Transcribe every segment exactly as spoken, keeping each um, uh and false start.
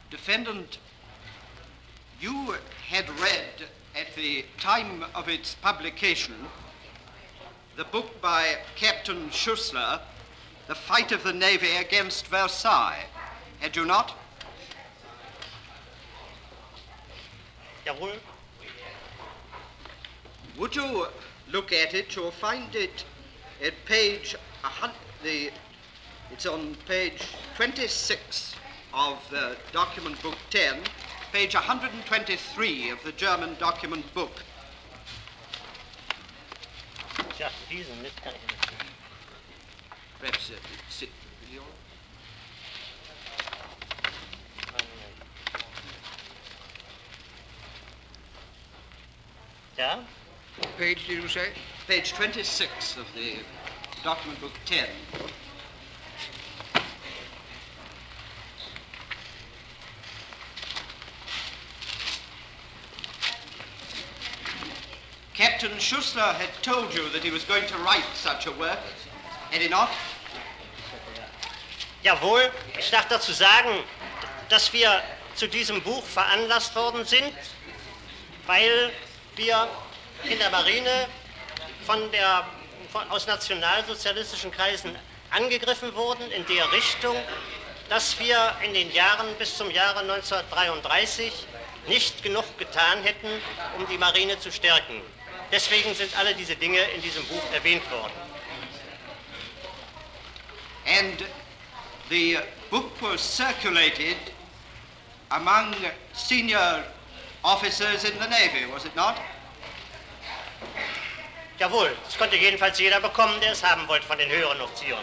Defendant, you had read at the time of its publication the book by Captain Schussler, The Fight of the Navy Against Versailles, had you not? Jawohl. Would you look at it? You'll find it at page, the, it's on page twenty-six of the document book ten, page one hundred twenty-three of the German document book. Tja, diesen mit kann ich nicht. Perhaps, uh, sit, you Ja? Page, did you say? Page twenty-six of the document book ten. Captain Schussler had told you that he was going to write such a work, had he not? Jawohl, ich darf dazu sagen, dass wir zu diesem Buch veranlasst worden sind, weil wir in der Marine von der, von, aus nationalsozialistischen Kreisen angegriffen wurden in der Richtung, dass wir in den Jahren bis zum Jahre neunzehnhundertdreiunddreißig nicht genug getan hätten, um die Marine zu stärken. Deswegen sind alle diese Dinge in diesem Buch erwähnt worden. And the book was circulated among senior officers in the Navy, was it not? Jawohl, das konnte jedenfalls jeder bekommen, der es haben wollte von den höheren Offizieren.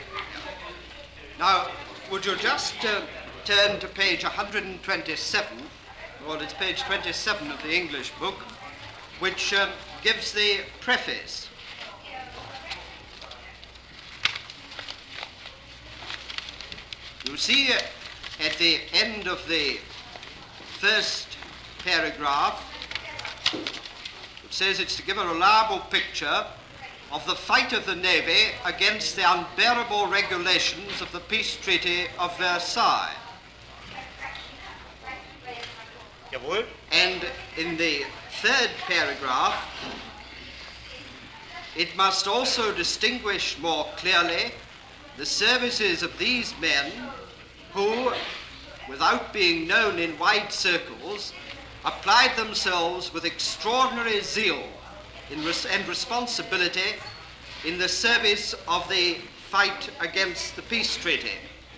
Now, would you just uh, turn to page one hundred twenty-seven, or it's page twenty-seven of the English book, which uh, gives the preface. You see uh, at the end of the first paragraph, it says it's to give a reliable picture of the fight of the Navy against the unbearable regulations of the Peace Treaty of Versailles. Jawohl. And in the third paragraph, it must also distinguish more clearly the services of these men who, without being known in wide circles, applied themselves with extraordinary zeal in res- and responsibility in the service of the fight against the peace treaty.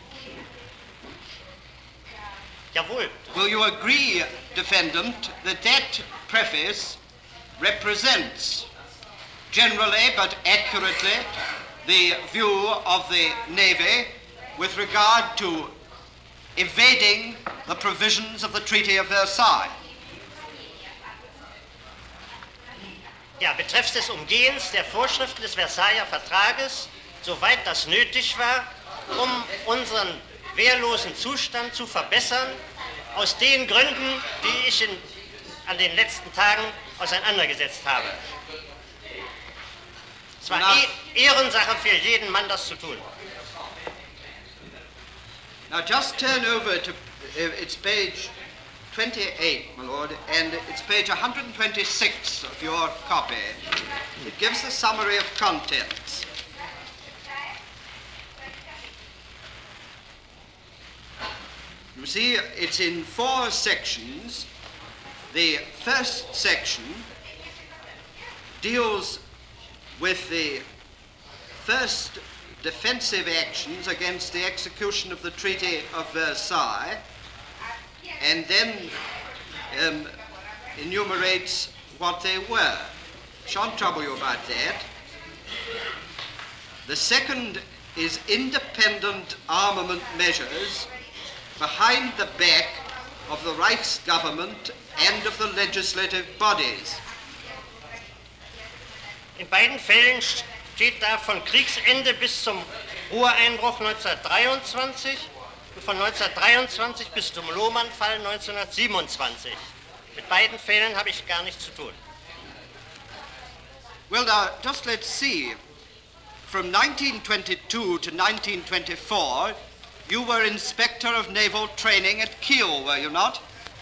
Jawohl. Will you agree, defendant, that that preface represents generally but accurately the view of the Navy with regard to evading the provisions of the Treaty of Versailles? Ja, betreffs des Umgehens der Vorschriften des Versailler Vertrages, soweit das nötig war, um unseren wehrlosen Zustand zu verbessern, aus den Gründen, die ich in, an den letzten Tagen auseinandergesetzt habe. Es war e- Ehrensache für jeden Mann, das zu tun. Now just turn over to, uh, it's page twenty-eight, my lord, and it's page one hundred twenty-six of your copy. It gives the summary of contents. You see, it's in four sections. The first section deals with the first defensive actions against the execution of the Treaty of Versailles, and then um, enumerates what they were. Shan't trouble you about that. The second is independent armament measures behind the back of the Reichsgovernment and of the legislative bodies. In beiden Fällen steht da von Kriegsende bis zum Ruhreinbruch neunzehnhundertdreiundzwanzig und von neunzehnhundertdreiundzwanzig bis zum Lohmann-Fall neunzehnhundertsiebenundzwanzig. Mit beiden Fällen habe ich gar nichts zu tun. Well, now, just let's see. From nineteen twenty-two to nineteen twenty-four, you were Inspector of Naval Training at Kiel, were you not?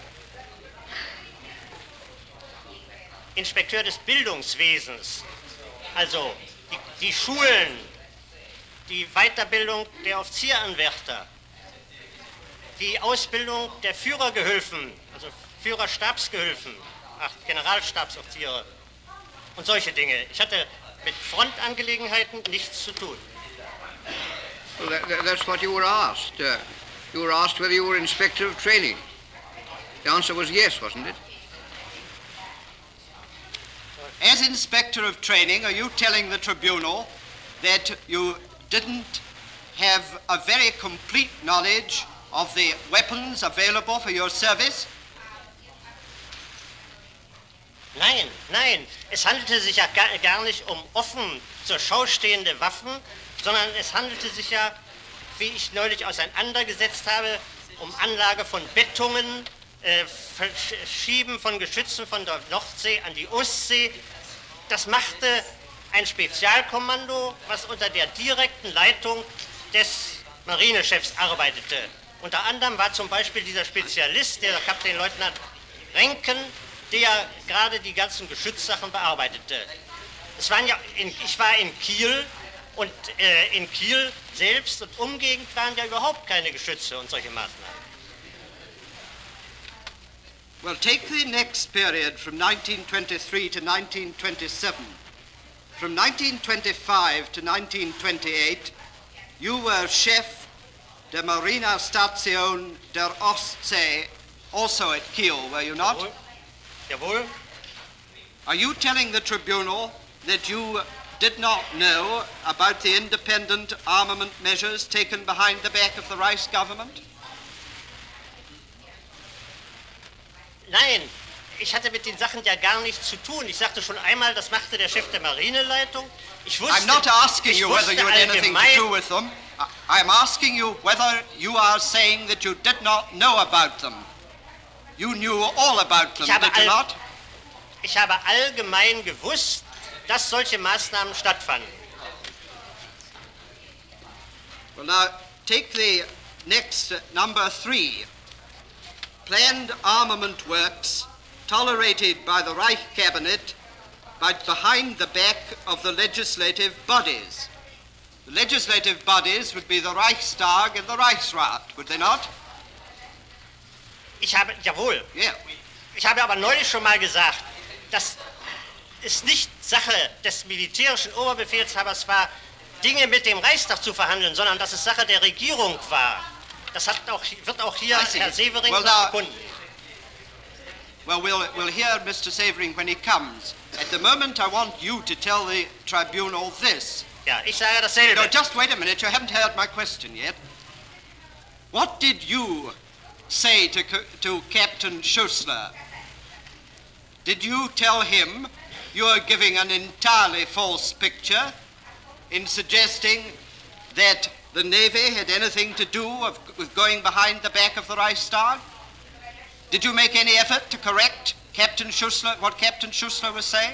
Inspekteur des Bildungswesens, also die, die Schulen, die Weiterbildung der Offizieranwärter, die Ausbildung der Führergehilfen, also Führerstabsgehilfen, ach, Generalstabsoffiziere und solche Dinge. Ich hatte mit Frontangelegenheiten nichts zu tun. Well, that, that, that's what you were asked. Uh, you were asked whether you were Inspector of Training. The answer was yes, wasn't it? As Inspector of Training, are you telling the tribunal that you didn't have a very complete knowledge of the weapons available for your service? Nein, nein, es handelte sich ja gar, gar nicht um offen zur Schau stehende Waffen, sondern es handelte sich ja, wie ich neulich auseinandergesetzt habe, um Anlage von Bettungen, äh, Verschieben von Geschützen von der Nordsee an die Ostsee. Das machte ein Spezialkommando, was unter der direkten Leitung des Marinechefs arbeitete. Unter anderem war zum Beispiel dieser Spezialist, der Kapitänleutnant Renken, der gerade die ganzen Geschützsachen bearbeitete. Es waren ja in, ich war in Kiel und äh, in Kiel selbst und Umgegend waren ja überhaupt keine Geschütze und solche Maßnahmen. Well, take the next period from nineteen twenty-three to nineteen twenty-seven. From nineteen twenty-five to nineteen twenty-eight, you were Chef der Marinestation der Ostsee, also at Kiel, were you not? Jawohl. Jawohl. Are you telling the tribunal that you did not know about the independent armament measures taken behind the back of the Reichsgovernment? Nein, ich hatte mit den Sachen ja gar nichts zu tun. Ich sagte schon einmal, das machte der Chef der Marineleitung. Ich wusste, I'm not asking you whether you had anything to do allgemein, with them. I- I'm asking you whether you are saying that you did not know about them. You knew all about them, Ich habe did you all- not? ich habe allgemein gewusst, dass solche Maßnahmen stattfanden. Well, now, take the next, uh, number three. Planned armament works tolerated by the Reich Cabinet, but behind the back of the legislative bodies. The legislative bodies would be the Reichstag and the Reichsrat, would they not? Ich habe, jawohl, Yeah. ich habe aber neulich schon mal gesagt, dass es nicht Sache des militärischen Oberbefehlshabers war, Dinge mit dem Reichstag zu verhandeln, sondern dass es Sache der Regierung war. Das hat auch, wird auch hier I see. Herr Severing Well, now- verbunden. Well, we'll, we'll hear Mister Savering when he comes. At the moment, I want you to tell the tribunal this. Ja, ich sage dasselbe. No, just wait a minute. You haven't heard my question yet. What did you say to, Co- to Captain Schussler? Did you tell him you are giving an entirely false picture in suggesting that the Navy had anything to do of, with going behind the back of the Reichstag? Did you make any effort to correct Captain Schussler, what Captain Schussler was saying?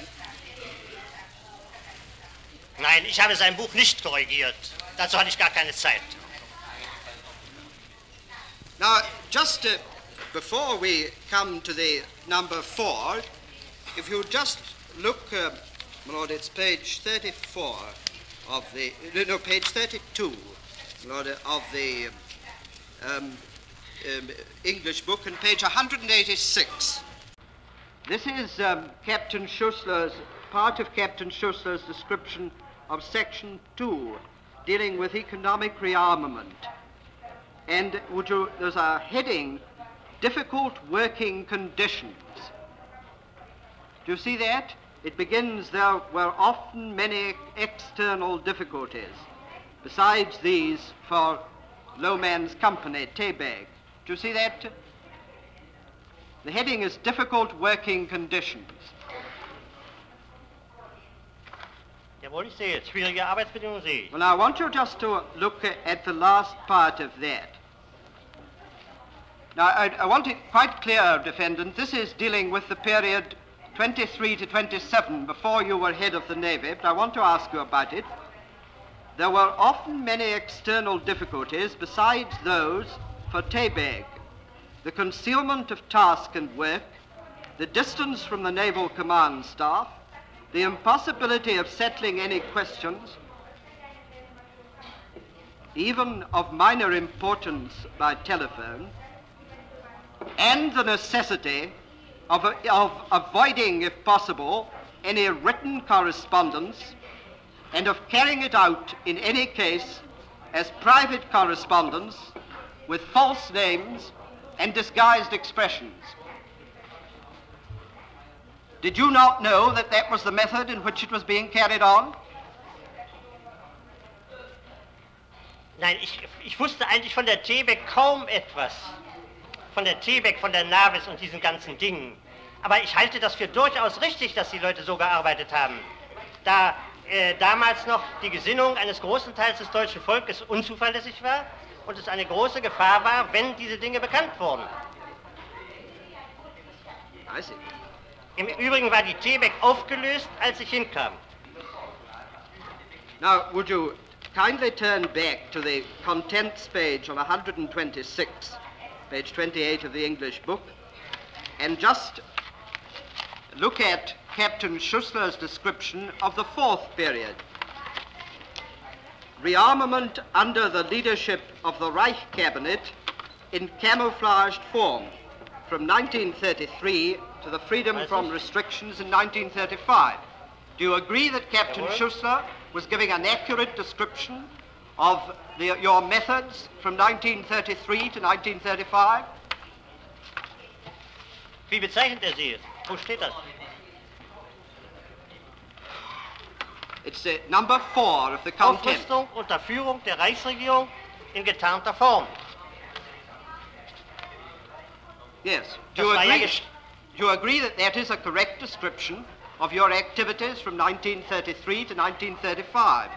Nein, ich habe sein Buch nicht korrigiert. Dazu hatte ich gar keine Zeit. Now, just uh, before we come to the number four, if you just look, uh, my Lord, it's page thirty-four of the, no, page thirty-two, my Lord, of the um, um, English book, and page one hundred eighty-six. This is um, Captain Schussler's, part of Captain Schussler's description of section two, dealing with economic rearmament. And would you, there's a heading, difficult working conditions. Do you see that? It begins, there were often many external difficulties. Besides these, for Lowman's Company, Taybag. Do you see that? The heading is difficult working conditions. Jawohl, ich sehe es. Schwierige Arbeitsbedingungen sehe ich. Well, I want you just to look at the last part of that. Now, I, I want it quite clear, defendant, this is dealing with the period twenty-three to twenty-seven, before you were head of the Navy, but I want to ask you about it. there were often many external difficulties besides those for Tebeg: the concealment of task and work, the distance from the naval command staff, the impossibility of settling any questions, even of minor importance by telephone, and the necessity of, of avoiding, if possible, any written correspondence, and of carrying it out in any case as private correspondence with false names and disguised expressions. Did you not know that that was the method in which it was being carried on? Nein, ich, ich wusste eigentlich von der Tebek kaum etwas. Von der Tebek, von der Navis und diesen ganzen Dingen. Aber ich halte das für durchaus richtig, dass die Leute so gearbeitet haben. Da äh, damals noch die Gesinnung eines großen Teils des deutschen Volkes unzuverlässig war und es eine große Gefahr war, wenn diese Dinge bekannt wurden. I see. Im Übrigen war die Tebek aufgelöst, als ich hinkam. Now, would you kindly turn back to the contents page on one hundred twenty-six, page twenty-eight of the English book, and just look at Captain Schussler's description of the fourth period. Rearmament under the leadership of the Reich Cabinet in camouflaged form from nineteen thirty-three to the freedom from restrictions in nineteen thirty-five. Do you agree that Captain Schussler was giving an accurate description of the, your methods from nineteen thirty-three to nineteen thirty-five? Wie bezeichnet er sie? Wo steht das? It's uh, number four of the content. Aufrüstung unter Führung der Reichsregierung in getarnter Form. Yes. Do you, Das war ja agree, gesch- do you agree that that is a correct description of your activities from nineteen thirty-three to nineteen thirty-five?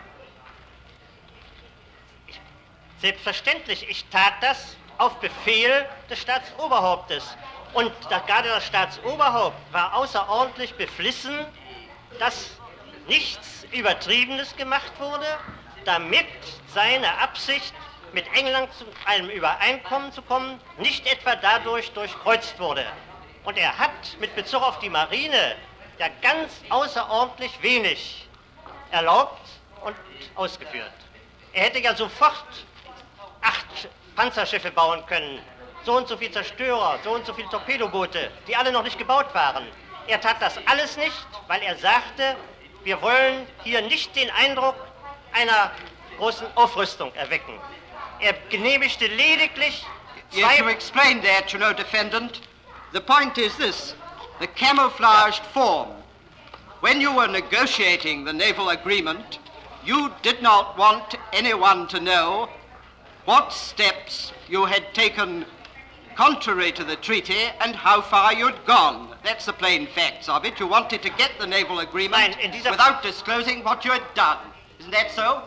Selbstverständlich, ich tat das auf Befehl des Staatsoberhauptes. Und da, gerade das Staatsoberhaupt war außerordentlich beflissen, dass nichts Übertriebenes gemacht wurde, damit seine Absicht, mit England zu einem Übereinkommen zu kommen, nicht etwa dadurch durchkreuzt wurde. Und er hat mit Bezug auf die Marine ja ganz außerordentlich wenig erlaubt und ausgeführt. Er hätte ja sofort acht Panzerschiffe bauen können, so und so viel Zerstörer, so und so viele Torpedoboote, die alle noch nicht gebaut waren. Er tat das alles nicht, weil er sagte, wir wollen hier nicht den Eindruck einer großen Aufrüstung erwecken. Er genehmigte lediglich Yes, zwei... to explain that, you know, defendant, the point is this, the camouflaged form. When you were negotiating the naval agreement, you did not want anyone to know what steps you had taken contrary to the treaty and how far you'd gone. That's the plain facts of it. You wanted to get the naval agreement Nein, in dieser- without disclosing what you had done. Isn't that so?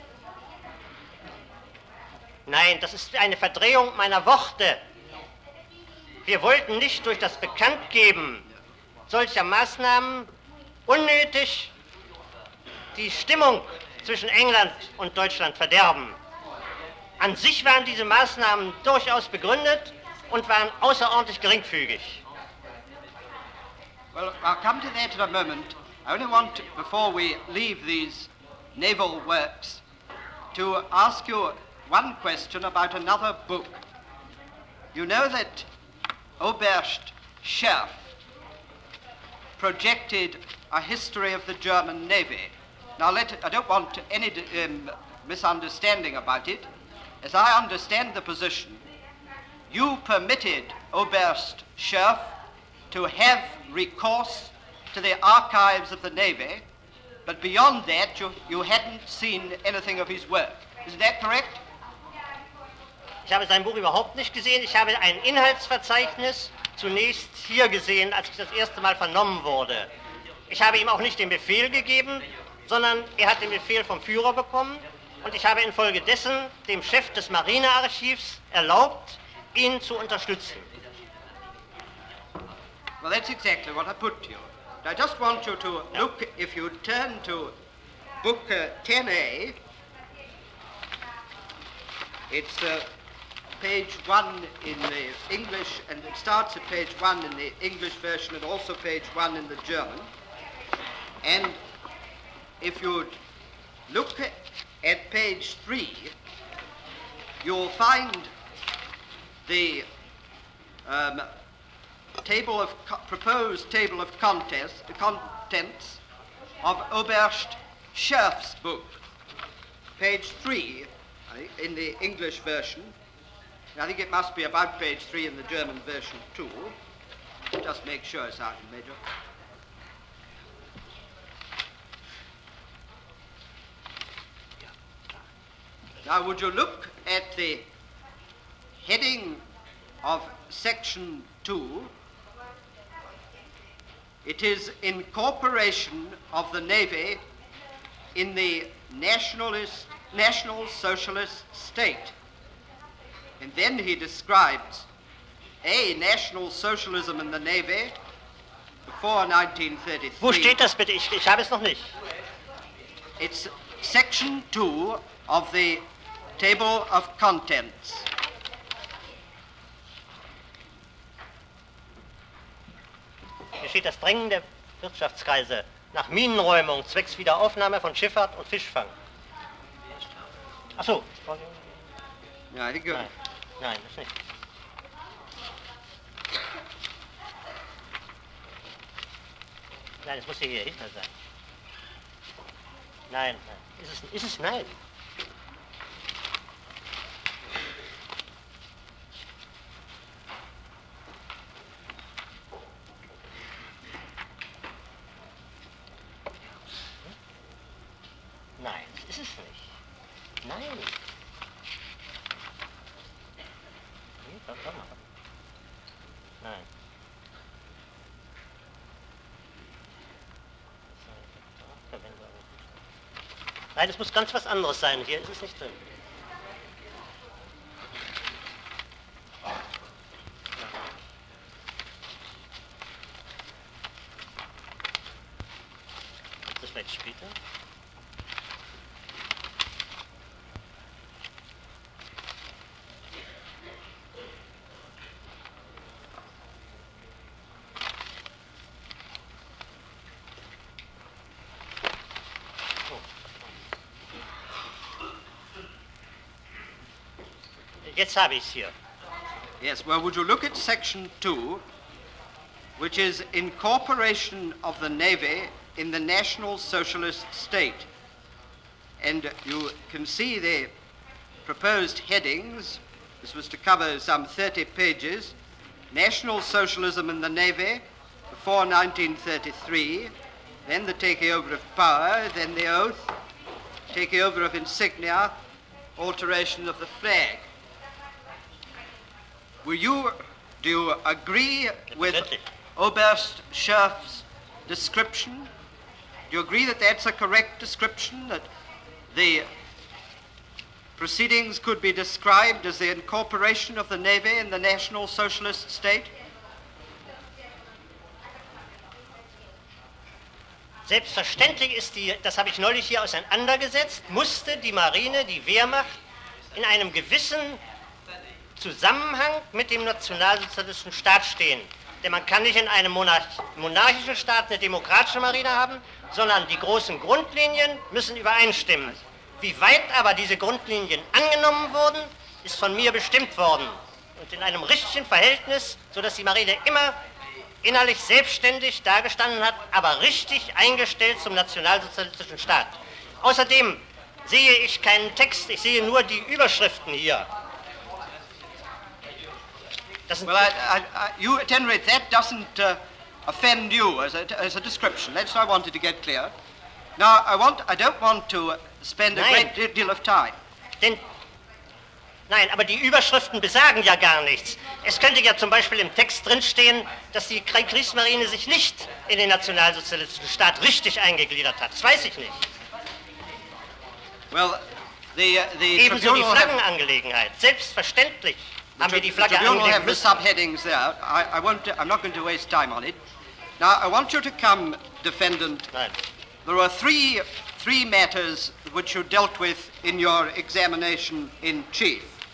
Nein, das ist eine Verdrehung meiner Worte. Wir wollten nicht durch das Bekanntgeben solcher Maßnahmen unnötig die Stimmung zwischen England und Deutschland verderben. An sich waren diese Maßnahmen durchaus begründet und waren außerordentlich geringfügig. Well, I'll come to that in a moment. I only want, to, before we leave these naval works, to ask you one question about another book. You know that Oberst Scherf projected a history of the German Navy. Now, let, I don't want any um, misunderstanding about it. As I understand the position, you permitted Oberst Scherf to have recourse to the archives of the Navy, but beyond that, you, you hadn't seen anything of his work. Is that correct? Ich habe sein Buch überhaupt nicht gesehen. Ich habe ein Inhaltsverzeichnis zunächst hier gesehen, als ich das erste Mal vernommen wurde. Ich habe ihm auch nicht den Befehl gegeben, sondern er hat den Befehl vom Führer bekommen und ich habe infolgedessen dem Chef des Marinearchivs erlaubt, ihn zu unterstützen. Well, that's exactly what I put to you. I just want you to look, if you turn to book uh, ten A, It's uh, page one in the English, and it starts at page one in the English version and also page one in the German. And if you look at page three, you'll find the um, table of co- proposed table of contest, contents of Oberst Scherf's book, page three uh, in the English version. I think it must be about page three in the German version too. Just make sure, Sergeant Major. Now, would you look at the heading of section two? It is incorporation of the Navy in the nationalist, National Socialist state. And then he describes a National Socialism in the Navy before nineteen thirty-three. Wo steht das bitte? Ich, ich habe es noch nicht. It's section two of the table of contents. Hier steht das Drängen der Wirtschaftskreise nach Minenräumung zwecks Wiederaufnahme von Schifffahrt und Fischfang. Ach so. Yeah, I think you're... Nein, nein, das nicht. Nein, es muss hier hinter sein. Nein, nein. Ist es, ist es nein? Nein, das ist es nicht. Nein. Nee, komm, komm mal. Nein. Nein, es muss ganz was anderes sein. Hier ist es nicht drin. Ist das vielleicht später? Jetzt habe ich es hier. Yes, well, would you look at section two, which is incorporation of the Navy in the National Socialist state. And you can see the proposed headings. This was to cover some thirty pages. National Socialism in the Navy before nineteen thirty-three, then the taking over of power, then the oath, taking over of insignia, alteration of the flag. Will you, do you agree with Oberst Scherf's description? Do you agree that that's a correct description, that the proceedings could be described as the incorporation of the Navy in the National Socialist state? Selbstverständlich ist die, das habe ich neulich hier auseinandergesetzt, musste die Marine, die Wehrmacht in einem gewissen Zusammenhang mit dem nationalsozialistischen Staat stehen. Denn man kann nicht in einem monarch monarchischen Staat eine demokratische Marine haben, sondern die großen Grundlinien müssen übereinstimmen. Wie weit aber diese Grundlinien angenommen wurden, ist von mir bestimmt worden. Und in einem richtigen Verhältnis, sodass die Marine immer innerlich selbstständig dagestanden hat, aber richtig eingestellt zum nationalsozialistischen Staat. Außerdem sehe ich keinen Text, ich sehe nur die Überschriften hier. Well, I, I, I, you, at any rate, that doesn't uh, offend you as a, as a description. That's what I wanted to get clear. Now, I want, I don't want to spend a Nein. great deal of time. Denn, nein, aber die Überschriften besagen ja gar nichts. Es könnte ja zum Beispiel im Text drinstehen, dass die Kriegsmarine sich nicht in den nationalsozialistischen Staat richtig eingegliedert hat. Das weiß ich nicht. Well, the, uh, the Ebenso die tribunal have- Flaggenangelegenheit. Selbstverständlich haben wir die The Flagge tribunal anlegen have the müssen. subheadings there. I, I won't, I'm not going to waste time on it. Now, I want you to come, defendant. Nein. There are three, three matters which you dealt with in your examination in chief.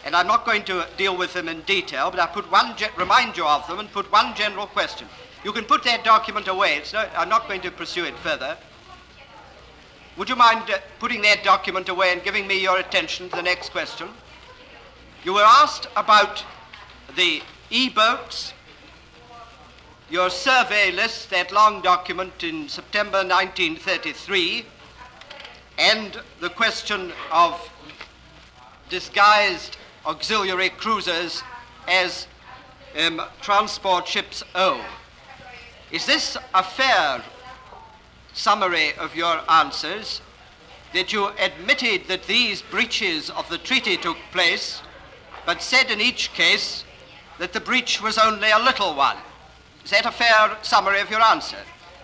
and I'm not going to deal with them in detail, but I put one ge- remind you of them and put one general question. You can put that document away. It's no, I'm not going to pursue it further. Would you mind uh, putting that document away and giving me your attention to the next question? You were asked about the E-boats, your survey list, that long document in September nineteen thirty-three, and the question of disguised auxiliary cruisers as um, transport ships O. Is this a fair summary of your answers, that you admitted that these breaches of the treaty took place, but said in each case that the breach was only a little one? Is that a fair summary of your answer?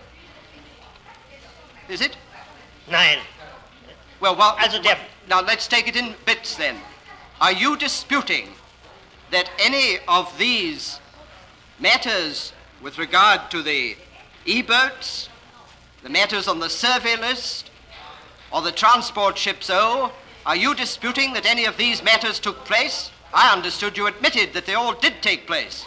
Is it? Nein. Well, well, Also der- now let's take it in bits then. Are you disputing that any of these matters with regard to the E-boats, the matters on the survey list, or the transport ships O, are you disputing that any of these matters took place? I understood you admitted that they all did take place.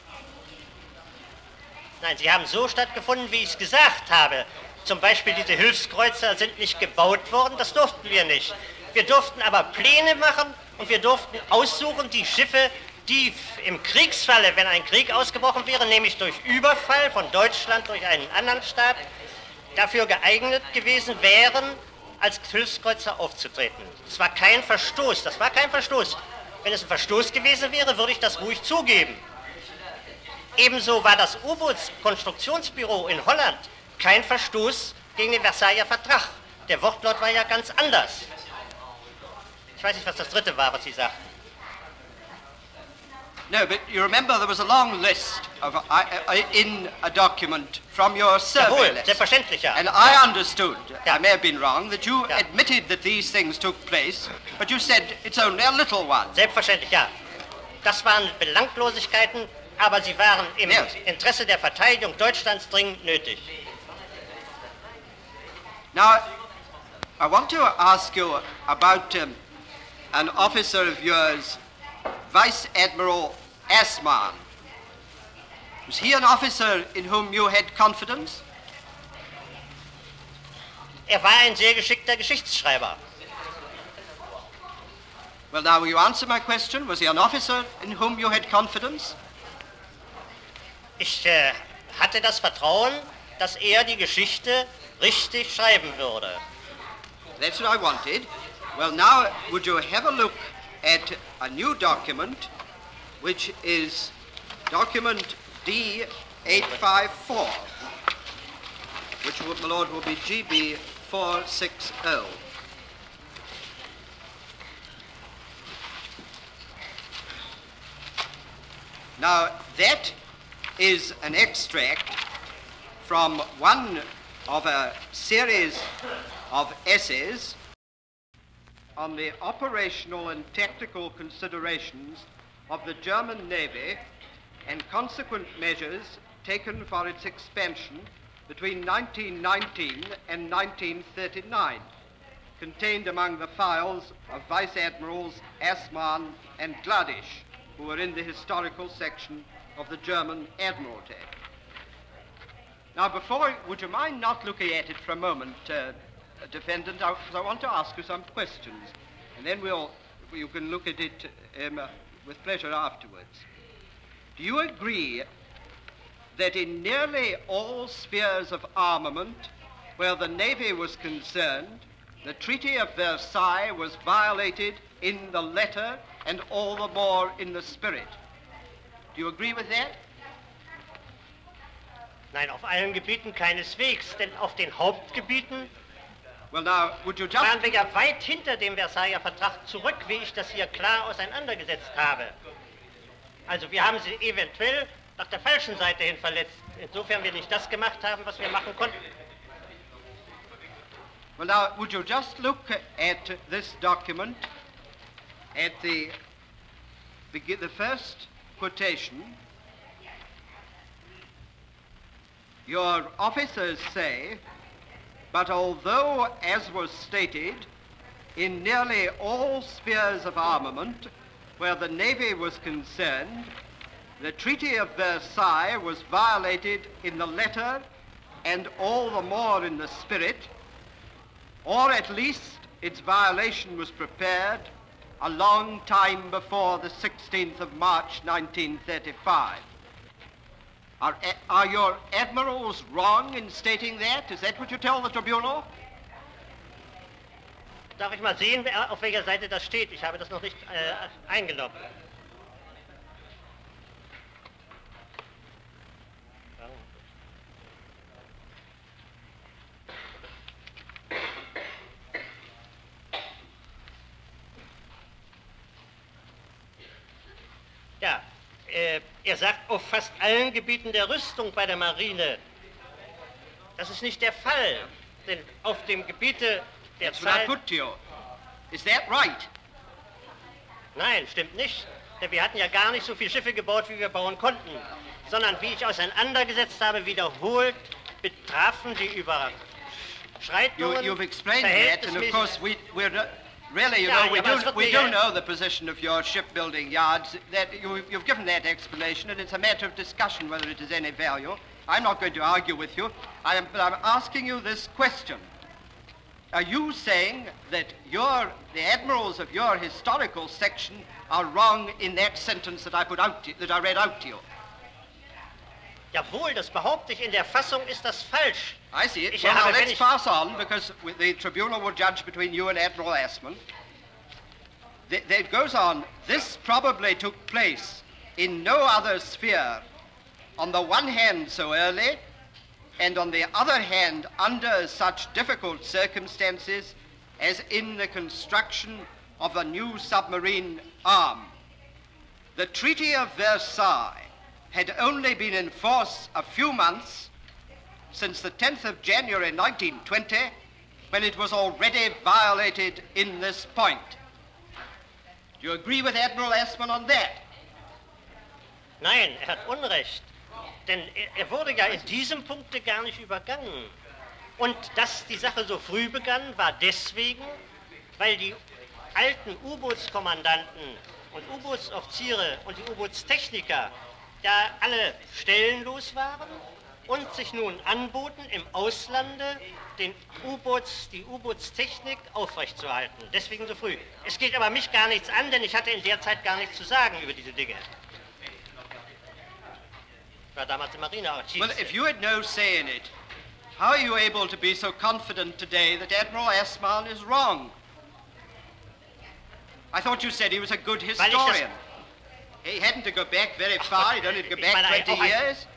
Nein, sie haben so stattgefunden, wie ich es gesagt habe. Zum Beispiel diese Hilfskreuzer sind nicht gebaut worden, das durften wir nicht. Wir durften aber Pläne machen und wir durften aussuchen die Schiffe, die im Kriegsfalle, wenn ein Krieg ausgebrochen wäre, nämlich durch Überfall von Deutschland durch einen anderen Staat, dafür geeignet gewesen wären, als Hilfskreuzer aufzutreten. Das war kein Verstoß, das war kein Verstoß. Wenn es ein Verstoß gewesen wäre, würde ich das ruhig zugeben. Ebenso war das U-Boots-Konstruktionsbüro in Holland kein Verstoß gegen den Versailler Vertrag. Der Wortlaut war ja ganz anders. Ich weiß nicht, was das dritte war, was Sie sagten. No, but you remember there was a long list of, uh, uh, in a document from your survey Jawohl, list. selbstverständlich, ja. And I understood, Ja. I may have been wrong, that you Ja. admitted that these things took place, but you said it's only a little one. Selbstverständlich, ja. Das waren Belanglosigkeiten, aber sie waren im Yes. Interesse der Verteidigung Deutschlands dringend nötig. Now, I want to ask you about um, an officer of yours, Vice Admiral Assmann. Was he an officer in whom you had confidence? Er war ein sehr geschickter Geschichtsschreiber. Well, now, will you answer my question? Was he an officer in whom you had confidence? Ich äh, hatte das Vertrauen, dass er die Geschichte richtig schreiben würde. That's what I wanted. Well, now, would you have a look at a new document, which is document D eight five four, which, would, my lord, will be G B four sixty. Now, that is an extract from one of a series of essays on the operational and tactical considerations of the German Navy and consequent measures taken for its expansion between nineteen nineteen and nineteen thirty-nine, contained among the files of Vice Admirals Assmann and Gladisch, who were in the historical section of the German Admiralty. Now, before, would you mind not looking at it for a moment, uh, defendant, because I want to ask you some questions, and then we'll, you can look at it um, uh, with pleasure afterwards. Do you agree that in nearly all spheres of armament where the Navy was concerned, the Treaty of Versailles was violated in the letter and all the more in the spirit? Do you agree with that? Nein, auf allen Gebieten keineswegs, denn auf den Hauptgebieten Well, now, would you just... waren wir ja weit hinter dem Versailler Vertrag zurück, wie ich das hier klar auseinandergesetzt habe. Also wir haben sie eventuell nach der falschen Seite hin verletzt, insofern wir nicht das gemacht haben, was wir machen konnten. Well, now, would you just look at this document, at the, begi- the first quotation. Your officers say, but although, as was stated, in nearly all spheres of armament, where the Navy was concerned, the Treaty of Versailles was violated in the letter and all the more in the spirit, or at least its violation was prepared a long time before the sixteenth of March nineteen thirty-five. Are, are your admirals wrong in stating that? Is that what you tell the tribunal? Darf ich mal sehen, wer, auf welcher Seite das steht? Ich habe das noch nicht äh, eingenommen. Ja, äh, er sagt, auf fast allen Gebieten der Rüstung bei der Marine. Das ist nicht der Fall, denn auf dem Gebiete der That's what I Zeit... put to you. Is that right? Nein, stimmt nicht, denn wir hatten ja gar nicht so viele Schiffe gebaut, wie wir bauen konnten, sondern wie ich auseinandergesetzt habe, wiederholt betrafen die You, Überschreitungen... you've explained that, and of course we, we're uh, really, you Ja, know, we aber es do, wird we mir do ja- know the position of your shipbuilding yards. That you, you've given that explanation, and it's a matter of discussion whether it is any value. I'm not going to argue with you, I am, but I'm asking you this question. Are you saying that your, the admirals of your historical section are wrong in that sentence that I put out to, that I read out to you? Jawohl, das behaupte ich, in der Fassung ist das falsch. I see it. Ich Well, now habe, wenn let's ich- pass on, because the tribunal will judge between you and Admiral Assman. Th- It goes on, this probably took place in no other sphere, on the one hand so early, and on the other hand under such difficult circumstances as in the construction of a new submarine arm. The Treaty of Versailles had only been in force a few months since the tenth of January nineteen twenty, when it was already violated in this point. Do you agree with Admiral Assman on that? Nein, er hat Unrecht. Denn er- er wurde ja in diesem Punkte gar nicht übergangen. Und dass die Sache so früh begann, war deswegen, weil die alten U-Bootskommandanten und U-Bootsoffiziere und die U-Bootstechniker da alle stellenlos waren und sich nun anboten, im Auslande den U-Boots, die U-Bootstechnik aufrechtzuerhalten. Deswegen so früh. Es geht aber mich gar nichts an, denn ich hatte in der Zeit gar nichts zu sagen über diese Dinge. Ich war damals im Marinearchiv. Well, if you had no say in it, how are you able to be so confident today that Admiral Assman is wrong? I thought you said he was a good Weil ich historian. He hadn't to go back very far, he only had to go Ich meine, back twenty auch ein- years.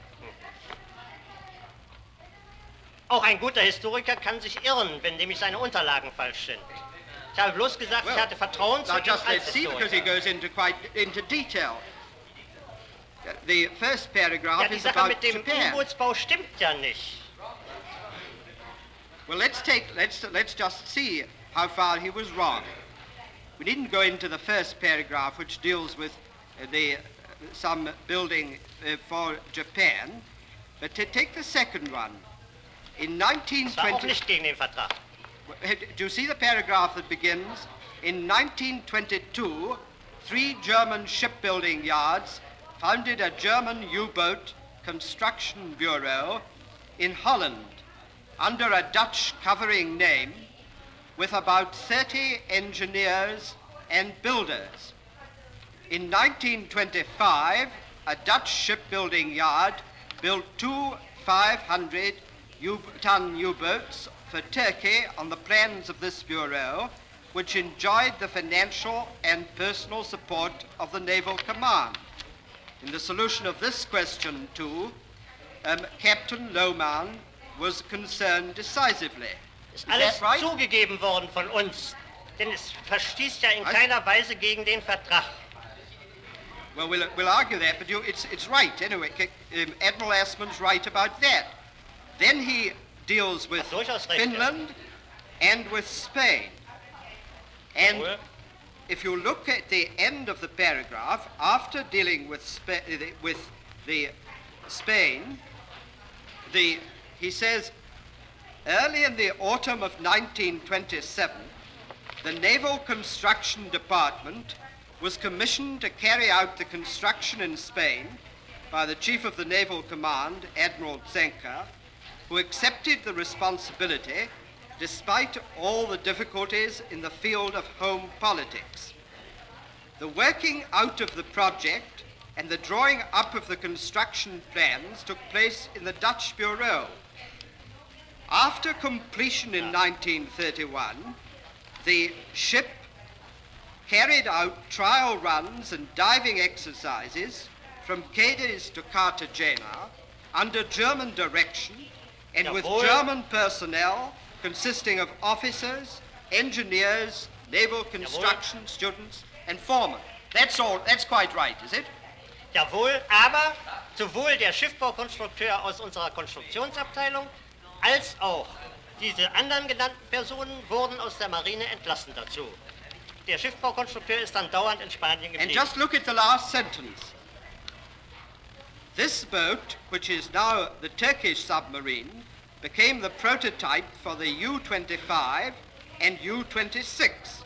Auch ein guter Historiker kann sich irren, wenn nämlich seine Unterlagen falsch sind. Ich habe bloß gesagt, Well, ich hatte Vertrauen zu Now ihm just als let's see, because he Historiker. goes into quite into detail. Uh, The first Ja, paragraph die is Sache about mit dem Japan. U-Bootsbau stimmt ja nicht. Well, let's take let's let's just see how far he was wrong. We needn't go into the first paragraph, which deals with uh, the uh, some building uh, for Japan, but to take the second one. In nineteen Das war auch twenty, nicht gegen den Vertrag. do you see the paragraph that begins? In nineteen twenty-two, three German shipbuilding yards founded a German U-boat construction bureau in Holland under a Dutch covering name with about thirty engineers and builders. In nineteen twenty-five, a Dutch shipbuilding yard built two five hundred ton U-boats for Turkey on the plans of this bureau, which enjoyed the financial and personal support of the Naval Command. In the solution of this question, too, um, Captain Lohmann was concerned decisively. Ist Is alles that right? zugegeben worden von uns, denn es verstieß ja in Was? keiner Weise gegen den Vertrag. Well, we'll, we'll argue that, but you, it's, it's right anyway. K- Um, Admiral Assman's right about that. Then he deals with Hat durchaus recht, Finland and with Spain. And Jawohl. if you look at the end of the paragraph, after dealing with, Spa- uh, the- with the Spain, the, he says, early in the autumn of nineteen twenty-seven, the Naval Construction Department was commissioned to carry out the construction in Spain by the Chief of the Naval Command, Admiral Zenker, who accepted the responsibility despite all the difficulties in the field of home politics. The working out of the project and the drawing up of the construction plans took place in the Dutch Bureau. After completion in nineteen thirty-one, the ship carried out trial runs and diving exercises from Cadiz to Cartagena under German direction and with Jawohl. German personnel consisting of officers, engineers, naval construction students, and foremen. That's all. That's quite right, is it? Jawohl, aber sowohl der Schiffbaukonstrukteur aus unserer Konstruktionsabteilung als auch diese anderen genannten Personen wurden aus der Marine entlassen dazu. Der Schiffbaukonstrukteur ist dann dauernd in Spanien And geblieben. just look at the last sentence. This boat, which is now the Turkish submarine, became the prototype for the U twenty-five and U twenty-six.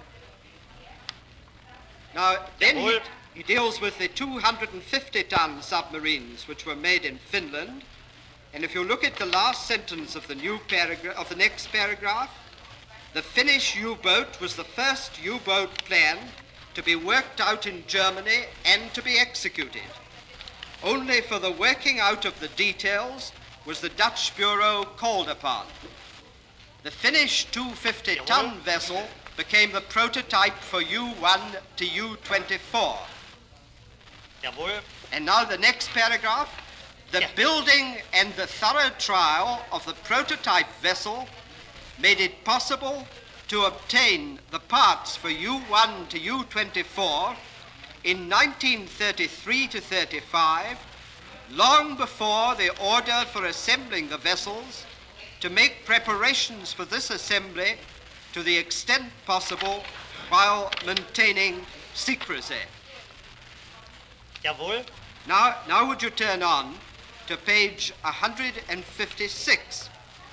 Now, then he, Jawohl. he deals with the two hundred fifty ton submarines which were made in Finland. And if you look at the last sentence of the new paragraph, of the next paragraph, the Finnish U-boat was the first U-boat plan to be worked out in Germany and to be executed. Only for the working out of the details was the Dutch Bureau called upon. The Finnish two hundred fifty ton vessel became the prototype for U one to U twenty-four. Jawohl. And now the next paragraph. The Yeah. building and the thorough trial of the prototype vessel made it possible to obtain the parts for U one to U twenty-four in nineteen thirty-three to thirty-five, long before the order for assembling the vessels, to make preparations for this assembly to the extent possible while maintaining secrecy. Jawohl. Now, now would you turn on to page one hundred fifty-six.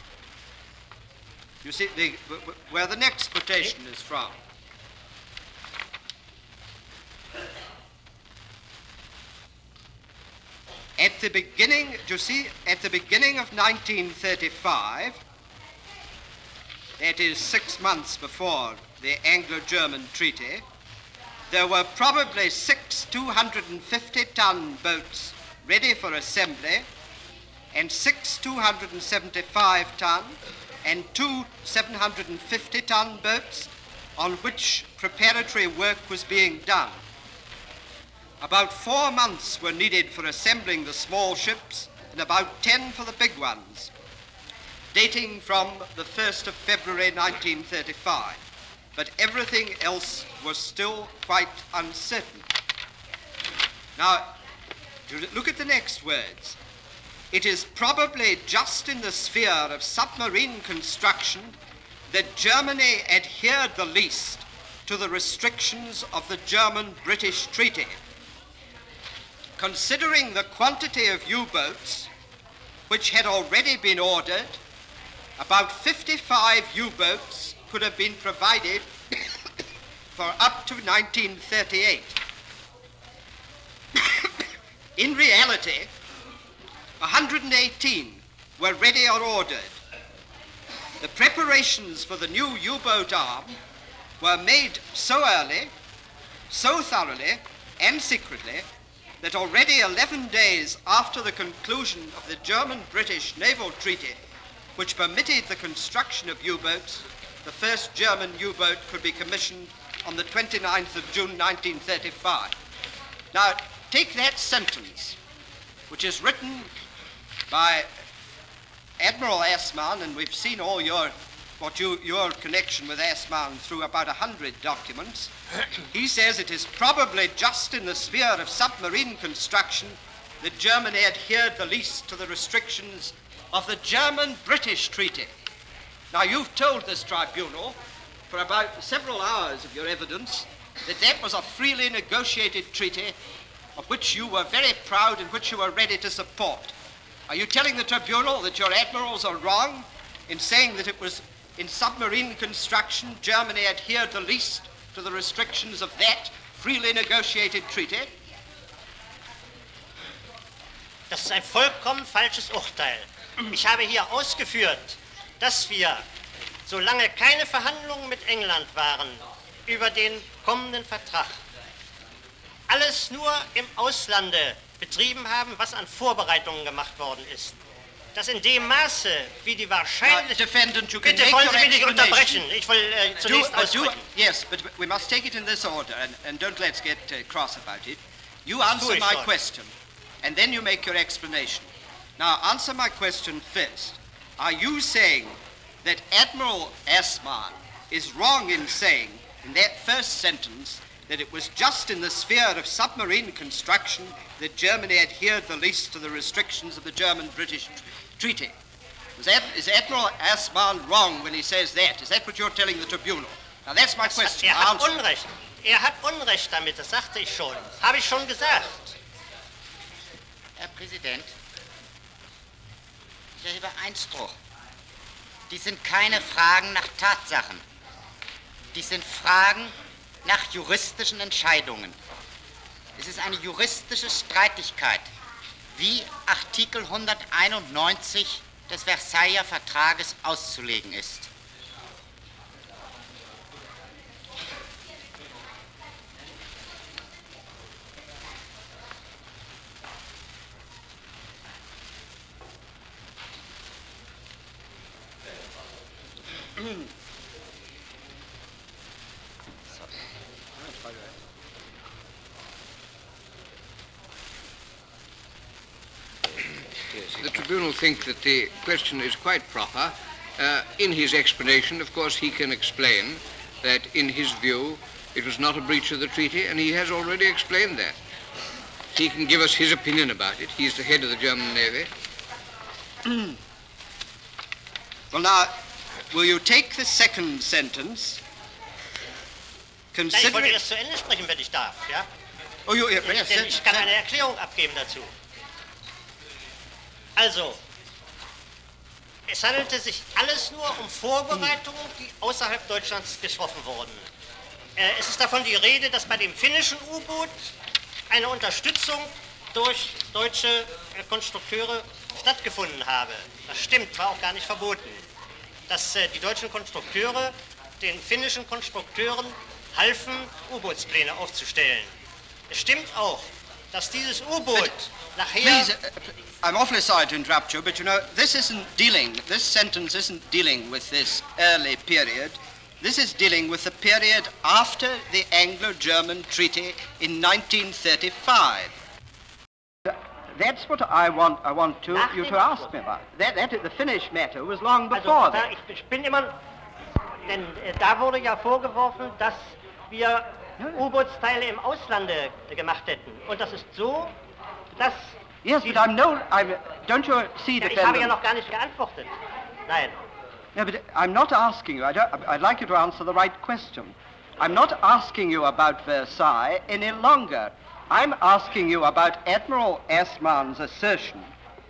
You see the, where the next quotation is from. At the beginning, you see, at the beginning of nineteen thirty-five, that is six months before the Anglo-German treaty, there were probably six two hundred fifty ton boats ready for assembly, and six two hundred seventy-five ton and two seven hundred fifty ton boats on which preparatory work was being done. About four months were needed for assembling the small ships and about ten for the big ones, dating from the first of February nineteen thirty-five. But everything else was still quite uncertain. Now, look at the next words. It is probably just in the sphere of submarine construction that Germany adhered the least to the restrictions of the German-British Treaty. Considering the quantity of U-boats which had already been ordered, about fifty-five U-boats could have been provided for up to nineteen thirty-eight. In reality, one hundred eighteen were ready or ordered. The preparations for the new U-boat arm were made so early, so thoroughly, and secretly that already eleven days after the conclusion of the German-British naval treaty, which permitted the construction of U-boats, the first German U-boat could be commissioned on the twenty-ninth of June nineteen thirty-five. Now, take that sentence, which is written by Admiral Assmann, and we've seen all your, what you, your connection with Assmann through about a hundred documents. He says it is probably just in the sphere of submarine construction that Germany adhered the least to the restrictions of the German-British Treaty. Now, you've told this tribunal for about several hours of your evidence that that was a freely negotiated treaty of which you were very proud and which you were ready to support. Are you telling the tribunal that your admirals are wrong in saying that it was in submarine construction Germany adhered the least to the restrictions of that freely negotiated treaty? Das ist ein vollkommen falsches Urteil. Ich habe hier ausgeführt, dass wir, solange keine Verhandlungen mit England waren über den kommenden Vertrag, alles nur im Auslande betrieben haben, was an Vorbereitungen gemacht worden ist. Dass in dem Maße, wie die Wahrscheinlichkeit... Defendant, you can Bitte make wollen your Sie mich nicht explanation. unterbrechen. Ich will äh, Do, zunächst uh, do, aussprechen. yes, but we must take it in this order, and, and don't let's get uh, cross about it. You answer my schon. question, and then you make your explanation. Now, answer my question first. Are you saying that Admiral Asman is wrong in saying, in that first sentence, that it was just in the sphere of submarine construction that Germany adhered the least to the restrictions of the German-British tr treaty? Is, Ad is Admiral Asman wrong when he says that? Is that what you're telling the tribunal? Now, that's my question. Er hat Answer. Unrecht. Er hat Unrecht damit, das sagte ich schon. Habe ich schon gesagt. Herr Präsident, ich erhebe Einspruch. Dies sind keine Fragen nach Tatsachen. Dies sind Fragen nach juristischen Entscheidungen. Es ist eine juristische Streitigkeit, wie Artikel hunderteinundneunzig des Versailler Vertrages auszulegen ist. The tribunal think that the question is quite proper. Uh, in his explanation, of course, he can explain that, in his view, it was not a breach of the treaty, and he has already explained that. He can give us his opinion about it. He's the head of the German Navy. Well, now, will you take the second sentence? Nein, ich wollte Considering... erst zu Ende sprechen, wenn ich darf. Ja? Oh, you, yes, Denn yes, ich kann eine Erklärung abgeben dazu. Also, es handelte sich alles nur um Vorbereitungen, die außerhalb Deutschlands getroffen wurden. Äh, es ist davon die Rede, dass bei dem finnischen U-Boot eine Unterstützung durch deutsche äh, Konstrukteure stattgefunden habe. Das stimmt, war auch gar nicht verboten. Dass äh, die deutschen Konstrukteure den finnischen Konstrukteuren halfen, U-Bootspläne aufzustellen. Es stimmt auch, dass dieses U-Boot nachher... Please, uh, I'm awfully sorry to interrupt you, but you know, this isn't dealing, this sentence isn't dealing with this early period. This is dealing with the period after the Anglo-German Treaty in nineteen thirty-five. That's what I want, I want to, Nach you dem to ask me about. That, that, the Finnish matter was long before Also, that. da, ich bin immer, denn äh, da wurde ja vorgeworfen, dass wir U-Bootsteile im Auslande äh, gemacht hätten. Und das ist so, dass... Yes, die, but I'm no, I'm, don't you see, ja, ich habe ja defendant? noch gar nicht geantwortet. Nein. No, but I'm not asking you, I don't, I'd like you to answer the right question. I'm not asking you about Versailles any longer. I'm asking you about Admiral Asman's assertion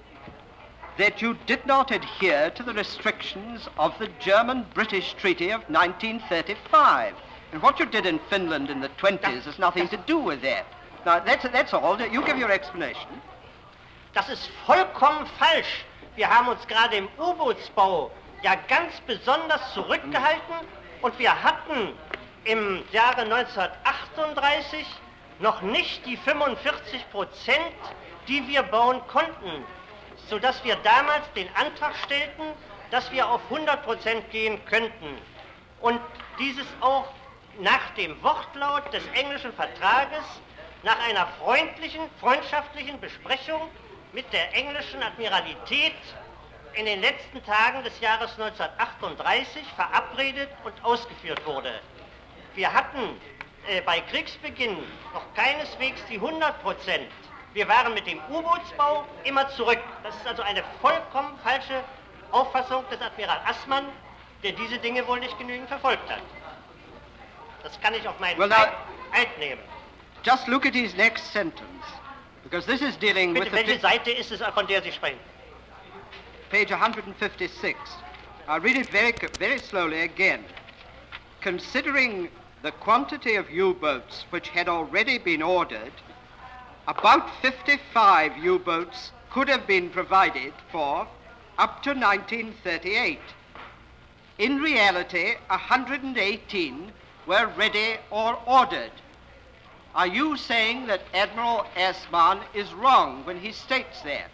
that you did not adhere to the restrictions of the German-British Treaty of nineteen thirty-five. And what you did in Finland in the twenties has nothing to do with that. Now, that's, that's all. You give your explanation. Das ist vollkommen falsch. Wir haben uns gerade im U-Bootsbau ja ganz besonders zurückgehalten und wir hatten im Jahre neunzehnhundertachtunddreißig noch nicht die fünfundvierzig Prozent, die wir bauen konnten, sodass wir damals den Antrag stellten, dass wir auf hundert Prozent gehen könnten. Und dieses auch nach dem Wortlaut des englischen Vertrages, nach einer freundlichen, freundschaftlichen Besprechung mit der englischen Admiralität in den letzten Tagen des Jahres neunzehnhundertachtunddreißig verabredet und ausgeführt wurde. Wir hatten äh, bei Kriegsbeginn noch keineswegs die hundert Prozent. Wir waren mit dem U-Bootsbau immer zurück. Das ist also eine vollkommen falsche Auffassung des Admiral Assmann, der diese Dinge wohl nicht genügend verfolgt hat. Das kann ich auf meinen Well, Eid, now- Eid nehmen. Just look at his next sentence, because this is dealing with Bitte, the welche fi- Seite ist es, von der Sie sprechen? page one fifty-six. I'll read it very, very slowly again. Considering the quantity of U-boats which had already been ordered, about fifty-five U-boats could have been provided for up to nineteen thirty-eight. In reality, one hundred eighteen were ready or ordered. Are you saying that Admiral Assmann is wrong when he states that?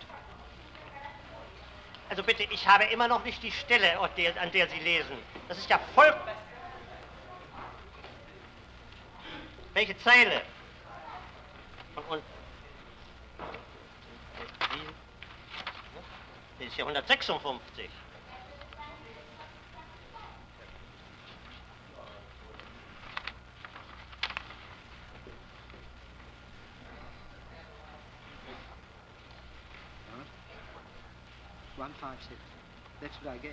Also bitte, ich habe immer noch nicht die Stelle, an der Sie lesen. Das ist ja voll... Welche Zeile? Von unten. Das ist ja hundertsechsundfünfzig. one five six. That's what I get.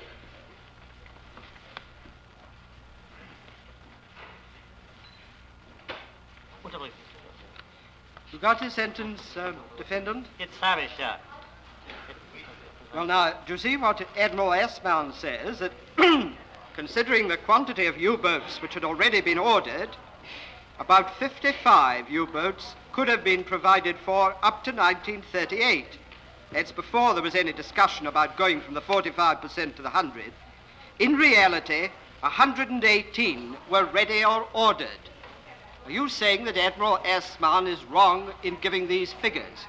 Unterbrich. You got his sentence, uh, defendant? Jetzt habe ich, ja. Well, now, do you see what Admiral Assmann says? That considering the quantity of U-boats which had already been ordered, about fifty-five U-boats could have been provided for up to nineteen thirty-eight. That's before there was any discussion about going from the forty-five percent to the one hundred. In reality, one hundred eighteen were ready or ordered. Are you saying that Admiral Assmann is wrong in giving these figures?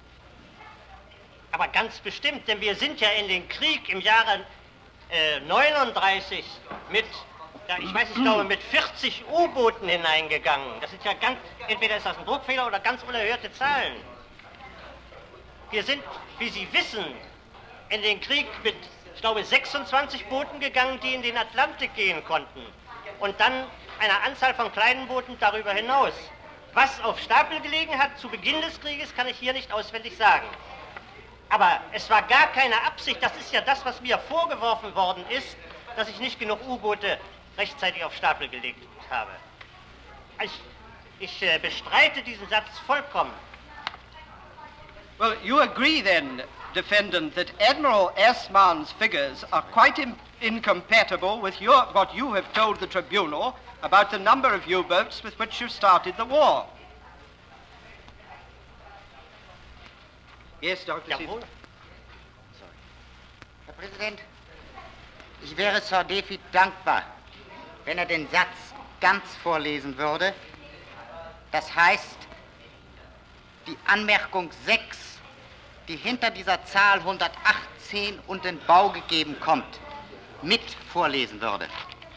Aber ganz bestimmt, denn wir sind ja in den Krieg im Jahre äh, neununddreißig mit, ja, ich weiß nicht, ich glaube, mit vierzig U-Booten hineingegangen. Das sind ja ganz, entweder ist das ein Druckfehler oder ganz unerhörte Zahlen. Wir sind, wie Sie wissen, in den Krieg mit, ich glaube, sechsundzwanzig Booten gegangen, die in den Atlantik gehen konnten. Und dann einer Anzahl von kleinen Booten darüber hinaus. Was auf Stapel gelegen hat zu Beginn des Krieges, kann ich hier nicht auswendig sagen. Aber es war gar keine Absicht, das ist ja das, was mir vorgeworfen worden ist, dass ich nicht genug U-Boote rechtzeitig auf Stapel gelegt habe. Ich, ich äh, bestreite diesen Satz vollkommen. Well, you agree then, defendant, that Admiral Assmann's figures are quite in incompatible with your, what you have told the tribunal about the number of U-boats with which you started the war. Yes, Doctor Jawohl. Herr Präsident, ich wäre Sir David dankbar, wenn er den Satz ganz vorlesen würde. Das heißt, die Anmerkung sechs, die hinter dieser Zahl hundertachtzehn und in Bau gegeben kommt, mit vorlesen würde.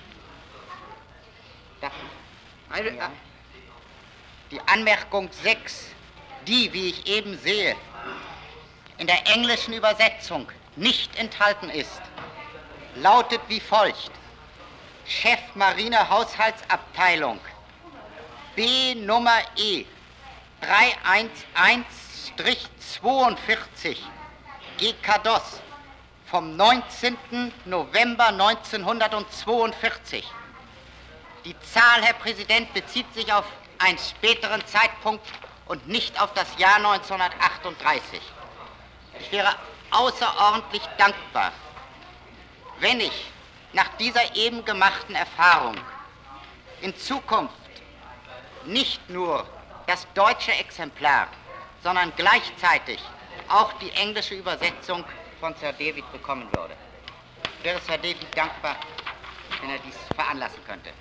Da, ja. Die Anmerkung sechs, die, wie ich eben sehe, in der englischen Übersetzung nicht enthalten ist, lautet wie folgt: Chef Marine Haushaltsabteilung B Nummer E dreihundertelf zweiundvierzig G K D O S vom neunzehnten November neunzehnhundertzweiundvierzig. Die Zahl, Herr Präsident, bezieht sich auf einen späteren Zeitpunkt und nicht auf das Jahr neunzehnhundertachtunddreißig. Ich wäre außerordentlich dankbar, wenn ich nach dieser eben gemachten Erfahrung in Zukunft nicht nur das deutsche Exemplar, sondern gleichzeitig auch die englische Übersetzung von Sir David bekommen würde. Ich wäre Sir David dankbar, wenn er dies veranlassen könnte.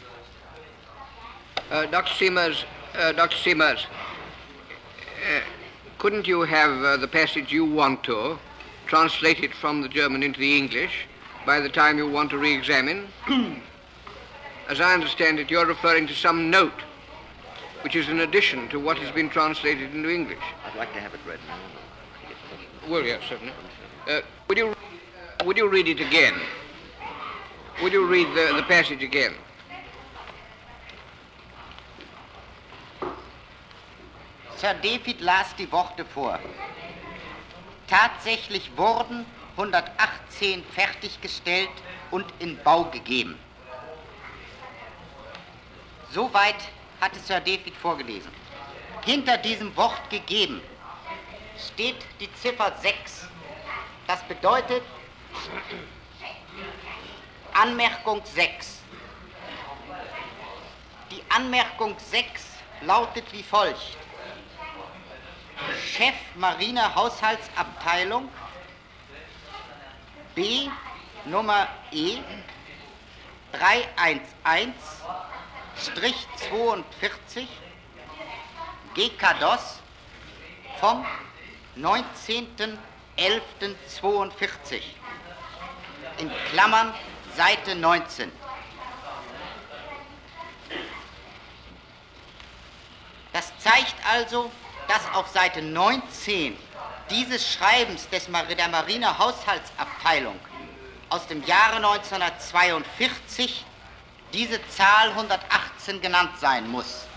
Uh, Doctor Seamers, uh, Doctor Seamers, uh, couldn't you have uh, the passage you want to translated from the German into the English by the time you want to re-examine? As I understand it, you're referring to some note which is in addition to what has been translated into English. I'd like to have it read now. Well, yes, certainly. Uh, would you, would you read it again? Would you read the, the passage again? Sir David las die Worte vor. Tatsächlich wurden hundertachtzehn fertiggestellt und in Bau gegeben. Soweit hatte Sir David vorgelesen. Hinter diesem Wort gegeben steht die Ziffer sechs. Das bedeutet Anmerkung sechs. Die Anmerkung sechs lautet wie folgt. Chef Marine Haushaltsabteilung B Nummer E drei eins eins zweiundvierzig G K D O S vom neunzehnten elften zweiundvierzig in Klammern Seite neunzehn. Das zeigt also, dass auf Seite neunzehn dieses Schreibens des Mar der Marine Haushaltsabteilung aus dem Jahre neunzehnhundertzweiundvierzig diese Zahl hundertachtzehn genannt sein muss.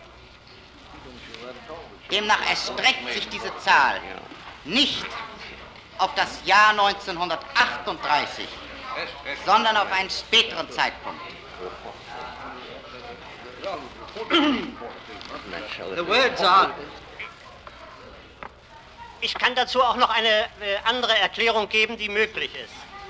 Demnach erstreckt sich diese Zahl nicht auf das Jahr neunzehnhundertachtunddreißig, sondern auf einen späteren Zeitpunkt. The words are. Ich kann dazu auch noch eine äh, andere Erklärung geben, die möglich ist.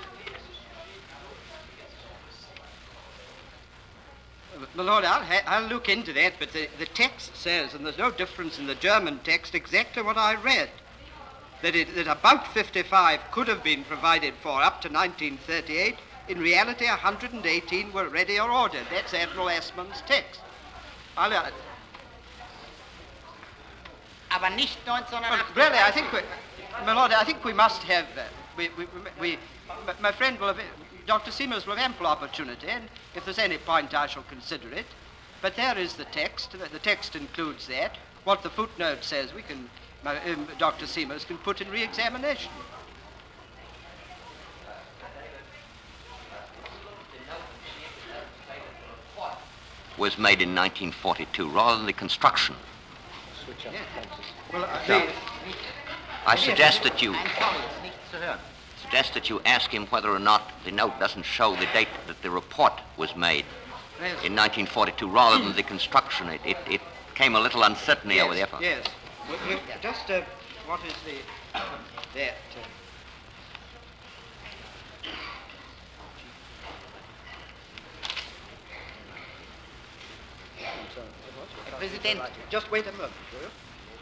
My Lord, I'll, ha I'll look into that, but the, the text says, and there's no difference in the German text, exactly what I read, that, it, that about fifty-five could have been provided for up to nineteen thirty-eight. In reality, one hundred eighteen were ready or ordered. That's Admiral Essman's text. I'll, uh, Aber nicht well, neunzehnhundertachtunddreißig. really, I think we, my Lord, I think we must have, uh, we, we, we, my friend will have, Doctor Seamers will have ample opportunity, and if there's any point, I shall consider it. But there is the text. The text includes that. What the footnote says, we can, my, um, Doctor Seamers can put in re-examination. Was made in nineteen forty-two rather than the construction. Yeah. Well, uh, the, I suggest that you Ein Ton ist nichts zu hören. suggest that you ask him whether or not the note doesn't show the date that the report was made yes. in nineteen forty-two rather than the construction. It, it, it came a little uncertainty yes, over the effort. Yes. We, we, just uh, what is the uh, that? Uh, Herr Präsident, just wait a moment, will you?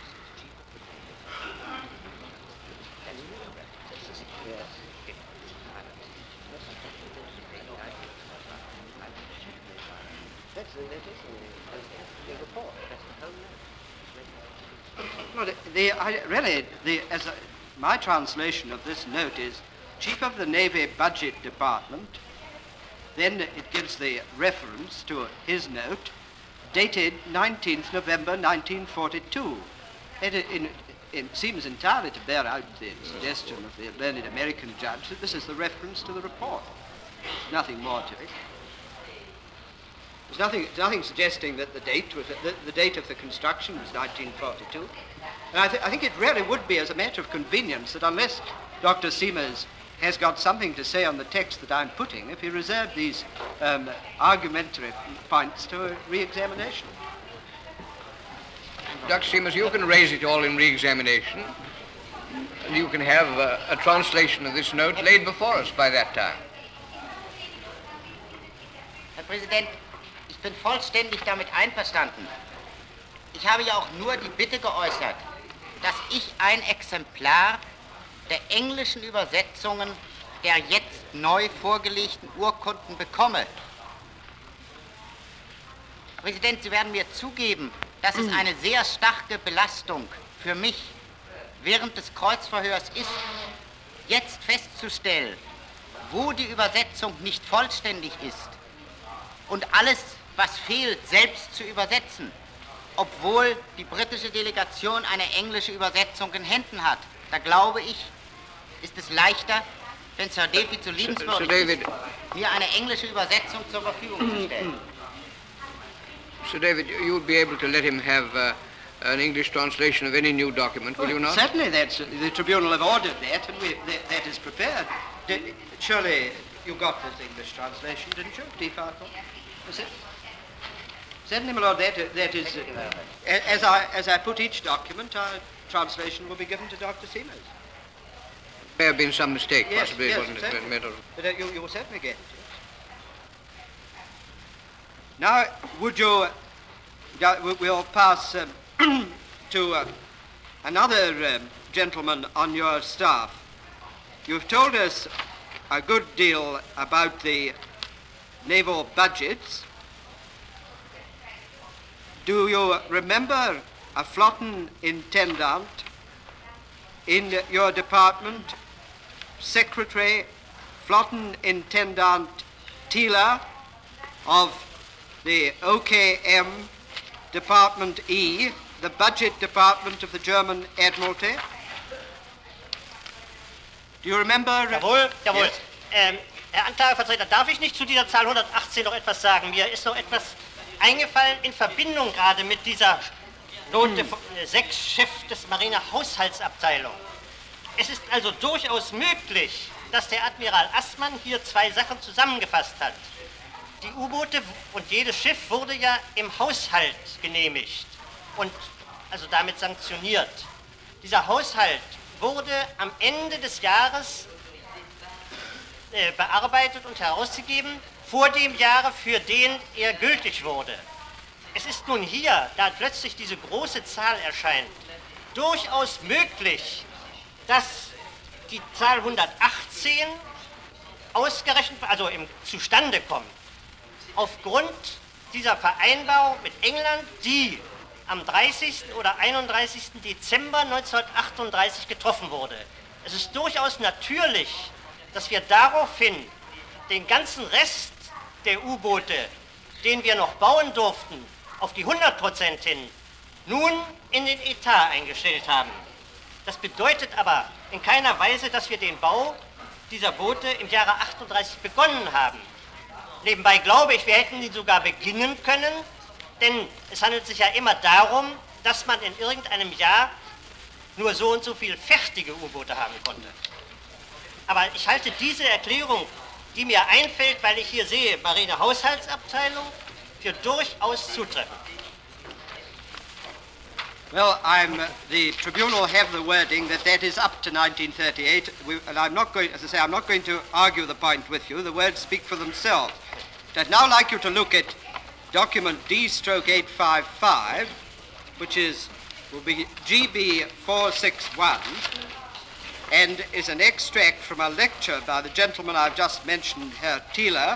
No, the, the I, really, the, as a, my translation of this note is Chief of the Navy Budget Department. Then it gives the reference to his note, dated nineteenth November nineteen forty-two. It, it, it seems entirely to bear out the suggestion of the learned American judge that this is the reference to the report. Nothing more to it. There's nothing, nothing suggesting that the date was the, the date of the construction was nineteen forty-two. And I, th I think it really would be, as a matter of convenience, that unless Doctor Seamers has got something to say on the text that I'm putting, if he reserved these um, argumentary points to a re-examination. Doctor Seamers, you can raise it all in re-examination, and you can have uh, a translation of this note laid before us by that time. Herr Präsident, ich bin vollständig damit einverstanden. Ich habe ja auch nur die Bitte geäußert, dass ich ein Exemplar der englischen Übersetzungen der jetzt neu vorgelegten Urkunden bekomme. Herr Präsident, Sie werden mir zugeben, dass es eine sehr starke Belastung für mich während des Kreuzverhörs ist, jetzt festzustellen, wo die Übersetzung nicht vollständig ist und alles, was fehlt, selbst zu übersetzen, obwohl die britische Delegation eine englische Übersetzung in Händen hat. Da glaube ich, ist es leichter, wenn Sir David so liebenswürdig ist, mir eine englische Übersetzung zur Verfügung zu stellen. Sir David, you would be able to let him have uh, an English translation of any new document, will you not? Certainly, that's, the tribunal have ordered that, and we, that, that is prepared. Did, surely you got this English translation, didn't you, D. Farquhar? Was it? Certainly, my lord, that, that is, uh, as, I, as I put each document, our translation will be given to Doctor Seamers. There may have been some mistake, Yes, possibly yes, it wasn't a certainly. matter of... But uh, you, you will certainly get it. Now, would you, uh, we'll pass um, to uh, another um, gentleman on your staff. You've told us a good deal about the naval budgets. Do you remember a Flottenintendant in your department, Secretary Flottenintendant Thiele of the O K M Department E, the Budget Department of the German Admiralty? Do you remember? Jawohl, jawohl. Yes. Ähm, Herr Anklagevertreter, darf ich nicht zu dieser Zahl hundertachtzehn noch etwas sagen? Mir ist noch etwas eingefallen in Verbindung gerade mit dieser Note sechs, Chef des Marinehaushaltsabteilung. Es ist also durchaus möglich, dass der Admiral Assmann hier zwei Sachen zusammengefasst hat. Die U-Boote und jedes Schiff wurde ja im Haushalt genehmigt und also damit sanktioniert. Dieser Haushalt wurde am Ende des Jahres äh, bearbeitet und herausgegeben, vor dem Jahre, für den er gültig wurde. Es ist nun hier, da plötzlich diese große Zahl erscheint, durchaus möglich, dass die Zahl hundertachtzehn ausgerechnet, also im Zustande kommt, aufgrund dieser Vereinbarung mit England, die am dreißigsten oder einunddreißigsten Dezember neunzehnhundertachtunddreißig getroffen wurde. Es ist durchaus natürlich, dass wir daraufhin den ganzen Rest der U-Boote, den wir noch bauen durften, auf die hundert Prozent hin, nun in den Etat eingestellt haben. Das bedeutet aber in keiner Weise, dass wir den Bau dieser Boote im Jahre achtunddreißig begonnen haben. Nebenbei glaube ich, wir hätten ihn sogar beginnen können, denn es handelt sich ja immer darum, dass man in irgendeinem Jahr nur so und so viel fertige U-Boote haben konnte. Aber ich halte diese Erklärung, die mir einfällt, weil ich hier sehe, Marinehaushaltsabteilung, für durchaus zutreffend. Well, I'm, uh, the tribunal have the wording that that is up to nineteen thirty-eight, we, and I'm not going, as I say, I'm not going to argue the point with you. The words speak for themselves. I'd now like you to look at document D stroke eight five five, which is will be G B four sixty-one, and is an extract from a lecture by the gentleman I've just mentioned, Herr Thiele,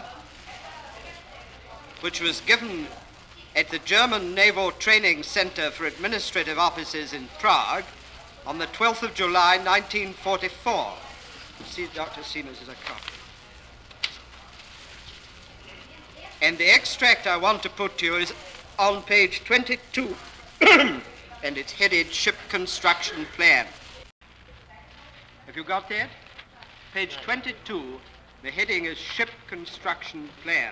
which was given at the German Naval Training Center for Administrative Officers in Prague on the twelfth of July nineteen forty-four. See, Doctor Siemens is a copy. And the extract I want to put to you is on page twenty-two, and it's headed Ship Construction Plan. Have you got that? Page twenty-two, the heading is Ship Construction Plan.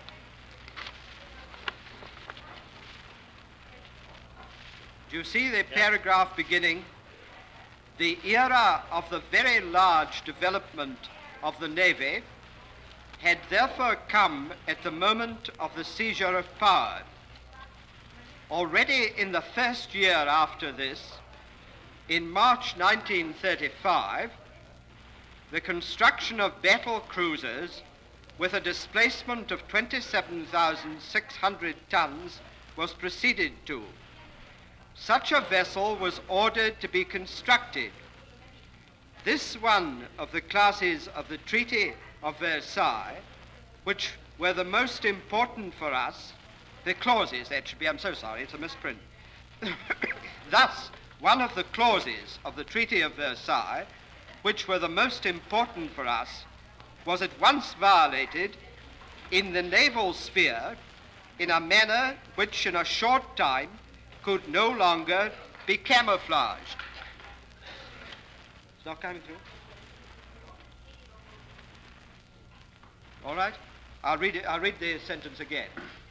Do you see the paragraph beginning? The era of the very large development of the Navy had therefore come at the moment of the seizure of power. Already in the first year after this, in March nineteen thirty-five, the construction of battle cruisers with a displacement of twenty-seven thousand six hundred tons was proceeded to. Such a vessel was ordered to be constructed. This one of the classes of the Treaty of Versailles, which were the most important for us, the clauses, that should be, I'm so sorry, it's a misprint. Thus, one of the clauses of the Treaty of Versailles, which were the most important for us, was at once violated in the naval sphere in a manner which in a short time could no longer be camouflaged. It's not coming through? All right. I'll read it. I'll read the sentence again.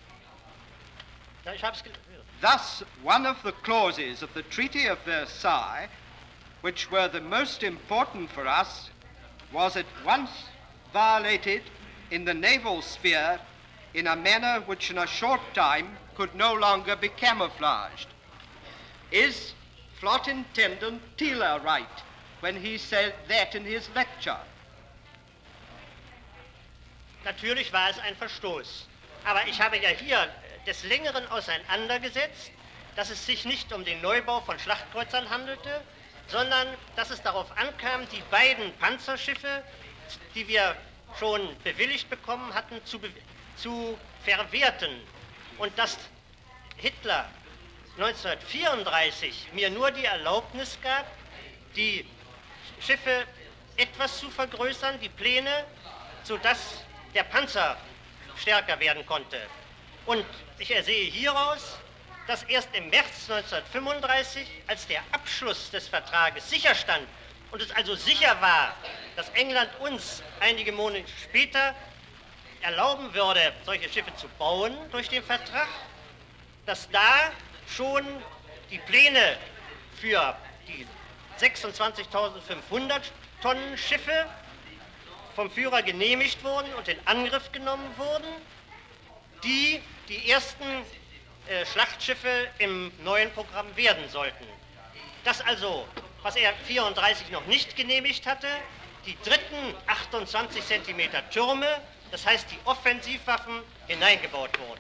Thus, one of the clauses of the Treaty of Versailles, which were the most important for us, was at once violated in the naval sphere in a manner which in a short time could no longer be camouflaged. Is Flotintendant Thiele right when he said that in his lecture? Natürlich war es ein Verstoß. Aber ich habe ja hier des Längeren auseinandergesetzt, dass es sich nicht um den Neubau von Schlachtkreuzern handelte, sondern dass es darauf ankam, die beiden Panzerschiffe, die wir schon bewilligt bekommen hatten, zu, be zu verwerten. Und dass Hitler neunzehnhundertvierunddreißig mir nur die Erlaubnis gab, die Schiffe etwas zu vergrößern, die Pläne, sodass der Panzer stärker werden konnte. Und ich ersehe hieraus, dass erst im März neunzehnhundertfünfunddreißig, als der Abschluss des Vertrages sicherstand und es also sicher war, dass England uns einige Monate später erlauben würde, solche Schiffe zu bauen durch den Vertrag, dass da schon die Pläne für die sechsundzwanzigtausendfünfhundert Tonnen Schiffe vom Führer genehmigt wurden und in Angriff genommen wurden, die die ersten äh, Schlachtschiffe im neuen Programm werden sollten. Das also, was er vierunddreißig noch nicht genehmigt hatte, die dritten achtundzwanzig Zentimeter Türme, das heißt die Offensivwaffen, hineingebaut wurden.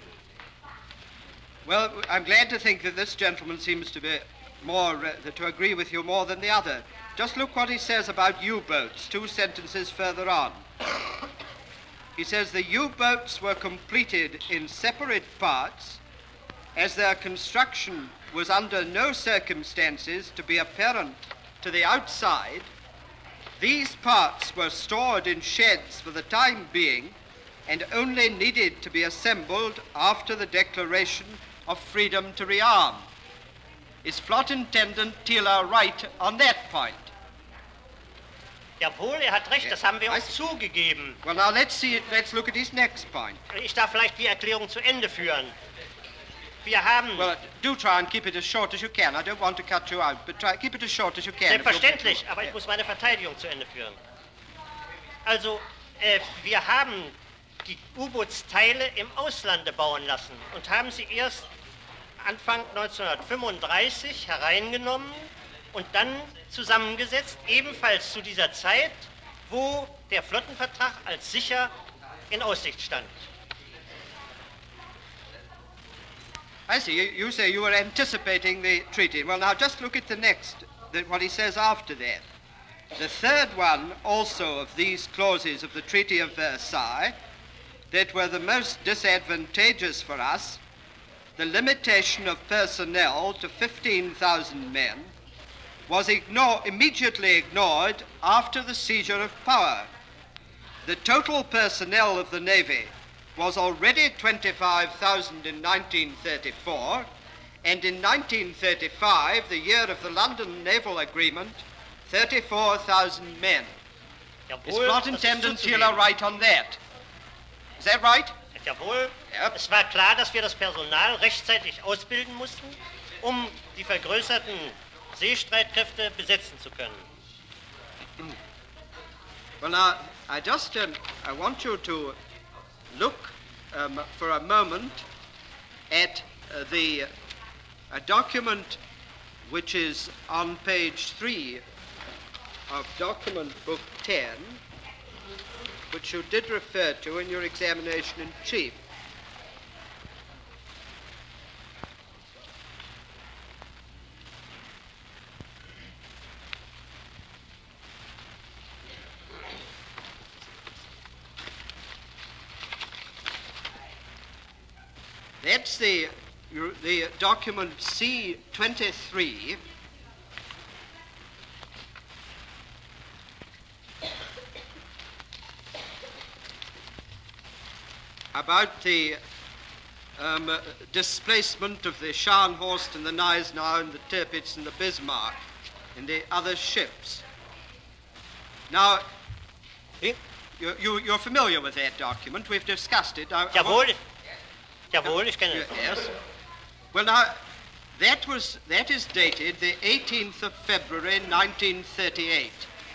Well, I'm glad to think that this gentleman seems to be more, uh, to agree with you more than the other. Just look what he says about U-boats, two sentences further on. He says the U-boats were completed in separate parts as their construction was under no circumstances to be apparent to the outside. These parts were stored in sheds for the time being and only needed to be assembled after the declaration of freedom to rearm. Is Flotintendant Thiele right on that point? Jawohl, er hat recht, das haben wir uns zugegeben. Well, now let's see, let's look at his next point. Ich darf vielleicht die Erklärung zu Ende führen. Wir haben... Well, do try and keep it as short as you can. I don't want to cut you out, but try, keep it as short as you can. Selbstverständlich, aber ich muss meine Verteidigung zu Ende führen. Also, äh, wir haben die U-Bootsteile im Auslande bauen lassen und haben sie erst Anfang neunzehnhundertfünfunddreißig hereingenommen und dann zusammengesetzt, ebenfalls zu dieser Zeit, wo der Flottenvertrag als sicher in Aussicht stand. I see. You, you say you were anticipating the treaty. Well, now just look at the next, the, what he says after that. The third one also of these clauses of the Treaty of Versailles that were the most disadvantageous for us, the limitation of personnel to fifteen thousand men, was ignore, immediately ignored after the seizure of power. The total personnel of the Navy was already twenty-five thousand in nineteen thirty-four, and in nineteen thirty-five, the year of the London Naval Agreement, thirty-four thousand men. Jawohl, Is Flotintendant Thiele right on that? Is that right? Jawohl, Ja. Es war klar, dass wir das Personal rechtzeitig ausbilden mussten, um die vergrößerten Seestreitkräfte besetzen zu können. Well, now, I just, um, I want you to look um, for a moment at uh, the a document which is on page three of document book ten, which you did refer to in your examination in chief. That's the, the document C twenty-three, about the um, uh, displacement of the Scharnhorst and the Gneisenau and the Tirpitz and the Bismarck and the other ships. Now, you, you, you're familiar with that document. We've discussed it. I, I Jawohl, want- jawohl, ich kenne es. Yes. Well, now, that was that is dated the eighteenth of February, nineteen thirty-eight.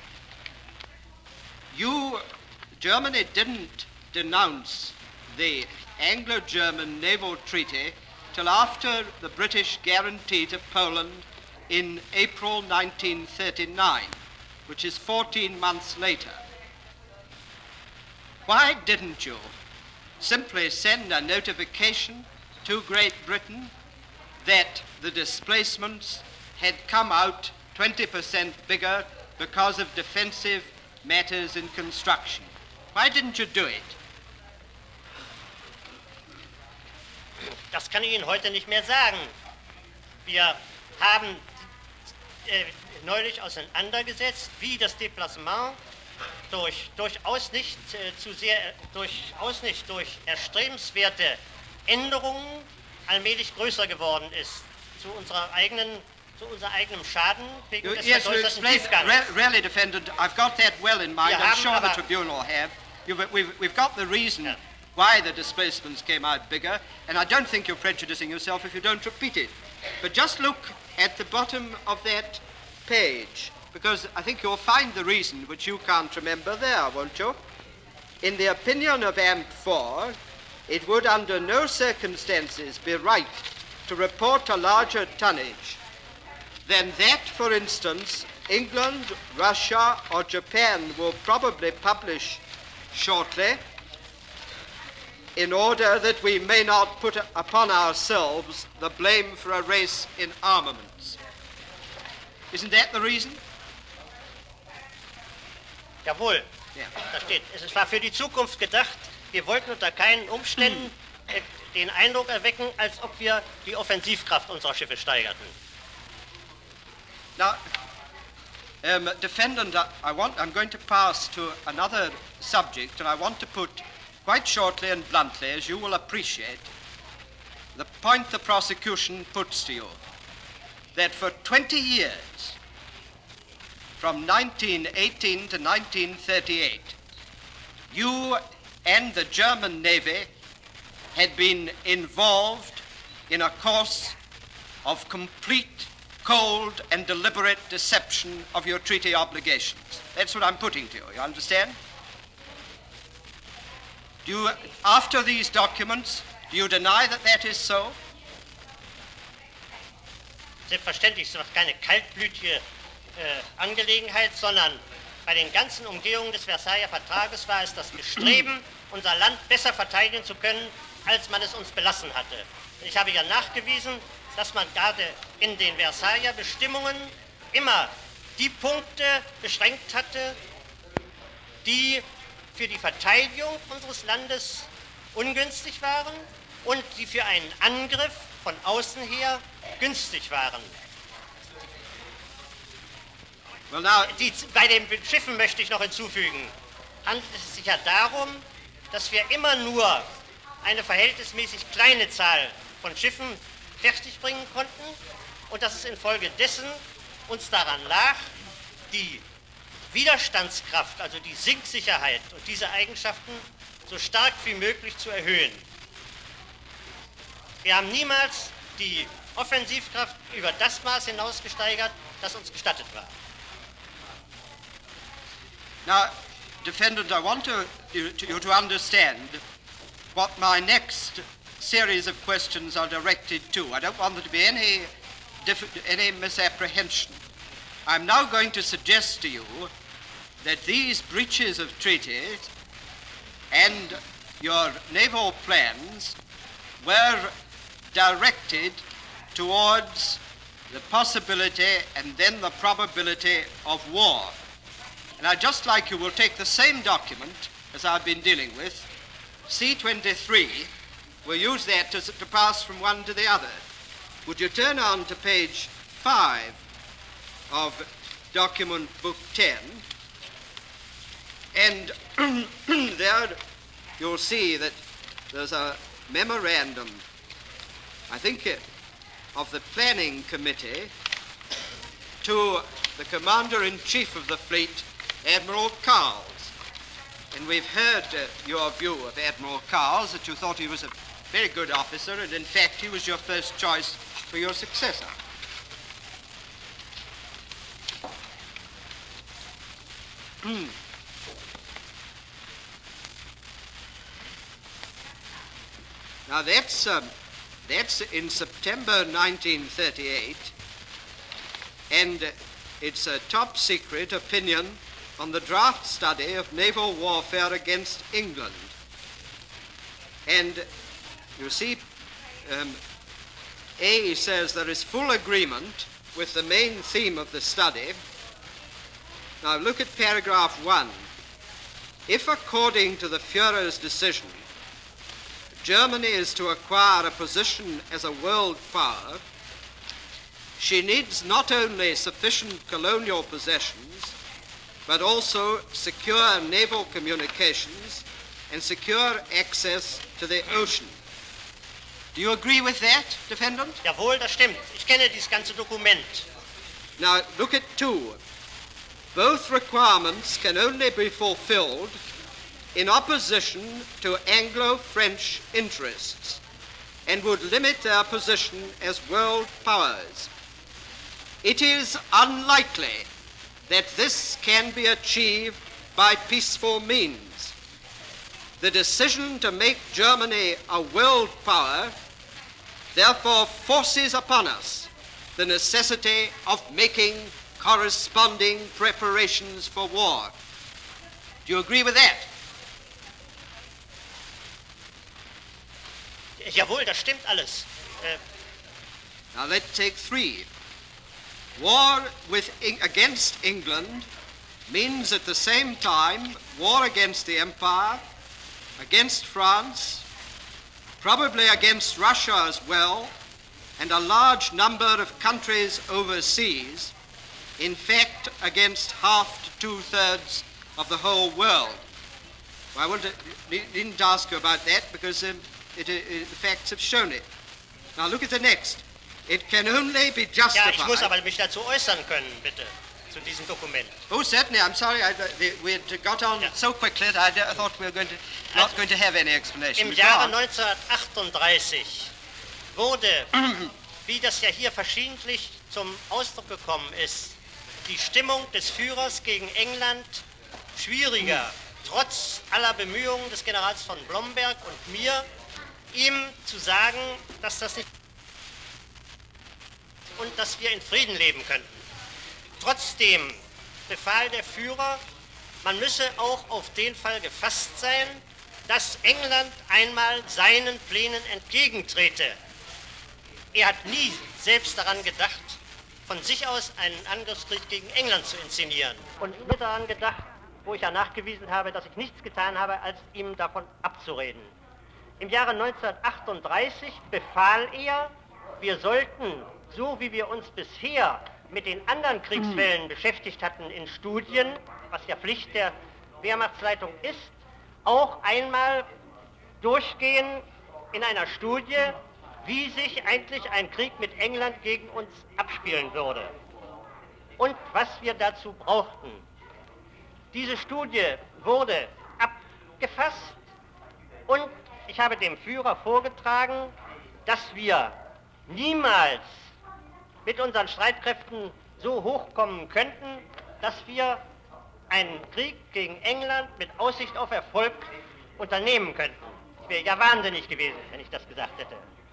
You, Germany didn't denounce the Anglo-German naval treaty till after the British guarantee to Poland in April nineteen thirty-nine, which is fourteen months later. Why didn't you simply send a notification to Great Britain that the displacements had come out twenty percent bigger because of defensive matters in construction. Why didn't you do it? Das kann ich Ihnen heute nicht mehr sagen. Wir haben äh, neulich auseinandergesetzt, wie das Deplacement durch, durchaus, nicht, äh, zu sehr, durchaus nicht durch erstrebenswerte Änderungen allmählich größer geworden ist, zu, unserer eigenen, zu unserem eigenen Schaden wegen You, des yes, you verdäuterten explained, Tiefgangs. re really, defendant, I've got that well in mind. Wir I'm haben sure the aber- tribunal have. You've, we've, we've got the reason Yeah. why the displacements came out bigger, and I don't think you're prejudicing yourself if you don't repeat it. But just look at the bottom of that page, because I think you'll find the reason which you can't remember there, won't you? In the opinion of A M P four, it would under no circumstances be right to report a larger tonnage than that, for instance, England, Russia, or Japan will probably publish shortly, in order that we may not put upon ourselves the blame for a race in armaments. Isn't that the reason? Jawohl, Ja. da steht, es war für die Zukunft gedacht. Wir wollten unter keinen Umständen äh, den Eindruck erwecken, als ob wir die Offensivkraft unserer Schiffe steigerten. Now, um, defendant, I want, I'm going to pass to another subject, and I want to put quite shortly and bluntly, as you will appreciate, the point the prosecution puts to you, that for twenty years, from nineteen eighteen to nineteen thirty-eight, you and the German Navy had been involved in a course of complete, cold, and deliberate deception of your treaty obligations. That's what I'm putting to you, you understand? Do you, after these documents, do you deny that that is so? Selbstverständlich ist es doch keine kaltblütige äh, Angelegenheit, sondern bei den ganzen Umgehungen des Versailler Vertrages war es das Bestreben, unser Land besser verteidigen zu können, als man es uns belassen hatte. Ich habe ja nachgewiesen, dass man gerade in den Versailler Bestimmungen immer die Punkte beschränkt hatte, die für die Verteidigung unseres Landes ungünstig waren und die für einen Angriff von außen her günstig waren. Well, now, Die, bei den Schiffen möchte ich noch hinzufügen, handelt es sich ja darum, dass wir immer nur eine verhältnismäßig kleine Zahl von Schiffen fertigbringen konnten und dass es infolgedessen uns daran lag, die Widerstandskraft, also die Sinksicherheit und diese Eigenschaften so stark wie möglich zu erhöhen. Wir haben niemals die Offensivkraft über das Maß hinaus gesteigert, das uns gestattet war. now, defendant, I want to, you, to, you to understand what my next series of questions are directed to. I don't want there to be any, diff- any misapprehension. I'm now going to suggest to you that these breaches of treaties and your naval plans were directed towards the possibility and then the probability of war. And I'd just like you will take the same document as I've been dealing with, C twenty-three, we'll use that to, to pass from one to the other. Would you turn on to page five of document book ten, and there you'll see that there's a memorandum, I think, uh, of the planning committee to the commander-in-chief of the fleet, Admiral Cowles. And we've heard uh, your view of Admiral Cowles, that you thought he was a very good officer, and in fact he was your first choice for your successor. Now that's, um, that's in September nineteen thirty-eight, and uh, it's a top secret opinion on the draft study of naval warfare against England. And you see, um, A says there is full agreement with the main theme of the study. Now look at paragraph one. If, according to the Führer's decision, Germany is to acquire a position as a world power, she needs not only sufficient colonial possessions, but also secure naval communications and secure access to the ocean. Do you agree with that, defendant? Jawohl, das stimmt. Ich kenne dieses ganze Dokument. Now, look at two. Both requirements can only be fulfilled in opposition to Anglo-French interests and would limit their position as world powers. It is unlikely that this can be achieved by peaceful means. The decision to make Germany a world power therefore forces upon us the necessity of making corresponding preparations for war. Do you agree with that? Jawohl, das stimmt alles. Äh, Now let's take three. War with, against England means at the same time war against the Empire, against France, probably against Russia as well, and a large number of countries overseas, in fact against half to two-thirds of the whole world. Well, I wanted, didn't ask you about that because um, it, it, the facts have shown it. Now look at the next. It can only be justified. Ja, ich muss aber mich dazu äußern können, bitte, zu diesem Dokument. Oh, certainly. I'm sorry. I, we had got on Ja. so quickly that I, I thought we were going to, not Also, going to have any explanation. Im But Jahre go on. neunzehnhundertachtunddreißig wurde, wie das ja hier verschiedentlich zum Ausdruck gekommen ist, die Stimmung des Führers gegen England schwieriger, trotz aller Bemühungen des Generals von Blomberg und mir, ihm zu sagen, dass das nicht und dass wir in Frieden leben könnten. Trotzdem befahl der Führer, man müsse auch auf den Fall gefasst sein, dass England einmal seinen Plänen entgegentrete. Er hat nie selbst daran gedacht, von sich aus einen Angriffskrieg gegen England zu inszenieren. Und nur daran gedacht, wo ich ja nachgewiesen habe, dass ich nichts getan habe, als ihm davon abzureden. Im Jahre neunzehnhundertachtunddreißig befahl er, wir sollten, so wie wir uns bisher mit den anderen Kriegsfällen beschäftigt hatten in Studien, was ja Pflicht der Wehrmachtsleitung ist, auch einmal durchgehen in einer Studie, wie sich eigentlich ein Krieg mit England gegen uns abspielen würde und was wir dazu brauchten. Diese Studie wurde abgefasst und ich habe dem Führer vorgetragen, dass wir niemals mit unseren Streitkräften so hochkommen könnten, dass wir einen Krieg gegen England mit Aussicht auf Erfolg unternehmen könnten. Ich wäre ja wahnsinnig gewesen, wenn ich das gesagt hätte.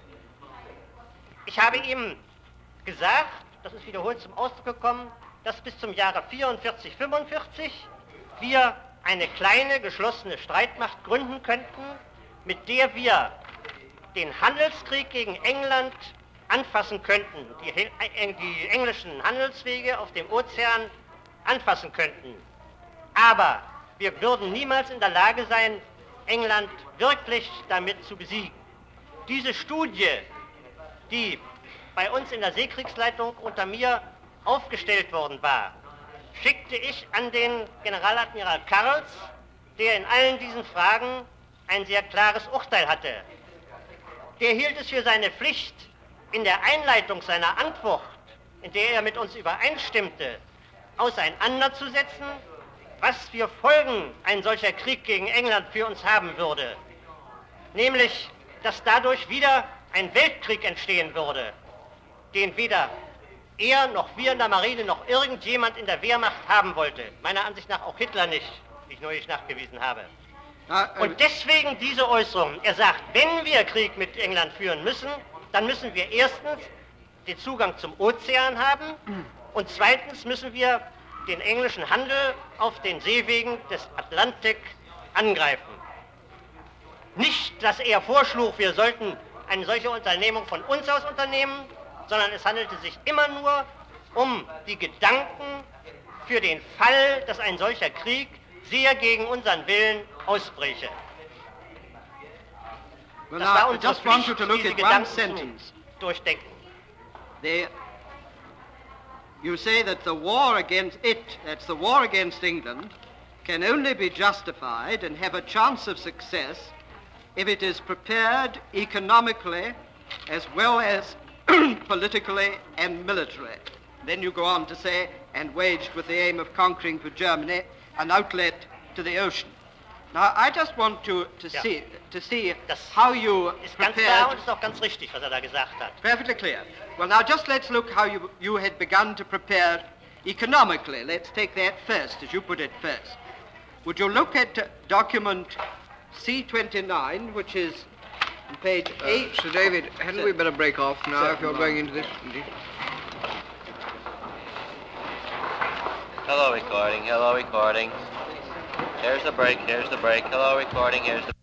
Ich habe ihm gesagt, das ist wiederholt zum Ausdruck gekommen, dass bis zum Jahre vierundvierzig, fünfundvierzig wir eine kleine geschlossene Streitmacht gründen könnten, mit der wir den Handelskrieg gegen England anfassen könnten, die, die englischen Handelswege auf dem Ozean anfassen könnten. Aber wir würden niemals in der Lage sein, England wirklich damit zu besiegen. Diese Studie, die bei uns in der Seekriegsleitung unter mir aufgestellt worden war, schickte ich an den Generaladmiral Karls, der in allen diesen Fragen ein sehr klares Urteil hatte. Der hielt es für seine Pflicht, in der Einleitung seiner Antwort, in der er mit uns übereinstimmte, auseinanderzusetzen, was für Folgen ein solcher Krieg gegen England für uns haben würde. Nämlich, dass dadurch wieder ein Weltkrieg entstehen würde, den weder er noch wir in der Marine noch irgendjemand in der Wehrmacht haben wollte. Meiner Ansicht nach auch Hitler nicht, wie ich neulich nachgewiesen habe. Now, uh, Und deswegen diese Äußerung. Er sagt, wenn wir Krieg mit England führen müssen, dann müssen wir erstens den Zugang zum Ozean haben und zweitens müssen wir den englischen Handel auf den Seewegen des Atlantik angreifen. nicht, dass er vorschlug, wir sollten eine solche Unternehmung von uns aus unternehmen, sondern es handelte sich immer nur um die Gedanken für den Fall, dass ein solcher Krieg sehr gegen unseren Willen ausbreche. Well, Das now, war I unsere just want you Pflicht, to look diese at one Gedanken sentence. zu durchdenken. The, you say that the war against it, that's the war against England, can only be justified and have a chance of success if it is prepared economically as well as politically and militarily. Then you go on to say, and waged with the aim of conquering for Germany an outlet to the ocean. Now, I just want to, to Ja. see, to see Das how you Ist ganz klar und prepared. ist auch ganz richtig, was er da gesagt hat. Perfectly clear. Well, now just let's look how you, you had begun to prepare economically. Let's take that first, as you put it first. Would you look at uh, document C twenty-nine, which is on page Uh, eight? Sir David, hadn't Sir. we better break off now Sir. if you're going into this? Indeed. Hello, recording. Hello, recording. Here's the break. Here's the break. Hello, recording. Here's the.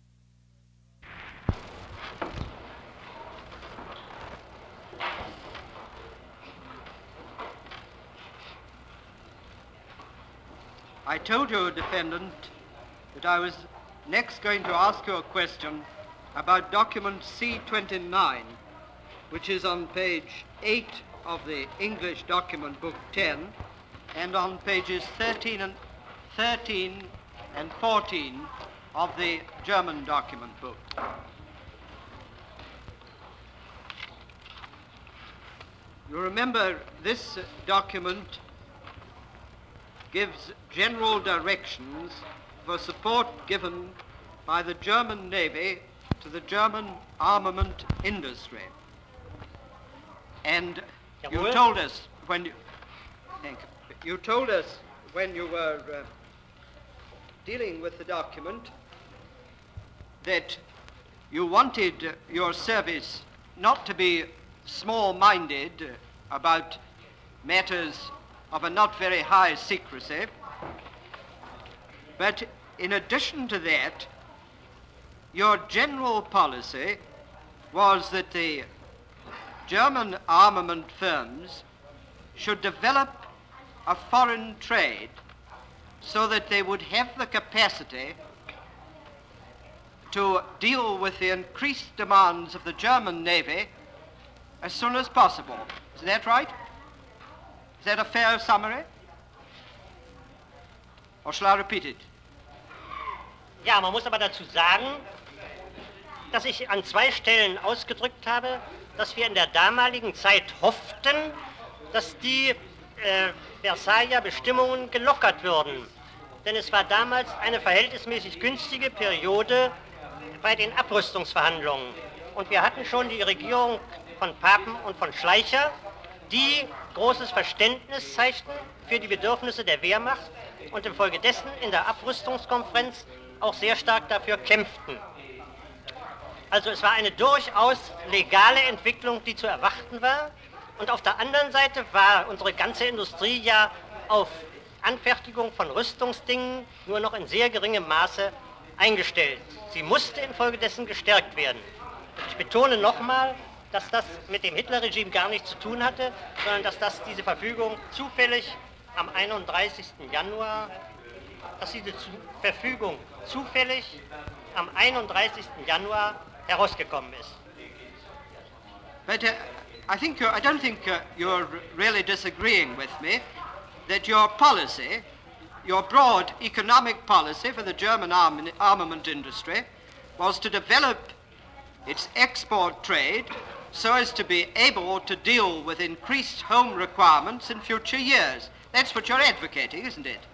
I told you, defendant, that I was next going to ask you a question about document C twenty-nine, which is on page eight of the English document book ten, and on pages thirteen and thirteen and fourteen of the German document book. You remember this uh, document gives general directions for support given by the German Navy to the German armament industry. And you Jawohl. told us when you, thank you, you told us when you were uh, dealing with the document that you wanted uh, your service not to be small-minded uh, about matters of a not very high secrecy, but in addition to that, your general policy was that the German armament firms should develop a foreign trade so that they would have the capacity to deal with the increased demands of the German Navy as soon as possible. Is that right? Is that a fair summary? Or shall I repeat it? Ja, man muss aber dazu sagen, dass ich an zwei Stellen ausgedrückt habe, dass wir in der damaligen Zeit hofften, dass die äh, Versailler Bestimmungen gelockert würden. Denn es war damals eine verhältnismäßig günstige Periode bei den Abrüstungsverhandlungen. Und wir hatten schon die Regierung von Papen und von Schleicher, die großes Verständnis zeigten für die Bedürfnisse der Wehrmacht und infolgedessen in der Abrüstungskonferenz auch sehr stark dafür kämpften. Also es war eine durchaus legale Entwicklung, die zu erwarten war. Und auf der anderen Seite war unsere ganze Industrie ja auf Anfertigung von Rüstungsdingen nur noch in sehr geringem Maße eingestellt. Sie musste infolgedessen gestärkt werden. Ich betone nochmal, dass das mit dem Hitlerregime gar nichts zu tun hatte, sondern dass das diese Verfügung zufällig am einunddreißigsten Januar, dass diese Verfügung zufällig am einunddreißigsten Januar herausgekommen ist. But uh, I think you're, I don't think uh, you're really disagreeing with me that your policy, your broad economic policy for the German arm armament industry was to develop its export trade so as to be able to deal with increased home requirements in future years. That's what you're advocating, isn't it?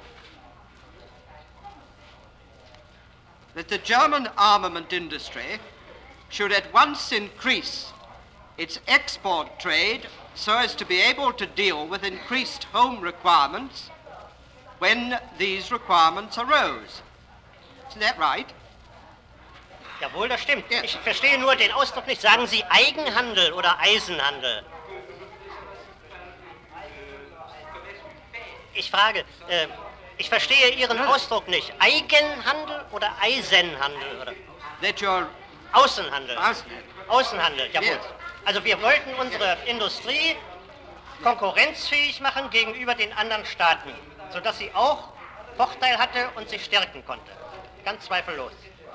That the German armament industry should at once increase its export trade so as to be able to deal with increased home requirements when these requirements arose. Isn't that right? Jawohl, das stimmt. Ja. Ich verstehe nur den Ausdruck nicht. Sagen Sie Eigenhandel oder Eisenhandel? Ich frage, äh, Ich verstehe Ihren Ausdruck nicht. Eigenhandel oder Eisenhandel? Oder? That your Außenhandel. Außenhandel. Außenhandel, jawohl. Yes. Also wir wollten unsere Industrie konkurrenzfähig machen gegenüber den anderen Staaten, sodass sie auch Vorteil hatte und sich stärken konnte. Ganz zweifellos.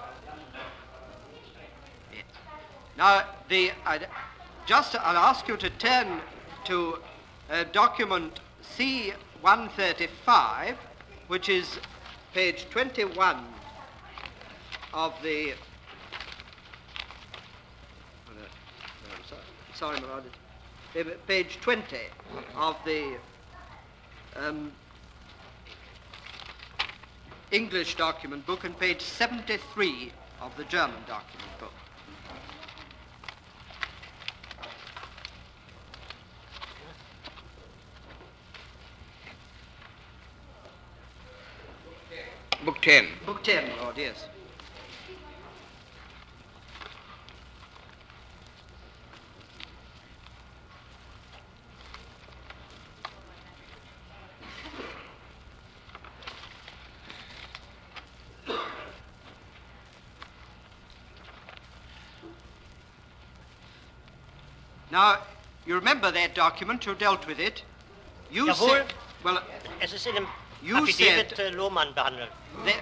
Now, the, uh, just I'll ask you to turn to uh, document C one thirty-five, which is page twenty-one of the. Oh, no, no, I'm sorry, sorry, my lord. Uh, Page twenty of the um, English document book and page seventy-three of the German document book. Book ten. Book ten, my lord, yes. Now, you remember that document, you dealt with it. You Jawohl. said, well, Es ist in dem You Affidavit said- äh, Lohmann behandelt. that,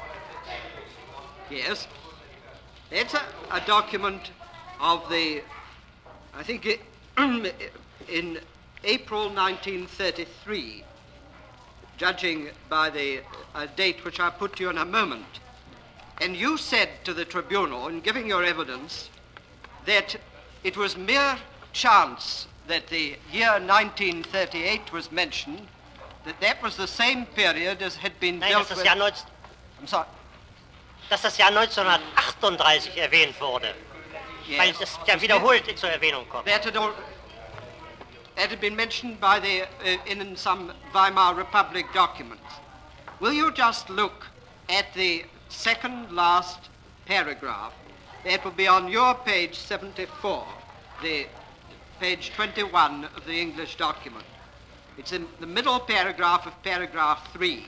yes, that's a, a document of the, I think it, in April nineteen thirty-three, judging by the uh, date which I'll put to you in a moment. And you said to the tribunal, in giving your evidence, that it was mere chance that the year nineteen thirty-eight was mentioned, that that was the same period as had been Nein, dealt dass das, with... Jahr neunzehn, I'm sorry. dass das Jahr neunzehnhundertachtunddreißig erwähnt wurde, weil Yes. es ja wiederholt zur Erwähnung kommt. That had, all, that had been mentioned by the, uh, in some Weimar Republic documents. Will you just look at the second last paragraph? That will be on your page seventy-four, the page twenty-one of the English document. It's in the middle paragraph of paragraph three.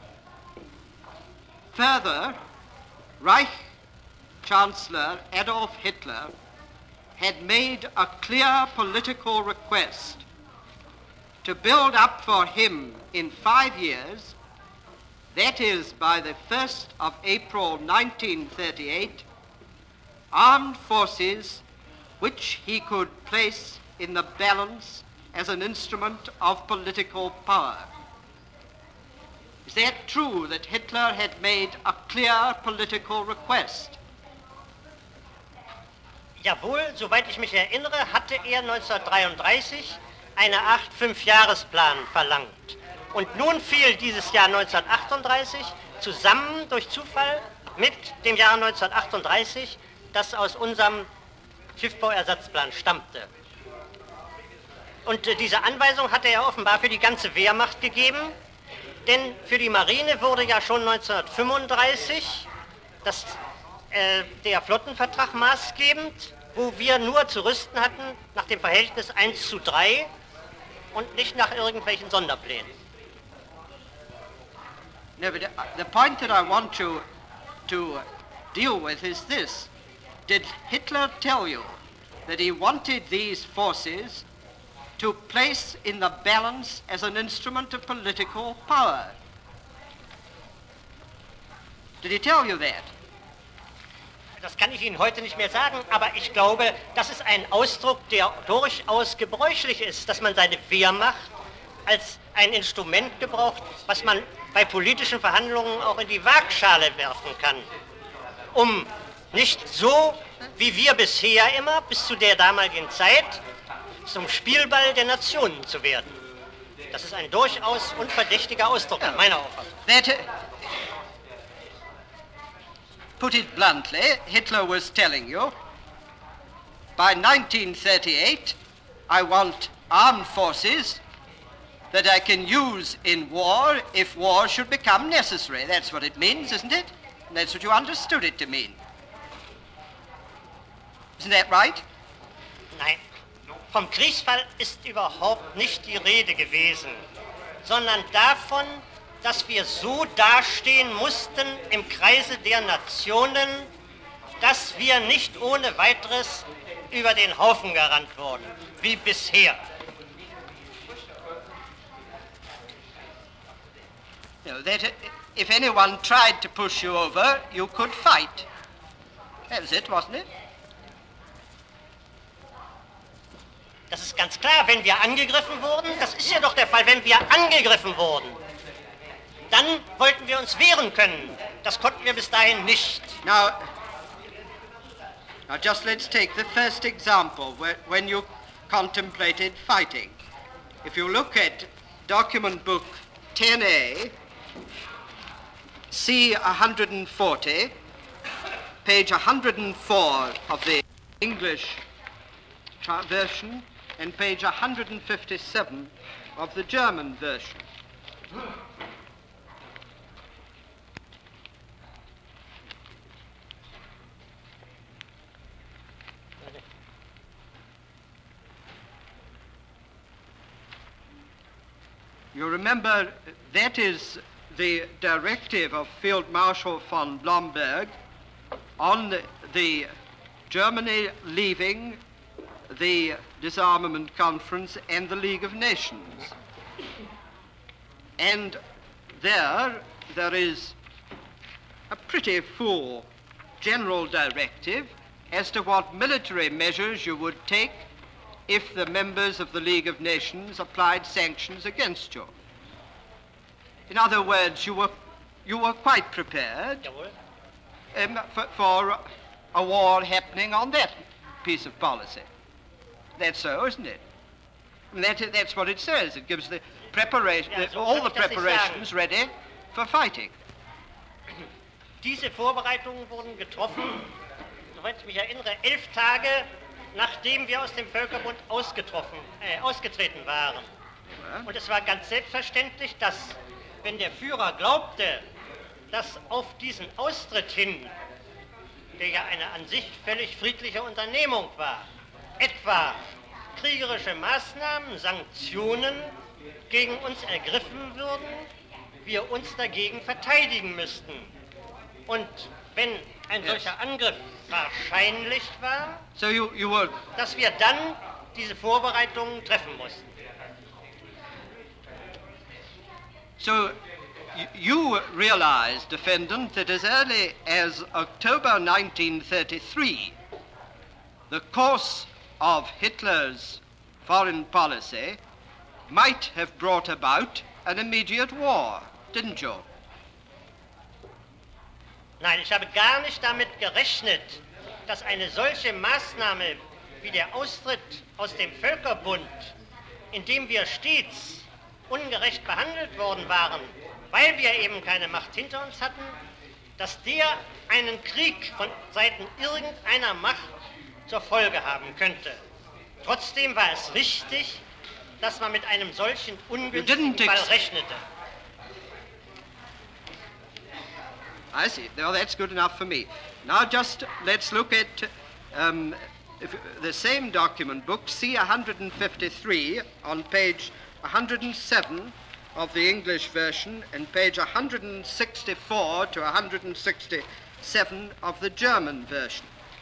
Further, Reich Chancellor Adolf Hitler had made a clear political request to build up for him in five years, that is by the first of April nineteen thirty-eight, armed forces which he could place in the balance as an instrument of political power. Is that true, that Hitler had made a clear political request? Jawohl, soweit ich mich erinnere, hatte er neunzehnhundertdreiunddreißig eine Art Fünfjahresplan verlangt. Und nun fiel dieses Jahr neunzehnhundertachtunddreißig zusammen durch Zufall mit dem Jahr neunzehnhundertachtunddreißig, das aus unserem Schiffbauersatzplan stammte. Und äh, diese Anweisung hatte er offenbar für die ganze Wehrmacht gegeben, denn für die Marine wurde ja schon neunzehnhundertfünfunddreißig das, äh, der Flottenvertrag maßgebend, wo wir nur zu rüsten hatten nach dem Verhältnis eins zu drei und nicht nach irgendwelchen Sonderplänen. No, but uh, the point that I want you to deal with is this. Did Hitler tell you that he wanted these forces to place in the balance as an instrument of political power? Did he tell you that? Das kann ich Ihnen heute nicht mehr sagen, aber ich glaube, das ist ein Ausdruck, der durchaus gebräuchlich ist, dass man seine Wehrmacht als ein Instrument gebraucht, was man bei politischen Verhandlungen auch in die Waagschale werfen kann, um nicht so, wie wir bisher immer, bis zu der damaligen Zeit, zum Spielball der Nationen zu werden. Das ist ein durchaus unverdächtiger Ausdruck, nach meiner Auffassung. That, uh, put it bluntly, Hitler was telling you, by nineteen thirty-eight, I want armed forces that I can use in war if war should become necessary. That's what it means, isn't it? And that's what you understood it to mean. Isn't that right? Nein, vom Kriegsfall ist überhaupt nicht die Rede gewesen, sondern davon, dass wir so dastehen mussten im Kreise der Nationen, dass wir nicht ohne weiteres über den Haufen gerannt wurden, wie bisher. You know, that if anyone tried to push you over, you could fight. That was it, wasn't it? Das ist ganz klar, wenn wir angegriffen wurden, das ist ja doch der Fall, wenn wir angegriffen wurden, dann wollten wir uns wehren können. Das konnten wir bis dahin nicht. Now, now just let's take the first example, where, when you contemplated fighting. If you look at document book ten A, C one hundred forty, page one hundred four of the English version, and page one hundred fifty-seven of the German version. You remember that is the directive of Field Marshal von Blomberg on the, the Germany leaving the Disarmament Conference and the League of Nations. And there, there is a pretty full general directive as to what military measures you would take if the members of the League of Nations applied sanctions against you. In other words, you were, you were quite prepared um, for, for a war happening on that piece of policy. That's so, isn't it? And that, that's what it says. It gives the preparation, Ja, so all kann the ich das nicht preparations sagen. ready for fighting. Diese Vorbereitungen wurden getroffen, soweit ich mich erinnere, elf Tage nachdem wir aus dem Völkerbund ausgetroffen, äh, ausgetreten waren. Und es war ganz selbstverständlich, dass, wenn der Führer glaubte, dass auf diesen Austritt hin, der ja eine an sich völlig friedliche Unternehmung war, etwa kriegerische Maßnahmen, Sanktionen gegen uns ergriffen würden, wir uns dagegen verteidigen müssten. Und wenn ein Yes. solcher Angriff wahrscheinlich war, So you, you were, dass wir dann diese Vorbereitungen treffen mussten. so y- you realized, defendant, that as early as October nineteen thirty-three, the course of Hitler's foreign policy might have brought about an immediate war, didn't you? Nein, ich habe gar nicht damit gerechnet, dass eine solche Maßnahme wie der Austritt aus dem Völkerbund, in dem wir stets ungerecht behandelt worden waren, weil wir eben keine Macht hinter uns hatten, dass der einen Krieg von Seiten irgendeiner Macht zur Folge haben könnte. Trotzdem war es richtig, dass man mit einem solchen ungünstigen didn't Fall ex- rechnete. I see. Now that's good enough for me. Now just let's look at um, if, the same document book, C one fifty-three, on page one hundred seven of the English version and page one hundred sixty-four to one hundred sixty-seven of the German version.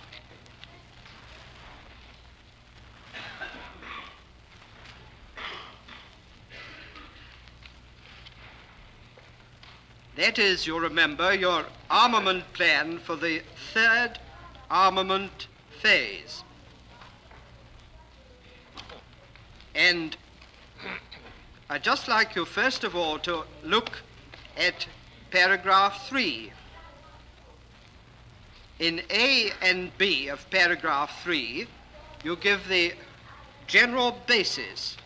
That is, you remember, your armament plan for the third armament phase. And I'd just like you, first of all, to look at paragraph three. In A and B of paragraph three, you give the general basis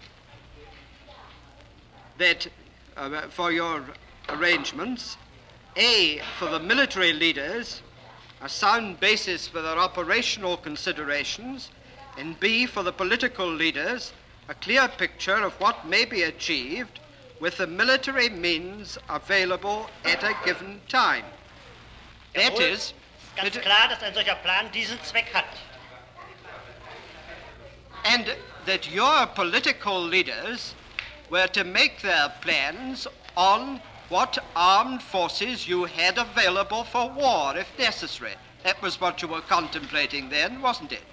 that uh, for your arrangements. A, for the military leaders, a sound basis for their operational considerations, and B, for the political leaders, a clear picture of what may be achieved with the military means available at a given time. That Jawohl, is, ganz that- klar, dass ein solcher Plan diesen Zweck hat. and that your political leaders were to make their plans on what armed forces you had available for war, if necessary. That was what you were contemplating then, wasn't it?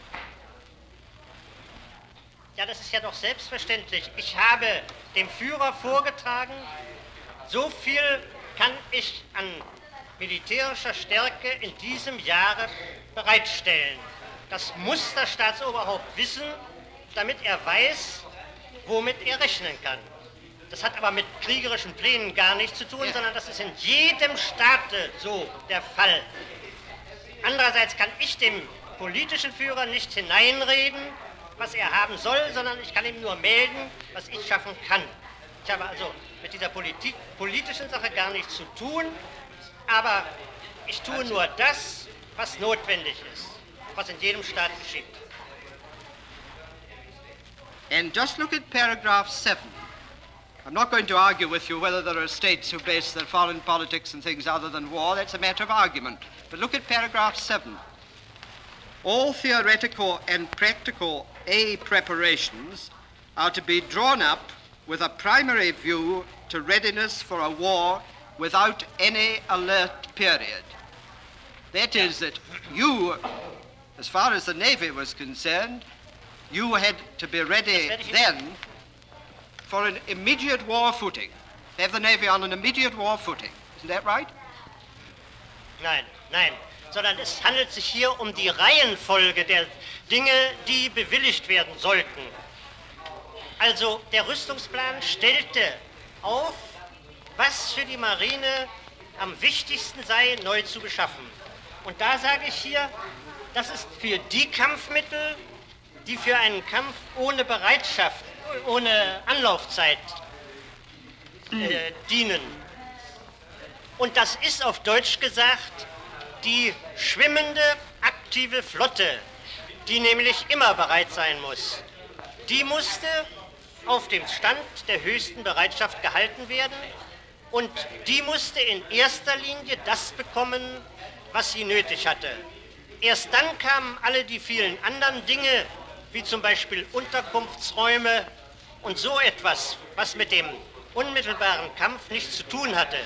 Ja, das ist ja doch selbstverständlich. Ich habe dem Führer vorgetragen, so viel kann ich an militärischer Stärke in diesem Jahre bereitstellen. Das muss das Staatsoberhaupt wissen, damit er weiß, womit er rechnen kann. Das hat aber mit kriegerischen Plänen gar nichts zu tun, ja. Sondern das ist in jedem Staate so der Fall. Andererseits kann ich dem politischen Führer nicht hineinreden, was er haben soll, sondern ich kann ihm nur melden, was ich schaffen kann. Ich habe also mit dieser Politik, politischen Sache gar nichts zu tun, aber ich tue nur das, was notwendig ist, was in jedem Staat geschieht. And just look at paragraph seven. I'm not going to argue with you whether there are states who base their foreign politics on things other than war. That's a matter of argument. But look at paragraph seven. All theoretical and practical A preparations are to be drawn up with a primary view to readiness for a war without any alert period. That is that you, as far as the Navy was concerned, you had to be ready then for an immediate war footing. Have the Navy on an immediate war footing. Isn't that right? Nein, nein. Sondern es handelt sich hier um die Reihenfolge der Dinge, die bewilligt werden sollten. Also der Rüstungsplan stellte auf, was für die Marine am wichtigsten sei, neu zu beschaffen. Und da sage ich hier, das ist für die Kampfmittel, die für einen Kampf ohne Bereitschaft, ohne Anlaufzeit äh, dienen. Und das ist auf Deutsch gesagt die schwimmende, aktive Flotte, die nämlich immer bereit sein muss. Die musste auf dem Stand der höchsten Bereitschaft gehalten werden und die musste in erster Linie das bekommen, was sie nötig hatte. Erst dann kamen alle die vielen anderen Dinge, wie zum Beispiel Unterkunftsräume und so etwas, was mit dem unmittelbaren Kampf nichts zu tun hatte.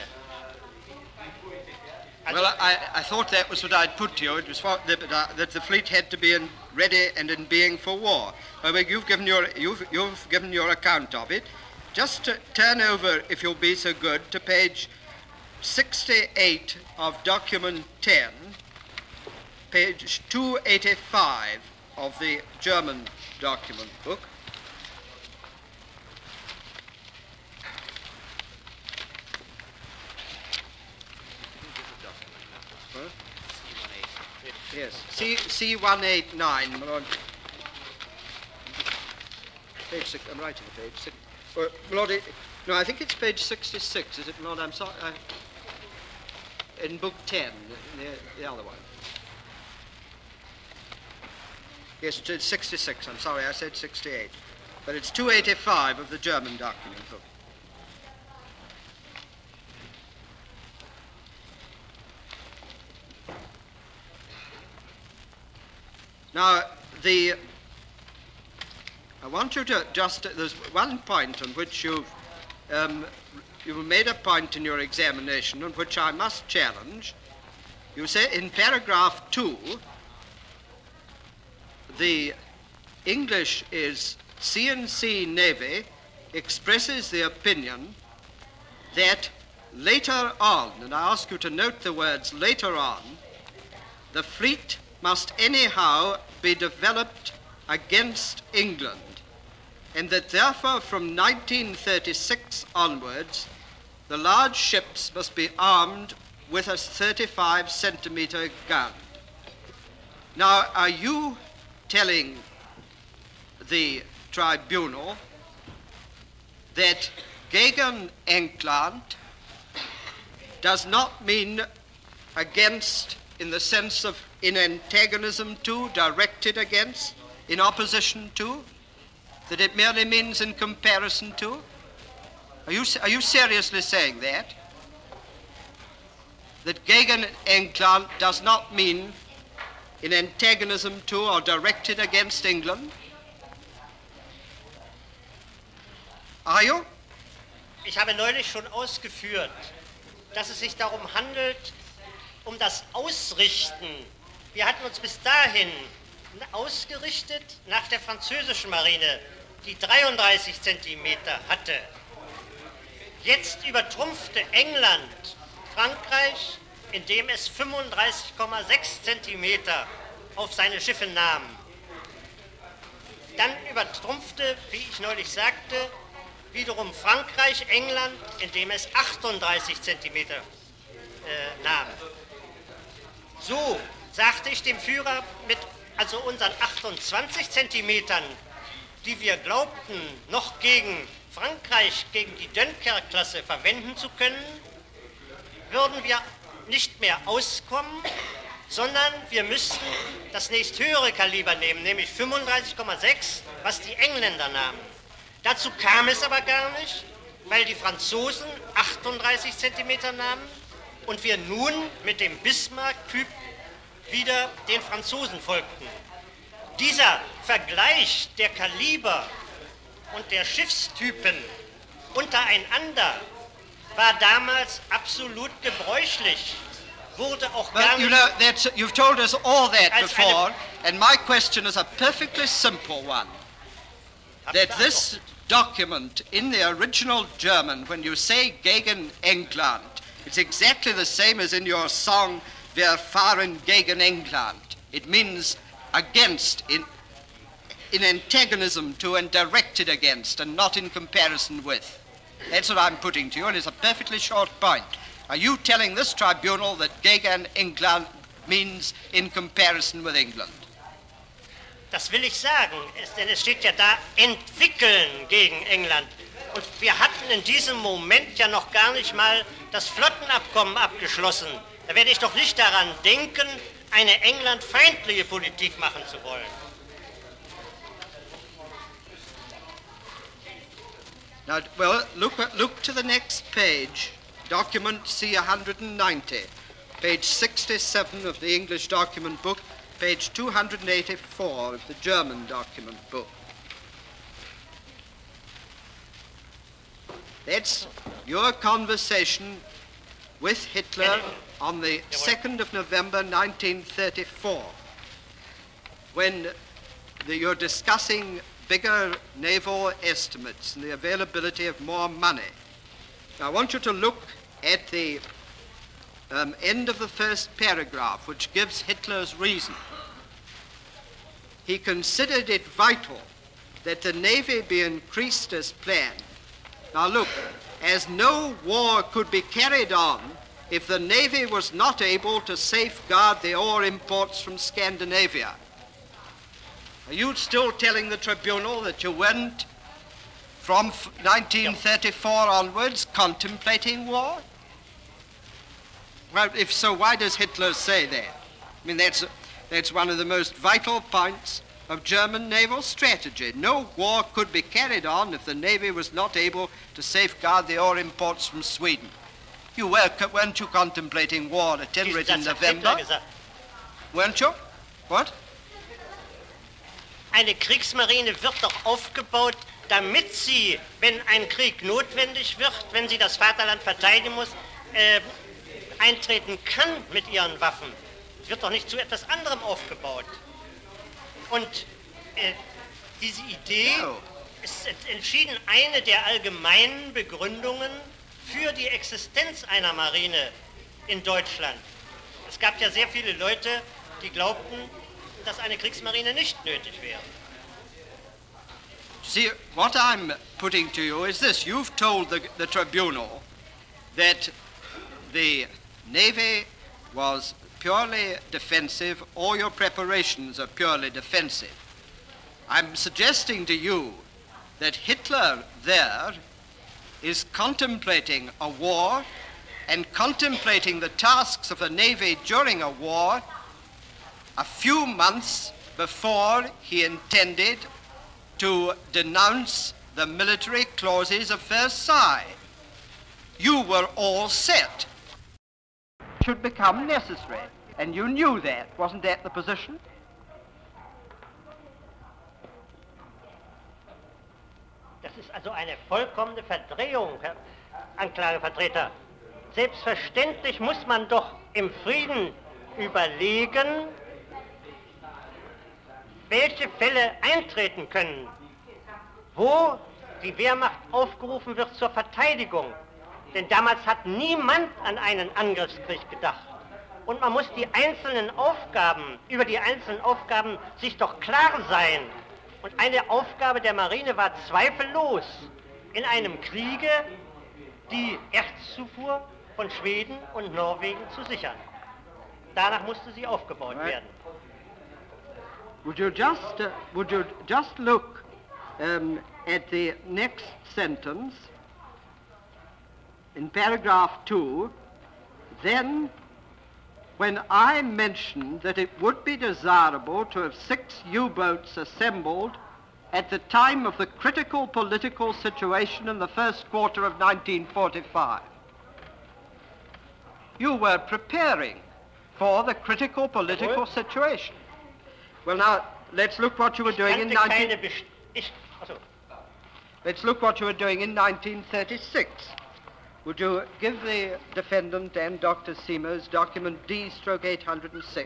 Well, I, I thought that was what I'd put to you. It was what, that, uh, that the fleet had to be in ready and in being for war. Well, you've given your you've, you've given your account of it. Just to turn over, if you'll be so good, to page sixty-eight of document ten, page two eighty-five of the German document book. Yes, C, C one eighty-nine, my lord. Page six, I'm writing page six. Uh, my lord, it, no, I think it's page sixty-six, is it, my lord? I'm sorry. I, in book ten, the, the other one. Yes, it's sixty-six, I'm sorry, I said sixty-eight. But it's two eighty-five of the German document book. Now, the, I want you to just, there's one point on which you've, um, you've made a point in your examination on which I must challenge. You say in paragraph two, the English is C and C Navy expresses the opinion that later on, and I ask you to note the words later on, the fleet must anyhow be developed against England, and that therefore from nineteen thirty-six onwards, the large ships must be armed with a thirty-five centimeter gun. Now, are you telling the tribunal that gegen England does not mean against in the sense of in antagonism to, directed against, in opposition to, that it merely means in comparison to? Are you, are you seriously saying that? That gegen England does not mean in antagonism to or directed against England? Are you? Ich habe neulich schon ausgeführt, dass es sich darum handelt, um das Ausrichten. Wir hatten uns bis dahin ausgerichtet nach der französischen Marine, die dreiunddreißig Zentimeter hatte. Jetzt übertrumpfte England Frankreich, indem es fünfunddreißig Komma sechs Zentimeter auf seine Schiffe nahm. Dann übertrumpfte, wie ich neulich sagte, wiederum Frankreich England, indem es achtunddreißig Zentimeter äh, nahm. So sagte ich dem Führer, mit also unseren achtundzwanzig Zentimetern, die wir glaubten, noch gegen Frankreich, gegen die Dunkirk-Klasse verwenden zu können, würden wir nicht mehr auskommen, sondern wir müssten das nächsthöhere Kaliber nehmen, nämlich fünfunddreißig Komma sechs, was die Engländer nahmen. Dazu kam es aber gar nicht, weil die Franzosen achtunddreißig Zentimeter nahmen und wir nun mit dem Bismarck-Typ wieder den Franzosen folgten. Dieser Vergleich der Kaliber und der Schiffstypen untereinander war damals absolut gebräuchlich, wurde auch gar Well, you nicht... know, that's, you've told us all that Als before, eine- and my question is a perfectly simple one. That this document, in the original German, when you say gegen England, it's exactly the same as in your song, Wir fahren gegen England. It means against, in, in antagonism to and directed against, and not in comparison with. That's what I'm putting to you, and it's a perfectly short point. Are you telling this tribunal that gegen England means in comparison with England? Das will ich sagen, es, denn es steht ja da, entwickeln gegen England. Und wir hatten in diesem Moment ja noch gar nicht mal das Flottenabkommen abgeschlossen. Da werde ich doch nicht daran denken, eine englandfeindliche Politik machen zu wollen. Now, well, look, look to the next page, document C one ninety, page sixty-seven of the English document book, page two hundred eighty-four of the German document book. That's your conversation with Hitler on the second of November nineteen thirty-four, when the, you're discussing bigger naval estimates and the availability of more money. Now, I want you to look at the um, end of the first paragraph, which gives Hitler's reason. He considered it vital that the Navy be increased as planned. Now look, as no war could be carried on if the Navy was not able to safeguard the ore imports from Scandinavia. Are you still telling the tribunal that you weren't, from nineteen thirty-four onwards, contemplating war? Well, if so, why does Hitler say that? I mean, that's, that's one of the most vital points of German naval strategy. No war could be carried on if the Navy was not able to safeguard the ore imports from Sweden. You were, weren't you contemplating war at any rate in Diesen Satz hat Hitler November? gesagt. Weren't you? What? Eine Kriegsmarine wird doch aufgebaut, damit sie, wenn ein Krieg notwendig wird, wenn sie das Vaterland verteidigen muss, äh, eintreten kann mit ihren Waffen. Es wird doch nicht zu etwas anderem aufgebaut. Und äh, diese Idee No. ist entschieden eine der allgemeinen Begründungen für die Existenz einer Marine in Deutschland. Es gab ja sehr viele Leute, die glaubten, dass eine Kriegsmarine nicht nötig wäre. See, what I'm putting to you is this. You've told the, the tribunal that the Navy was purely defensive, all your preparations are purely defensive. I'm suggesting to you that Hitler there is contemplating a war and contemplating the tasks of the Navy during a war a few months before he intended to denounce the military clauses of Versailles. You were all set. Should become necessary, and you knew that. Wasn't that the position? Das ist ist also eine vollkommene Verdrehung, Herr Anklagevertreter. Selbstverständlich muss man doch im Frieden überlegen, welche Fälle eintreten können, wo die Wehrmacht aufgerufen wird zur Verteidigung. Denn damals hat niemand an einen Angriffskrieg gedacht. Und man muss die einzelnen Aufgaben, über die einzelnen Aufgaben sich doch klar sein. Und eine Aufgabe der Marine war zweifellos, in einem Kriege die Erzzufuhr von Schweden und Norwegen zu sichern. Danach musste sie aufgebaut Right. werden. Would you just, uh, would you just look um, at the next sentence in paragraph two, then when I mentioned that it would be desirable to have six U-boats assembled at the time of the critical political situation in the first quarter of nineteen forty-five. You were preparing for the critical political situation. Well, now, let's look what you were doing in nineteen... Keine Best- ich, also, Let's look what you were doing in nineteen thirty-six. Would you give the defendant and Doctor Seamers document D stroke eight hundred six?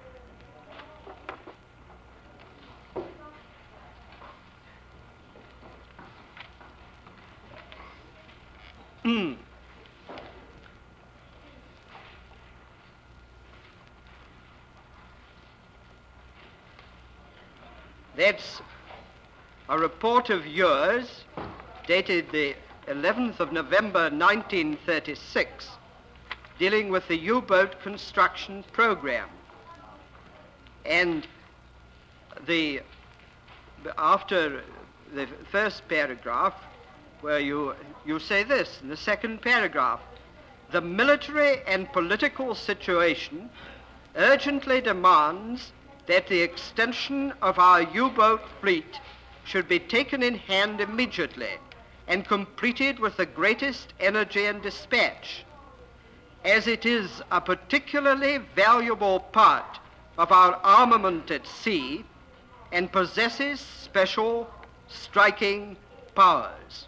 Hmm. That's a report of yours dated the eleventh of November nineteen thirty-six, dealing with the U-boat construction program. And the, after the first paragraph, where you, you say this, in the second paragraph, the military and political situation urgently demands that the extension of our U-boat fleet should be taken in hand immediately and completed with the greatest energy and dispatch, as it is a particularly valuable part of our armament at sea and possesses special striking powers.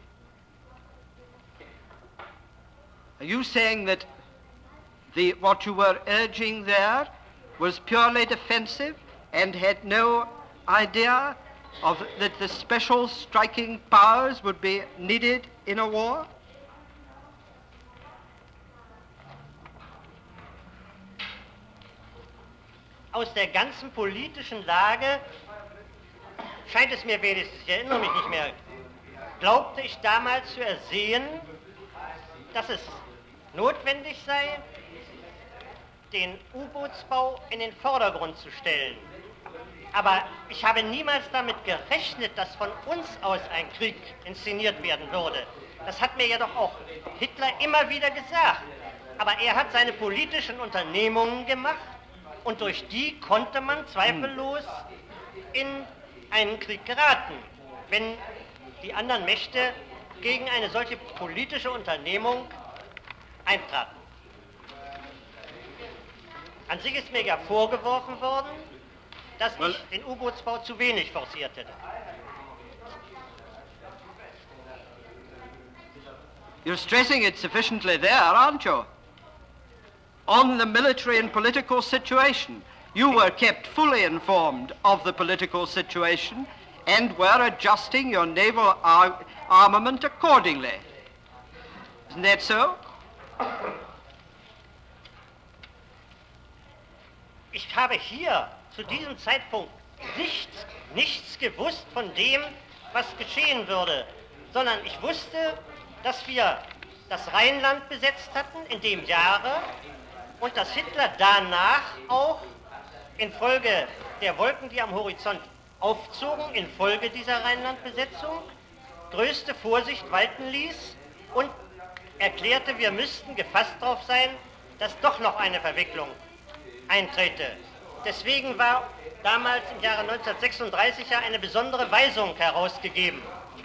Are you saying that the, what you were urging there was purely defensive and had no idea of that the special striking powers would be needed in a war? Aus der ganzen politischen Lage scheint es mir wenigstens, ich erinnere mich nicht mehr, glaubte ich damals zu ersehen, dass es notwendig sei, den U-Bootsbau in den Vordergrund zu stellen. Aber ich habe niemals damit gerechnet, dass von uns aus ein Krieg inszeniert werden würde. Das hat mir ja doch auch Hitler immer wieder gesagt. Aber er hat seine politischen Unternehmungen gemacht und durch die konnte man zweifellos in einen Krieg geraten, wenn die anderen Mächte gegen eine solche politische Unternehmung eintraten. An sich ist mir ja vorgeworfen worden, dass ich den U-Bootsbau zu wenig forciert hätte. You're stressing it sufficiently there, aren't you? On the military and political situation. You were kept fully informed of the political situation and were adjusting your naval ar- armament accordingly. Isn't that so? Ich habe hier zu diesem Zeitpunkt nichts, nichts gewusst von dem, was geschehen würde, sondern ich wusste, dass wir das Rheinland besetzt hatten in dem Jahre und dass Hitler danach auch infolge der Wolken, die am Horizont aufzogen, infolge dieser Rheinlandbesetzung, größte Vorsicht walten ließ und erklärte, wir müssten gefasst darauf sein, dass doch noch eine Verwicklung eintrete. Deswegen war damals im Jahre neunzehnhundertsechsunddreißig ja eine besondere Weisung herausgegeben.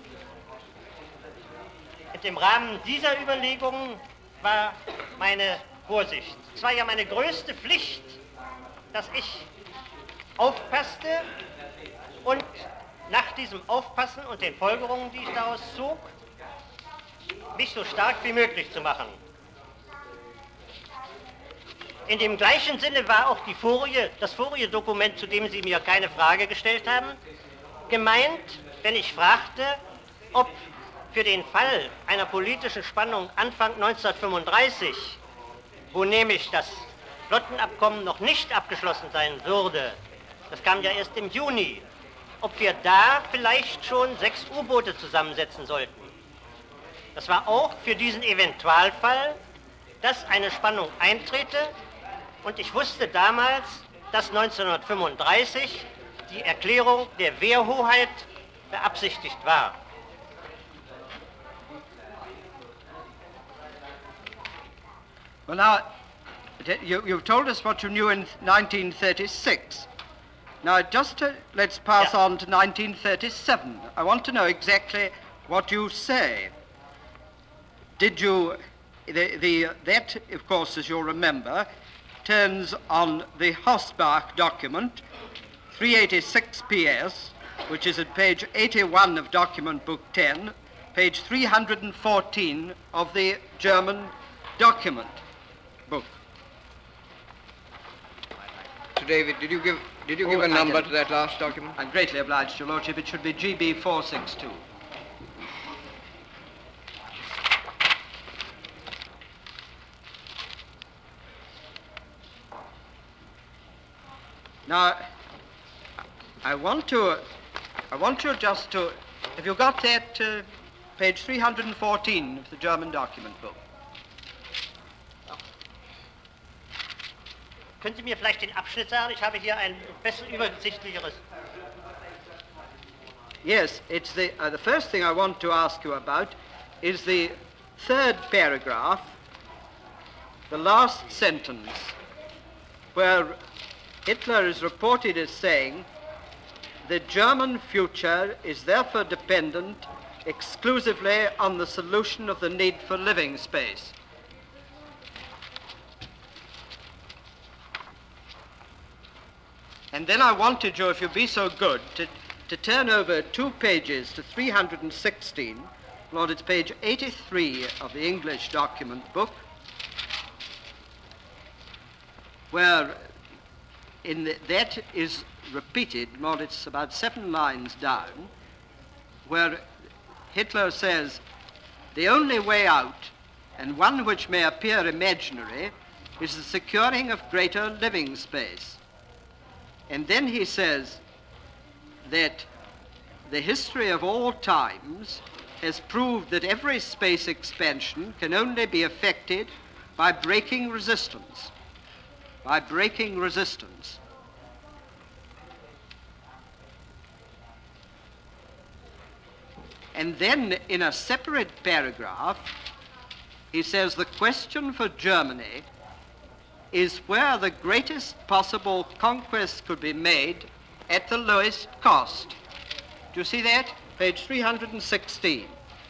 Und im Rahmen dieser Überlegungen war meine Vorsicht. Es war ja meine größte Pflicht, dass ich aufpasste und nach diesem Aufpassen und den Folgerungen, die ich daraus zog, mich so stark wie möglich zu machen. In dem gleichen Sinne war auch die Folie, das Folie-Dokument, zu dem Sie mir keine Frage gestellt haben, gemeint, wenn ich fragte, ob für den Fall einer politischen Spannung Anfang neunzehnhundertfünfunddreißig, wo nämlich das Flottenabkommen noch nicht abgeschlossen sein würde, das kam ja erst im Juni, ob wir da vielleicht schon sechs U-Boote zusammensetzen sollten. Das war auch für diesen Eventualfall, dass eine Spannung eintrete, und ich wusste damals, dass neunzehnhundertfünfunddreißig die Erklärung der Wehrhoheit beabsichtigt war. Well, now, you, you've told us what you knew in nineteen thirty-six. Now, just to, let's pass Yeah. on to nineteen thirty-seven. I want to know exactly what you say. Did you, the, the, that, of course, as you'll remember, turns on the Hosbach document, three eighty-six P S, which is at page eighty-one of document book ten, page three hundred fourteen of the German document book. So, David, did you give, did you Oh, give a I number didn't. to that last document? I'm greatly obliged, Your Lordship. It should be G B four sixty-two. Now, I want to, I want you just to, have you got that uh, page three hundred fourteen of the German document book? Können Sie mir vielleicht den Abschnitt sagen? Ich habe hier ein besser übersichtlicheres. Yes, it's the, uh, the first thing I want to ask you about is the third paragraph, the last sentence, where Hitler is reported as saying, the German future is therefore dependent exclusively on the solution of the need for living space. And then I wanted you, if you'd be so good, to, to turn over two pages to three hundred sixteen. Lord, it's page eighty-three of the English document book, where in the, that is repeated, Lord, it's about seven lines down, where Hitler says, the only way out, and one which may appear imaginary, is the securing of greater living space. And then he says that the history of all times has proved that every space expansion can only be effected by breaking resistance, by breaking resistance. And then in a separate paragraph, he says the question for Germany is where the greatest possible conquest could be made at the lowest cost. Do you see that? Page three hundred sixteen.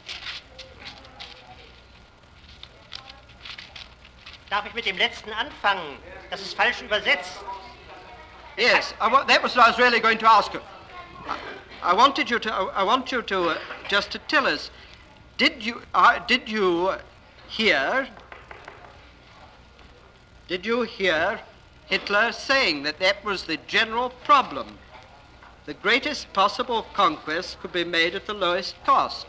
Darf ich mit dem letzten anfangen? Das ist falsch übersetzt. Yes, I wa- that was what I was really going to ask you. I, I wanted you to, I, I want you to uh, just to tell us, did you, uh, did you hear Did you hear Hitler saying that that was the general problem? The greatest possible conquest could be made at the lowest cost.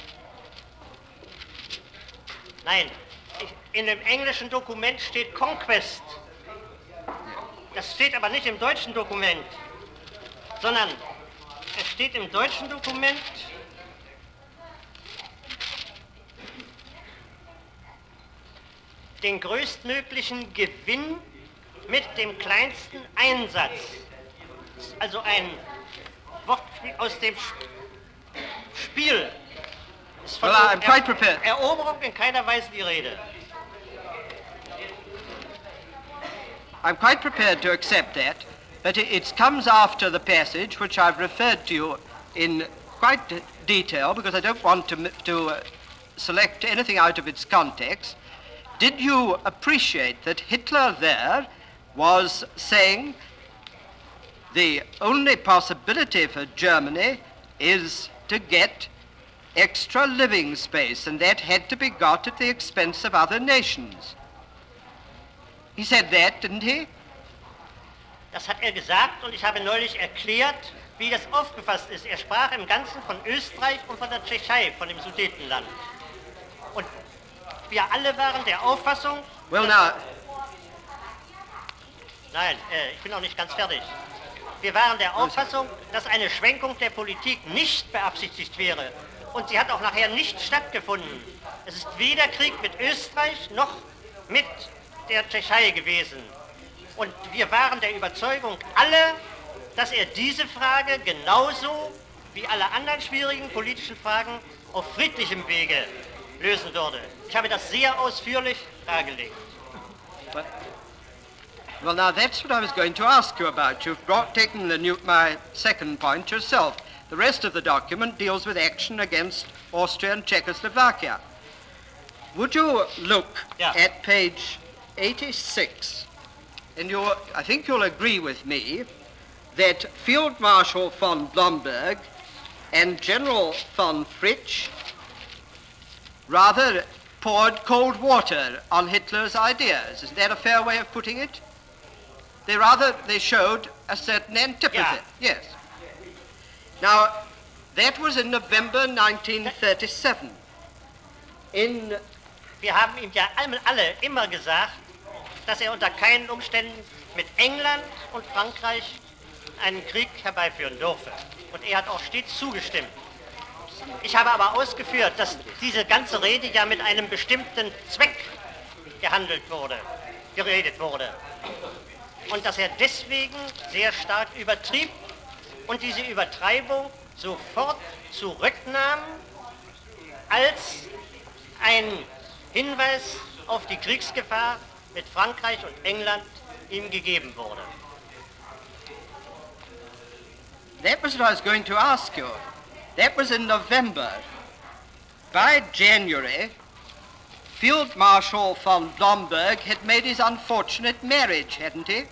Nein, ich, in dem englischen Dokument steht Conquest. Das steht aber nicht im deutschen Dokument, sondern es steht im deutschen Dokument den größtmöglichen Gewinn mit dem kleinsten Einsatz. Also ein Wortspiel aus dem Spiel. Ist von Well, I'm quite prepared. Eroberung in keiner Weise die Rede. I'm quite prepared to accept that, but it, it comes after the passage which I've referred to you in quite de- detail because I don't want to, m- to uh, select anything out of its context. Did you appreciate that Hitler there was saying the only possibility for Germany is to get extra living space, and that had to be got at the expense of other nations. He said that, didn't he? Das hat er gesagt und ich habe neulich erklärt, wie das aufgefasst ist. Er sprach im Ganzen von Österreich und von der Tschechei, von dem Sudetenland. Und wir alle waren der Auffassung... Well, now... Nein, äh, ich bin noch nicht ganz fertig. Wir waren der Auffassung, dass eine Schwenkung der Politik nicht beabsichtigt wäre. Und sie hat auch nachher nicht stattgefunden. Es ist weder Krieg mit Österreich noch mit der Tschechei gewesen. Und wir waren der Überzeugung alle, dass er diese Frage genauso wie alle anderen schwierigen politischen Fragen auf friedlichem Wege lösen würde. Ich habe das sehr ausführlich dargelegt. But, well, now that's what I was going to ask you about. You've brought, taken the new, my second point yourself. The rest of the document deals with action against Austria and Czechoslovakia. Would you look yeah. at page eighty-six, and you'll, I think you'll agree with me that Field Marshal von Blomberg and General von Fritsch rather poured cold water on Hitler's ideas. Isn't that a fair way of putting it? They rather, they showed a certain antipathy. Yeah. Yes. Now, that was in November nineteen thirty-seven. In... Wir haben ihm ja alle immer gesagt, dass er unter keinen Umständen mit England und Frankreich einen Krieg herbeiführen dürfe. Und er hat auch stets zugestimmt. Ich habe aber ausgeführt, dass diese ganze Rede ja mit einem bestimmten Zweck gehandelt wurde, geredet wurde. Und dass er deswegen sehr stark übertrieb und diese Übertreibung sofort zurücknahm, als ein Hinweis auf die Kriegsgefahr mit Frankreich und England ihm gegeben wurde. That was what I was going to ask you. That was in November. By January, Field Marshal von Blomberg had made his unfortunate marriage, hadn't he?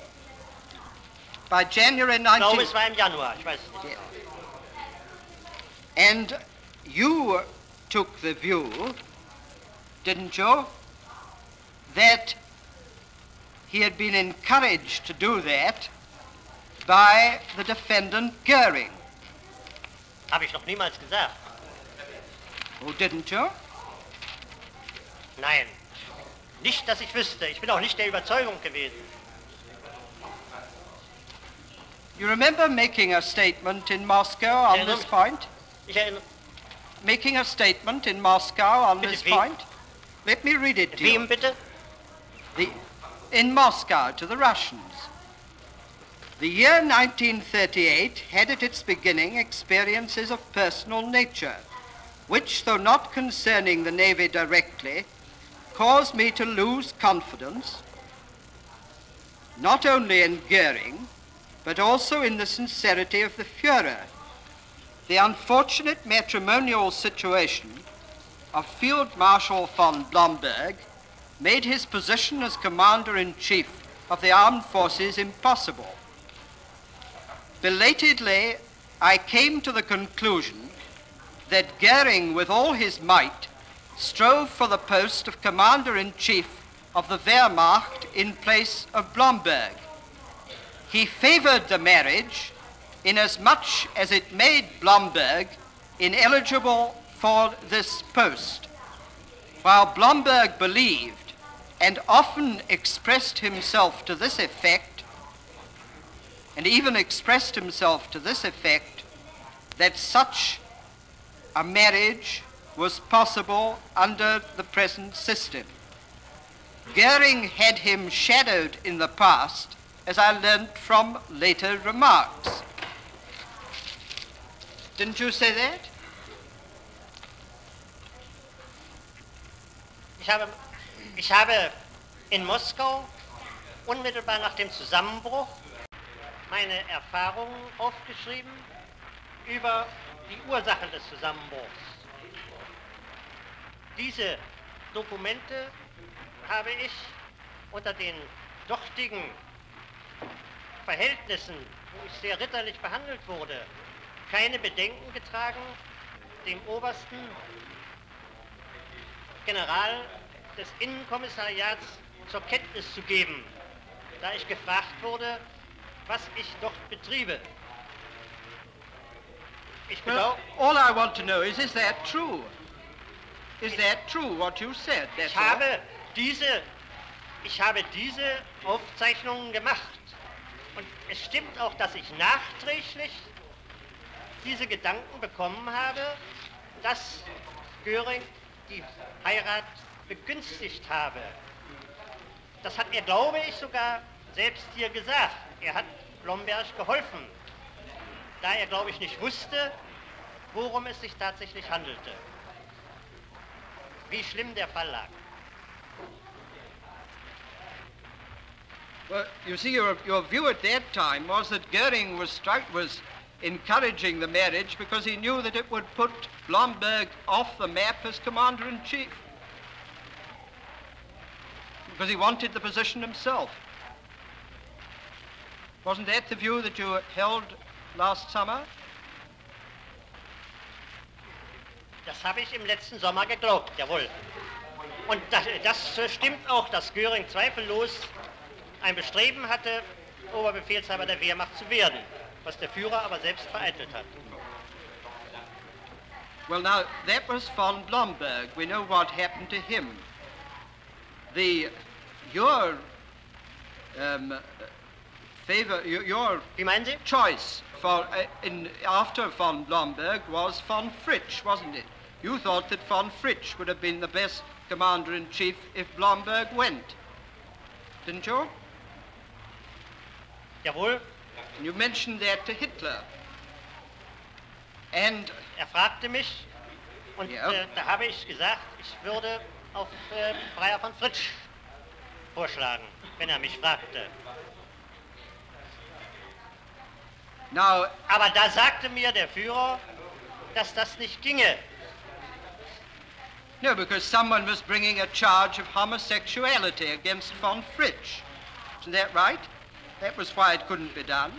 By January Ich glaube, nineteen... es war im Januar, ich weiß es nicht. Yeah. And you took the view, didn't you, that he had been encouraged to do that by the defendant Goering. Habe ich noch niemals gesagt. Oh, didn't you? Nein, nicht, dass ich wüsste. Ich bin auch nicht der Überzeugung gewesen. You remember making a statement in Moscow on this point? Ich erinnere... Making a statement in Moscow on Bitte, this wie? point? Let me read it to you. Wem bitte? The, in Moscow, to the Russians. The year nineteen thirty-eight had at its beginning experiences of personal nature, which, though not concerning the Navy directly, caused me to lose confidence, not only in Goering, but also in the sincerity of the Führer. The unfortunate matrimonial situation of Field Marshal von Blomberg made his position as Commander-in-Chief of the Armed Forces impossible. Belatedly, I came to the conclusion that Goering, with all his might, strove for the post of Commander-in-Chief of the Wehrmacht in place of Blomberg. He favored the marriage inasmuch as it made Blomberg ineligible for this post, while Blomberg believed and often expressed himself to this effect, and even expressed himself to this effect, that such a marriage was possible under the present system. Goering had him shadowed in the past, as I learnt from later remarks. Didn't you say that? Ich habe, ich habe in Moskau unmittelbar nach dem Zusammenbruch meine Erfahrungen aufgeschrieben über die Ursachen des Zusammenbruchs. Diese Dokumente habe ich unter den dortigen Verhältnissen, wo ich sehr ritterlich behandelt wurde, keine Bedenken getragen, dem obersten General des Innenkommissariats zur Kenntnis zu geben, da ich gefragt wurde, was ich dort betriebe. Ich Well, all I want to know is, is that true? Is that true, what you said? That's Ich habe diese, ich habe diese Aufzeichnungen gemacht. Und es stimmt auch, dass ich nachträglich diese Gedanken bekommen habe, dass Göring die Heirat begünstigt habe. Das hat er, glaube ich, sogar selbst hier gesagt. Er hat Blomberg geholfen, da er, glaube ich, nicht wusste, worum es sich tatsächlich handelte. Wie schlimm der Fall lag. Well, you see, your, your view at that time was that Goering was, struck, was encouraging the marriage because he knew that it would put Blomberg off the map as Commander-in-Chief. Because he wanted the position himself. Wasn't that the view that you held last summer? Das habe ich im letzten Sommer geglaubt, jawohl. Und das, das stimmt auch, dass Göring zweifellos ein Bestreben hatte, Oberbefehlshaber der Wehrmacht zu werden, was der Führer aber selbst vereitelt hat. Well, now, that was von Blomberg. We know what happened to him. The, your um, favor, your, your Wie meinen Sie? choice for, uh, in, after von Blomberg was von Fritsch, wasn't it? You thought that von Fritsch would have been the best commander-in-chief if Blomberg went, didn't you? Jawohl. And you mentioned that to Hitler. And Er fragte mich und Ja. äh, da habe ich gesagt, ich würde auf äh, Freier von Fritsch vorschlagen, wenn er mich fragte. now, Aber da sagte mir der Führer, dass das nicht ginge. no, because someone was bringing a charge of homosexuality against von Fritsch. Isn't that right? That was why it couldn't be done.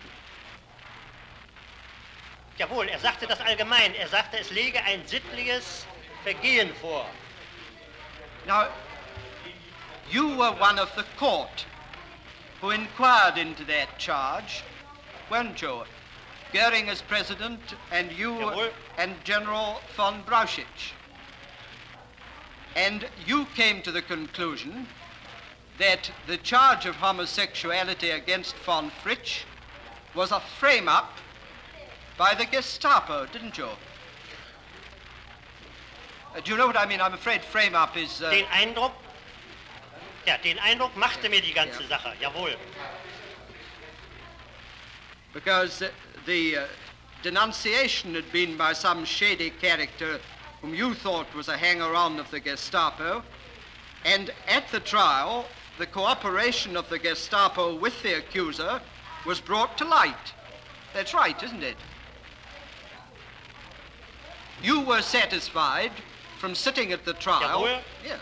Jawohl, er sagte das allgemein. Er sagte, es lege ein sittliches Vergehen vor. Now, you were one of the court who inquired into that charge, weren't you? Goering as president and you Jawohl. and General von Brauchitsch. And you came to the conclusion that the charge of homosexuality against von Fritsch was a frame-up by the Gestapo, didn't you? Uh, do you know what I mean? I'm afraid frame-up is... Uh, Den Eindruck, ja, den Eindruck machte mir die ganze Sache, jawohl. because uh, the uh, denunciation had been by some shady character whom you thought was a hanger-on of the Gestapo, and at the trial, the cooperation of the Gestapo with the accuser was brought to light. That's right, isn't it? You were satisfied from sitting at the trial. Jawohl. Yeah.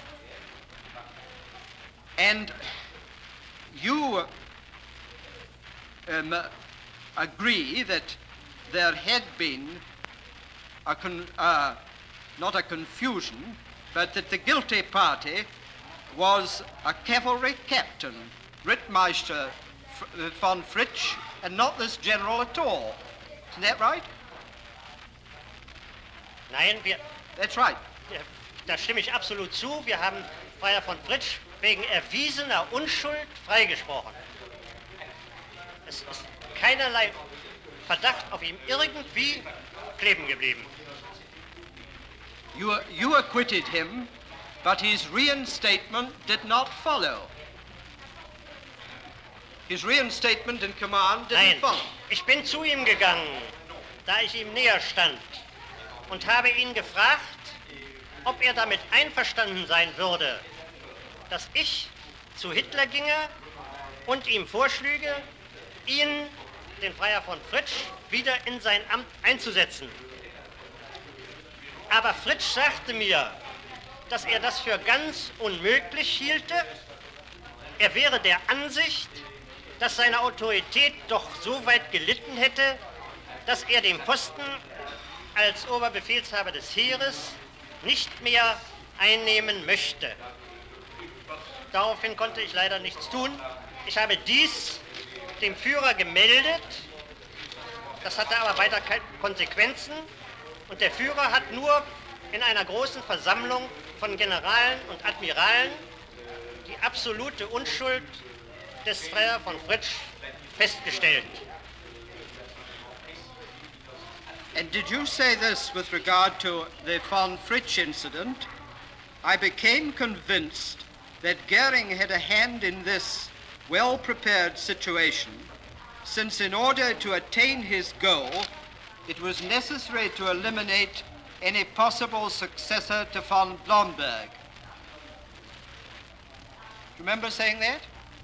And you um, uh, agree that there had been a con- uh, not a confusion, but that the guilty party was a cavalry captain, Rittmeister F- von Fritsch, and not this general at all. Isn't that right? Nein, wir, That's right. äh, da stimme ich absolut zu. Wir haben Freier von Fritsch wegen erwiesener Unschuld freigesprochen. Es ist keinerlei Verdacht auf ihm irgendwie kleben geblieben. You, you acquitted him, but his reinstatement did not follow. His reinstatement in command didn't Nein, follow. ich bin zu ihm gegangen, da ich ihm näher stand und habe ihn gefragt, ob er damit einverstanden sein würde, dass ich zu Hitler ginge und ihm vorschlüge, ihn, den Freier von Fritsch, wieder in sein Amt einzusetzen. Aber Fritsch sagte mir, dass er das für ganz unmöglich hielte. Er wäre der Ansicht, dass seine Autorität doch so weit gelitten hätte, dass er den Posten als Oberbefehlshaber des Heeres nicht mehr einnehmen möchte. Daraufhin konnte ich leider nichts tun. Ich habe dies dem Führer gemeldet, das hatte aber weiter keine Konsequenzen und der Führer hat nur in einer großen Versammlung von Generalen und Admiralen die absolute Unschuld des Freiherr von Fritsch festgestellt. And did you say this with regard to the von Fritsch incident? I became convinced that Goering had a hand in this well-prepared situation, since in order to attain his goal, it was necessary to eliminate any possible successor to von Blomberg. Remember saying that?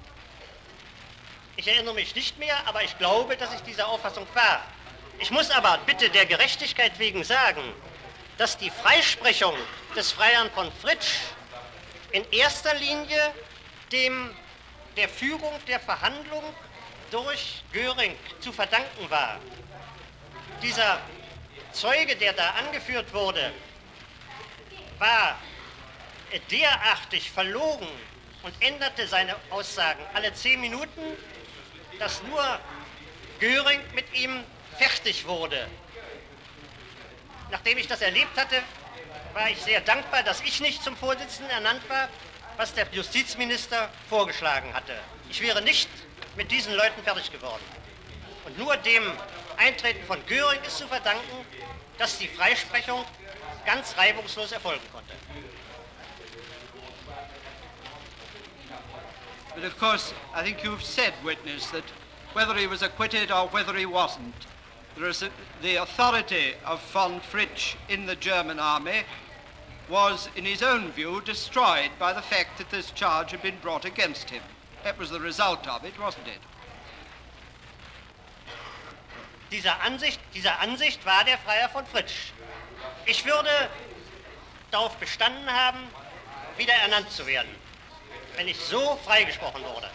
Ich erinnere mich nicht mehr, aber ich glaube, dass ich dieser Auffassung war. Ich muss aber bitte der Gerechtigkeit wegen sagen, dass die Freisprechung des Freiherrn von Fritsch in erster Linie dem, der Führung der Verhandlung durch Göring zu verdanken war. Dieser Zeuge, der da angeführt wurde, war derartig verlogen und änderte seine Aussagen alle zehn Minuten, dass nur Göring mit ihm fertig wurde. Nachdem ich das erlebt hatte, war ich sehr dankbar, dass ich nicht zum Vorsitzenden ernannt war, was der Justizminister vorgeschlagen hatte. Ich wäre nicht mit diesen Leuten fertig geworden. Und nur dem Eintreten von Göring ist zu verdanken, dass die Freisprechung ganz reibungslos erfolgen konnte. But of course, I think you've said, witness, that whether he was acquitted or whether he wasn't, there is a, the authority of von Fritsch in the German army was, in his own view, destroyed by the fact that this charge had been brought against him. That was the result of it, wasn't it? Dieser Ansicht, dieser Ansicht war der Freiherr von Fritsch. Ich würde darauf bestanden haben, wieder ernannt zu werden, wenn ich so freigesprochen wurde.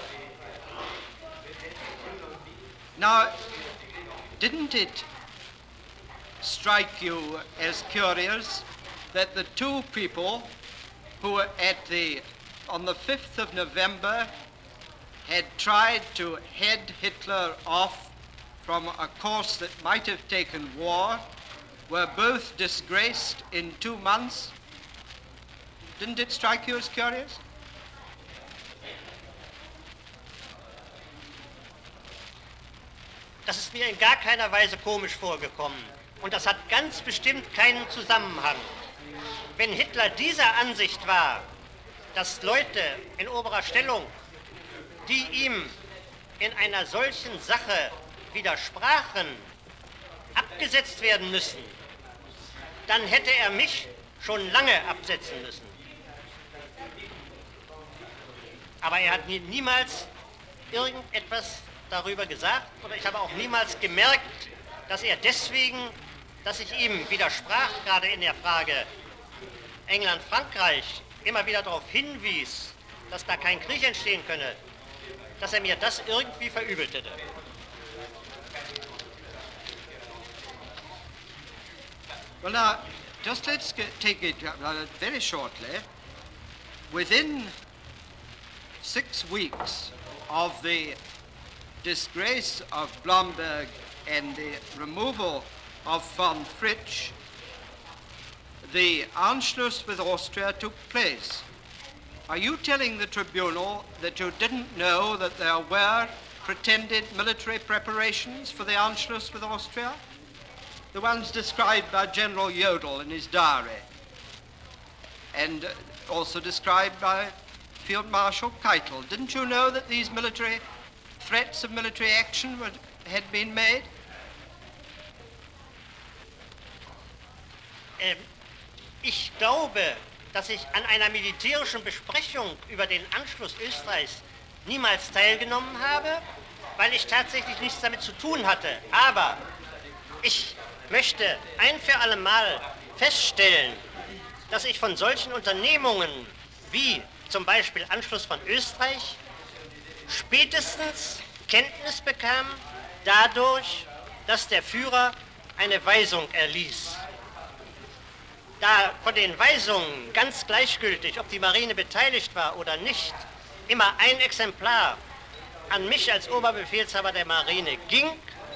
Now, didn't it strike you as curious that the two people who at the, on the fifth of November had tried to head Hitler off from a course that might have taken war were both disgraced in two months? Didn't it strike you as curious? Das ist mir in gar keiner Weise komisch vorgekommen. Und das hat ganz bestimmt keinen Zusammenhang. Wenn Hitler dieser Ansicht war, dass Leute in oberer Stellung, die ihm in einer solchen Sache widersprachen, abgesetzt werden müssen, dann hätte er mich schon lange absetzen müssen. Aber er hat nie, niemals irgendetwas darüber gesagt, oder ich habe auch niemals gemerkt, dass er deswegen, dass ich ihm widersprach, gerade in der Frage England-Frankreich, immer wieder darauf hinwies, dass da kein Krieg entstehen könne, dass er mir das irgendwie verübelt hätte. Well, now, just let's get, take it uh, very shortly. Within six weeks of the disgrace of Blomberg and the removal of von Fritsch, the Anschluss with Austria took place. Are you telling the tribunal that you didn't know that there were pretended military preparations for the Anschluss with Austria? The ones described by General Jodl in his diary, and also described by Field Marshal Keitel. Didn't you know that these military threats of military action were, had been made? Ähm, ich glaube, dass ich an einer militärischen Besprechung über den Anschluss Österreichs niemals teilgenommen habe, weil ich tatsächlich nichts damit zu tun hatte. Aber ich möchte ein für alle Mal feststellen, dass ich von solchen Unternehmungen wie zum Beispiel Anschluss von Österreich spätestens Kenntnis bekam dadurch, dass der Führer eine Weisung erließ. Da von den Weisungen ganz gleichgültig, ob die Marine beteiligt war oder nicht, immer ein Exemplar an mich als Oberbefehlshaber der Marine ging,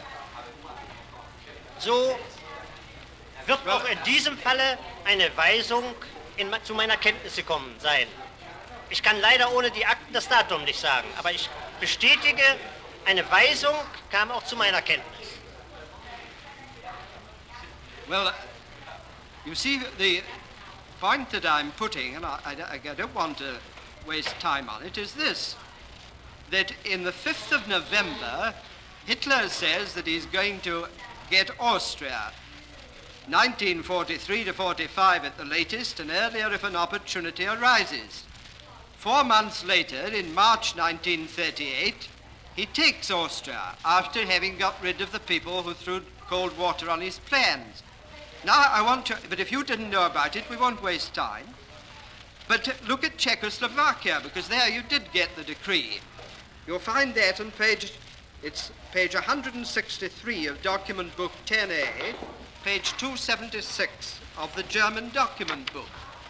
so wird auch in diesem Falle eine Weisung in, zu meiner Kenntnis gekommen sein. Ich kann leider ohne die Akten das Datum nicht sagen, aber ich bestätige, eine Weisung kam auch zu meiner Kenntnis. Well, you see, the point that I'm putting, and I, I, I don't want to waste time on it, is this, that in the fifth of November, Hitler says that he's going to get Austria, nineteen forty-three to forty-five at the latest, and earlier if an opportunity arises. Four months later, in March nineteen thirty-eight, he takes Austria after having got rid of the people who threw cold water on his plans. Now I want to, but if you didn't know about it, we won't waste time. But look at Czechoslovakia, because there you did get the decree. You'll find that on page, it's page one hundred sixty-three of document book ten A, page two seventy-six of the German document book.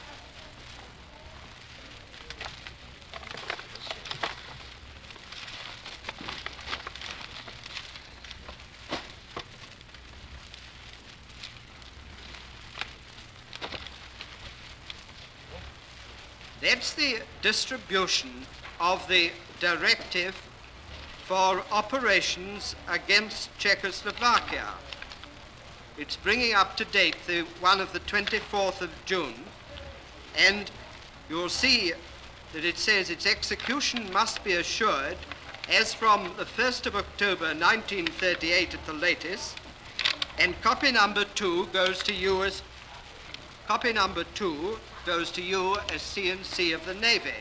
That's the distribution of the directive for operations against Czechoslovakia. It's bringing up to date the one of the twenty-fourth of June, and you'll see that it says its execution must be assured as from the first of October nineteen thirty-eight at the latest, and copy number two goes to you as copy number two goes to you as C and C of the Navy.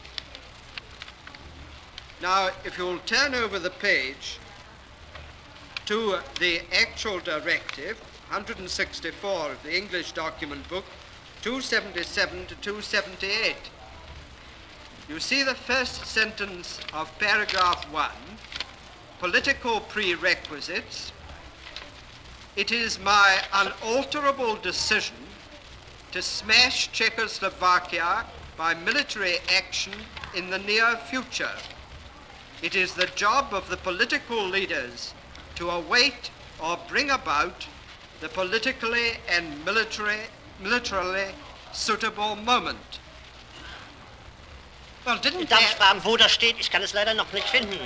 Now, if you'll turn over the page to the actual directive, one hundred sixty-four of the English document book, two seventy-seven to two seventy-eight, you see the first sentence of paragraph one, political prerequisites. It is my unalterable decision to smash Czechoslovakia by military action in the near future. It is the job of the political leaders to await or bring about the politically and military, militarily suitable moment. Well, didn't Darf ich that... fragen, wo das steht? Ich kann es leider noch nicht finden.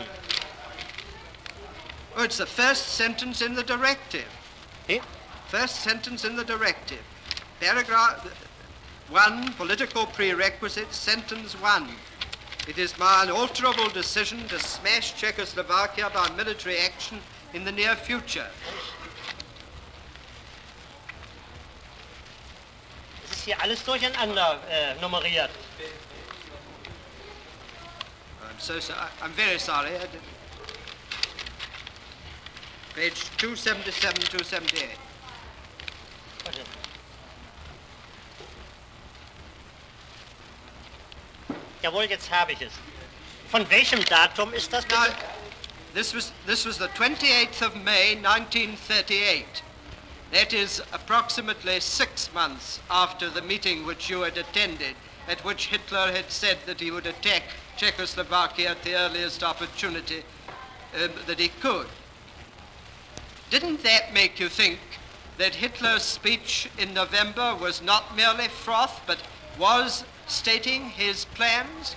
Oh, it's the first sentence in the directive. Hm? First sentence in the directive. Paragraph one, political prerequisites, sentence one. It is my unalterable decision to smash Czechoslovakia by military action in the near future. Es ist hier alles durcheinander äh, nummeriert. I'm so sorry. I'm very sorry. I did... Page two seventy-seven, two seventy-eight. Jawohl, jetzt habe ich es. Von welchem Datum ist das? Now, this was, this was the twenty-eighth of May, nineteen thirty-eight. That is approximately six months after the meeting which you had attended, at which Hitler had said that he would attack Czechoslovakia at the earliest opportunity um, that he could. Didn't that make you think that Hitler's speech in November was not merely froth, but was stating his plans?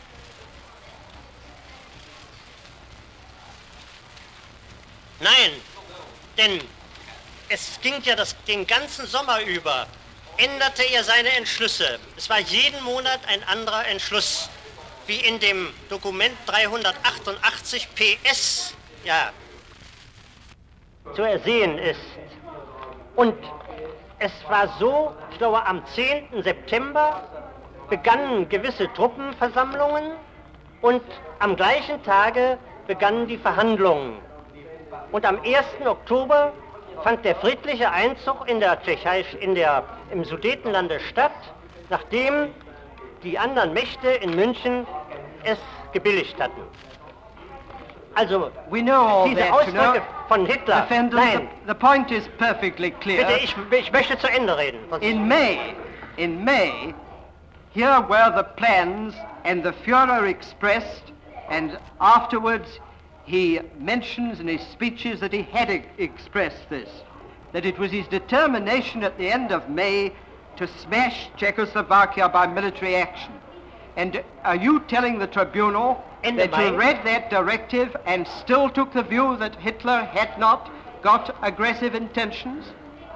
Nein, denn es ging ja das, den ganzen Sommer über, änderte er seine Entschlüsse. Es war jeden Monat ein anderer Entschluss, wie in dem Dokument dreihundertachtundachtzig P S ja, zu ersehen ist. Und es war so, ich glaube am zehnten September begannen gewisse Truppenversammlungen und am gleichen Tage begannen die Verhandlungen. Und am ersten Oktober fand der friedliche Einzug in der Tschechei, in der, im Sudetenlande statt, nachdem die anderen Mächte in München es gebilligt hatten. Also, we know all diese that, Ausdrücke you know. von Hitler, Defendant, nein, the, the point is perfectly clear. bitte, ich, ich möchte zu Ende reden. sonst- In May, in May, here were the plans and the Führer expressed, and afterwards he mentions in his speeches that he had e- expressed this, that it was his determination at the end of May to smash Czechoslovakia by military action. And are you telling the tribunal Ende that you Mai. read that directive and still took the view that Hitler had not got aggressive intentions?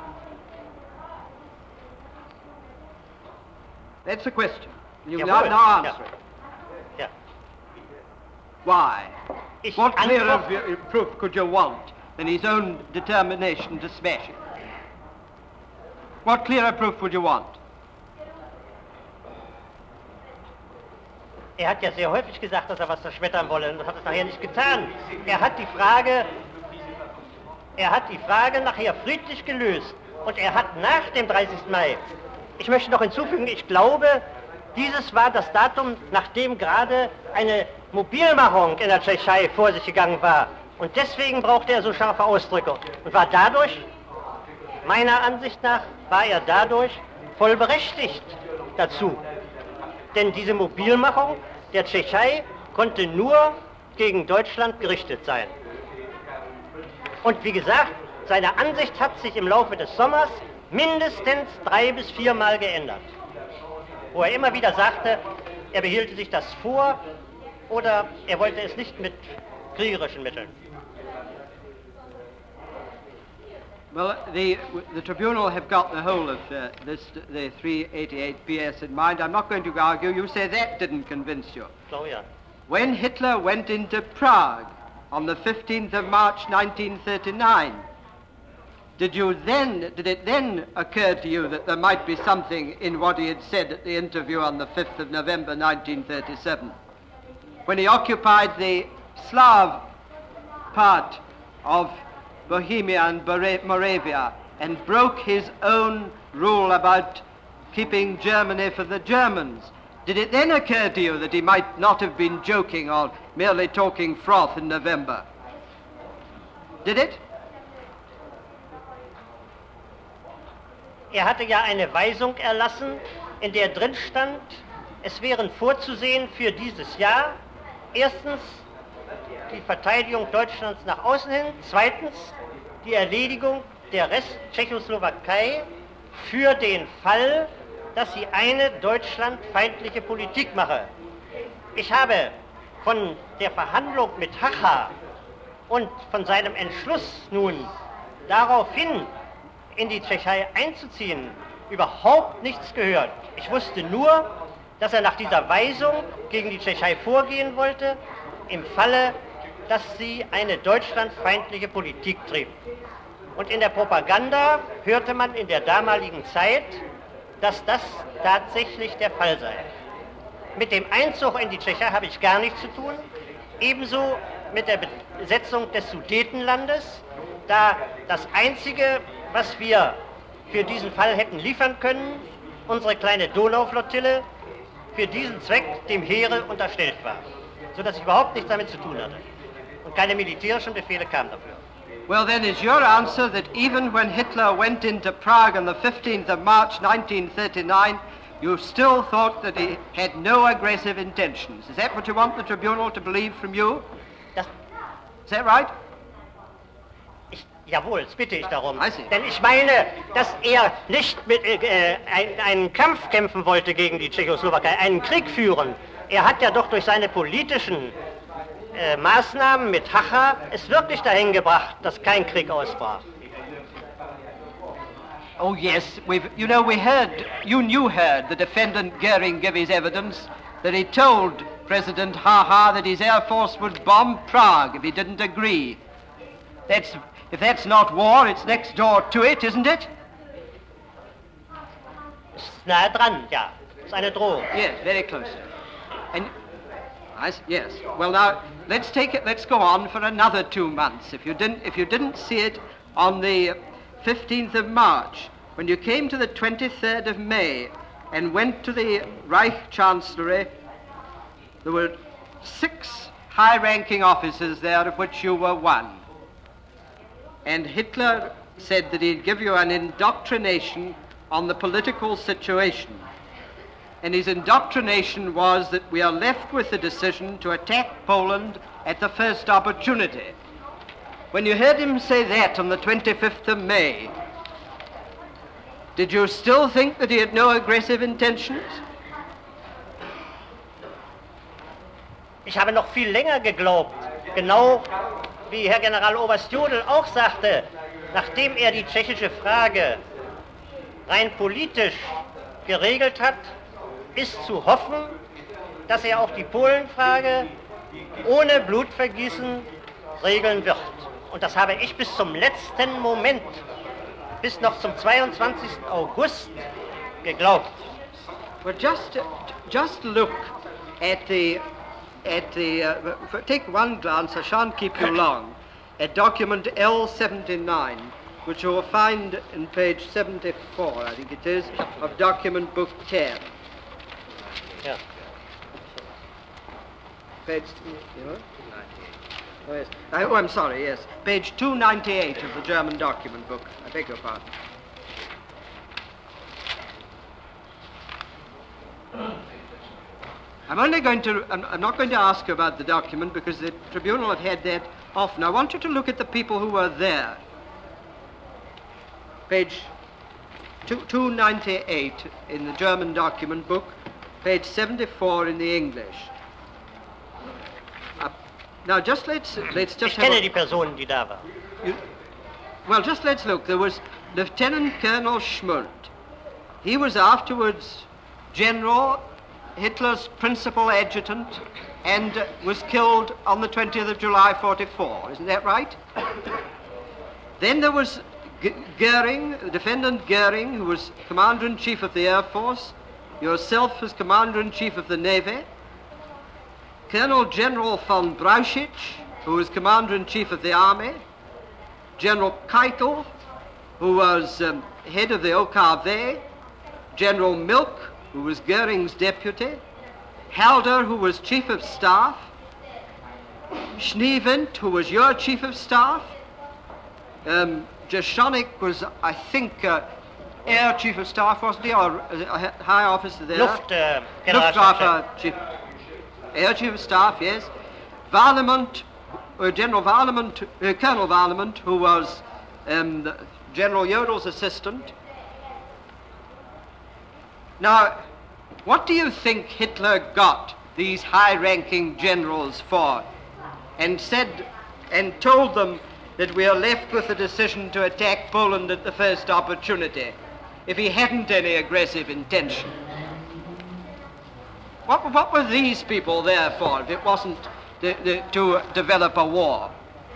That's the question. You now, Jawohl, now ja. answer it. Ja. Why? Ich What clearer antworte- v- proof could you want than his own determination to smash it? What clearer proof would you want? Er hat ja sehr häufig gesagt, dass er was zerschmettern wolle und hat es nachher nicht getan. Er hat die Frage, er hat die Frage nachher friedlich gelöst und er hat nach dem dreißigsten Mai, ich möchte noch hinzufügen, ich glaube, dieses war das Datum, nachdem gerade eine Mobilmachung in der Tschechei vor sich gegangen war und deswegen brauchte er so scharfe Ausdrücke und war dadurch, meiner Ansicht nach, war er dadurch voll berechtigt dazu. Denn diese Mobilmachung der Tschechei konnte nur gegen Deutschland gerichtet sein. Und wie gesagt, seine Ansicht hat sich im Laufe des Sommers mindestens drei bis viermal geändert. Wo er immer wieder sagte, er behielte sich das vor oder er wollte es nicht mit kriegerischen Mitteln. Well, the, the tribunal have got the whole of uh, this, the three eighty-eight B S in mind. I'm not going to argue. You say that didn't convince you. So, ja. When Hitler went into Prague on the fifteenth of March nineteen thirty-nine, did you then, did it then occur to you that there might be something in what he had said at the interview on the fifth of November nineteen thirty-seven? When he occupied the Slav part of Bohemia and Bora- Moravia and broke his own rule about keeping Germany for the Germans. Did it then occur to you that he might not have been joking or merely talking froth in November? Did it? Er hatte ja eine Weisung erlassen, in der drin stand, es wären vorzusehen für dieses Jahr erstens die Verteidigung Deutschlands nach außen hin, zweitens die Erledigung der Rest-Tschechoslowakei für den Fall, dass sie eine deutschlandfeindliche Politik mache. Ich habe von der Verhandlung mit Hacha und von seinem Entschluss nun daraufhin in die Tschechei einzuziehen überhaupt nichts gehört. Ich wusste nur, dass er nach dieser Weisung gegen die Tschechei vorgehen wollte, im Falle, dass sie eine deutschlandfeindliche Politik trieb. Und in der Propaganda hörte man in der damaligen Zeit, dass das tatsächlich der Fall sei. Mit dem Einzug in die Tschechei habe ich gar nichts zu tun, ebenso mit der Besetzung des Sudetenlandes, da das Einzige, was wir für diesen Fall hätten liefern können, unsere kleine Donauflottille, für diesen Zweck dem Heere unterstellt war, sodass ich überhaupt nichts damit zu tun hatte. Und keine militärischen Befehle kamen dafür. Well, then is your answer that even when Hitler went into Prague on the fifteenth of March nineteen thirty-nine, you still thought that he had no aggressive intentions? Is that what you want the tribunal to believe from you? Das, Is that right? ich, jawohl, das bitte ich darum. I see. Denn ich meine, dass er nicht mit, äh, ein, einen Kampf kämpfen wollte gegen die Tschechoslowakei, einen Krieg führen. Er hat ja doch durch seine politischen äh, Maßnahmen mit Hacha es wirklich dahin gebracht, dass kein Krieg ausbrach. Oh yes, we've, you know, we heard, you knew heard the defendant Goering give his evidence that he told President Haha that his air force would bomb Prague if he didn't agree. That's, if that's not war, it's next door to it, isn't it? Ist nahe dran, ja. Ist eine Drohung. Yes, very close. And I s yes. Well, now let's take it. Let's go on for another two months. If you didn't, if you didn't see it on the fifteenth of March, when you came to the twenty-third of May and went to the Reich Chancellery, there were six high-ranking officers there, of which you were one. And Hitler said that he'd give you an indoctrination on the political situation. And his indoctrination was that we are left with the decision to attack Poland at the first opportunity. When you heard him say that on the twenty-fifth of May, did you still think that he had no aggressive intentions? Ich habe noch viel länger geglaubt, genau wie Herr Generaloberst Jodl auch sagte, nachdem er die tschechische Frage rein politisch geregelt hat, ist zu hoffen, dass er auch die Polenfrage ohne Blutvergießen regeln wird. Und das habe ich bis zum letzten Moment, bis noch zum zweiundzwanzigsten August geglaubt. Well, just, just look at the, at the uh, take one glance, I shan't keep you long, at document L seventy-nine, which you will find in page seventy-four, I think it is, of document book ten. Yeah. Page, you know? Oh, yes. Oh, I'm sorry, yes. Page two ninety-eight of the German document book. I beg your pardon. I'm only going to, I'm, I'm not going to ask you about the document because the tribunal have had that often. I want you to look at the people who were there. Page two ninety-eight in the German document book, page seventy-four in the English. Uh, now, just let's let's just. Ich kenne die Personen, die da waren. You, well, just let's look. There was Lieutenant Colonel Schmult. He was afterwards General, Hitler's principal adjutant, and uh, was killed on the twentieth of July, forty-four. Isn't that right? Then there was G Goering, Defendant Goering, who was Commander-in-Chief of the Air Force, yourself as Commander-in-Chief of the Navy, Colonel General von Brauchitsch, who was Commander-in-Chief of the Army, General Keitel, who was um, head of the O K V, General Milk, who was Goering's deputy, Halder, who was Chief of Staff, Schneewind, who was your Chief of Staff, um, Jashonik was, I think, uh, Air Chief of Staff, wasn't he, or a high officer there? Luft, uh, Luftwaffe Chief, Air Chief of Staff, yes. Varlamont, uh, General Varlamont, uh, Colonel Varlamont, who was um, the General Jodel's assistant. Now, what do you think Hitler got these high-ranking generals for, and said and told them that we are left with the decision to attack Poland at the first opportunity, if he hadn't any aggressive intention? What, what were these people there for if it wasn't the, the, to develop a war?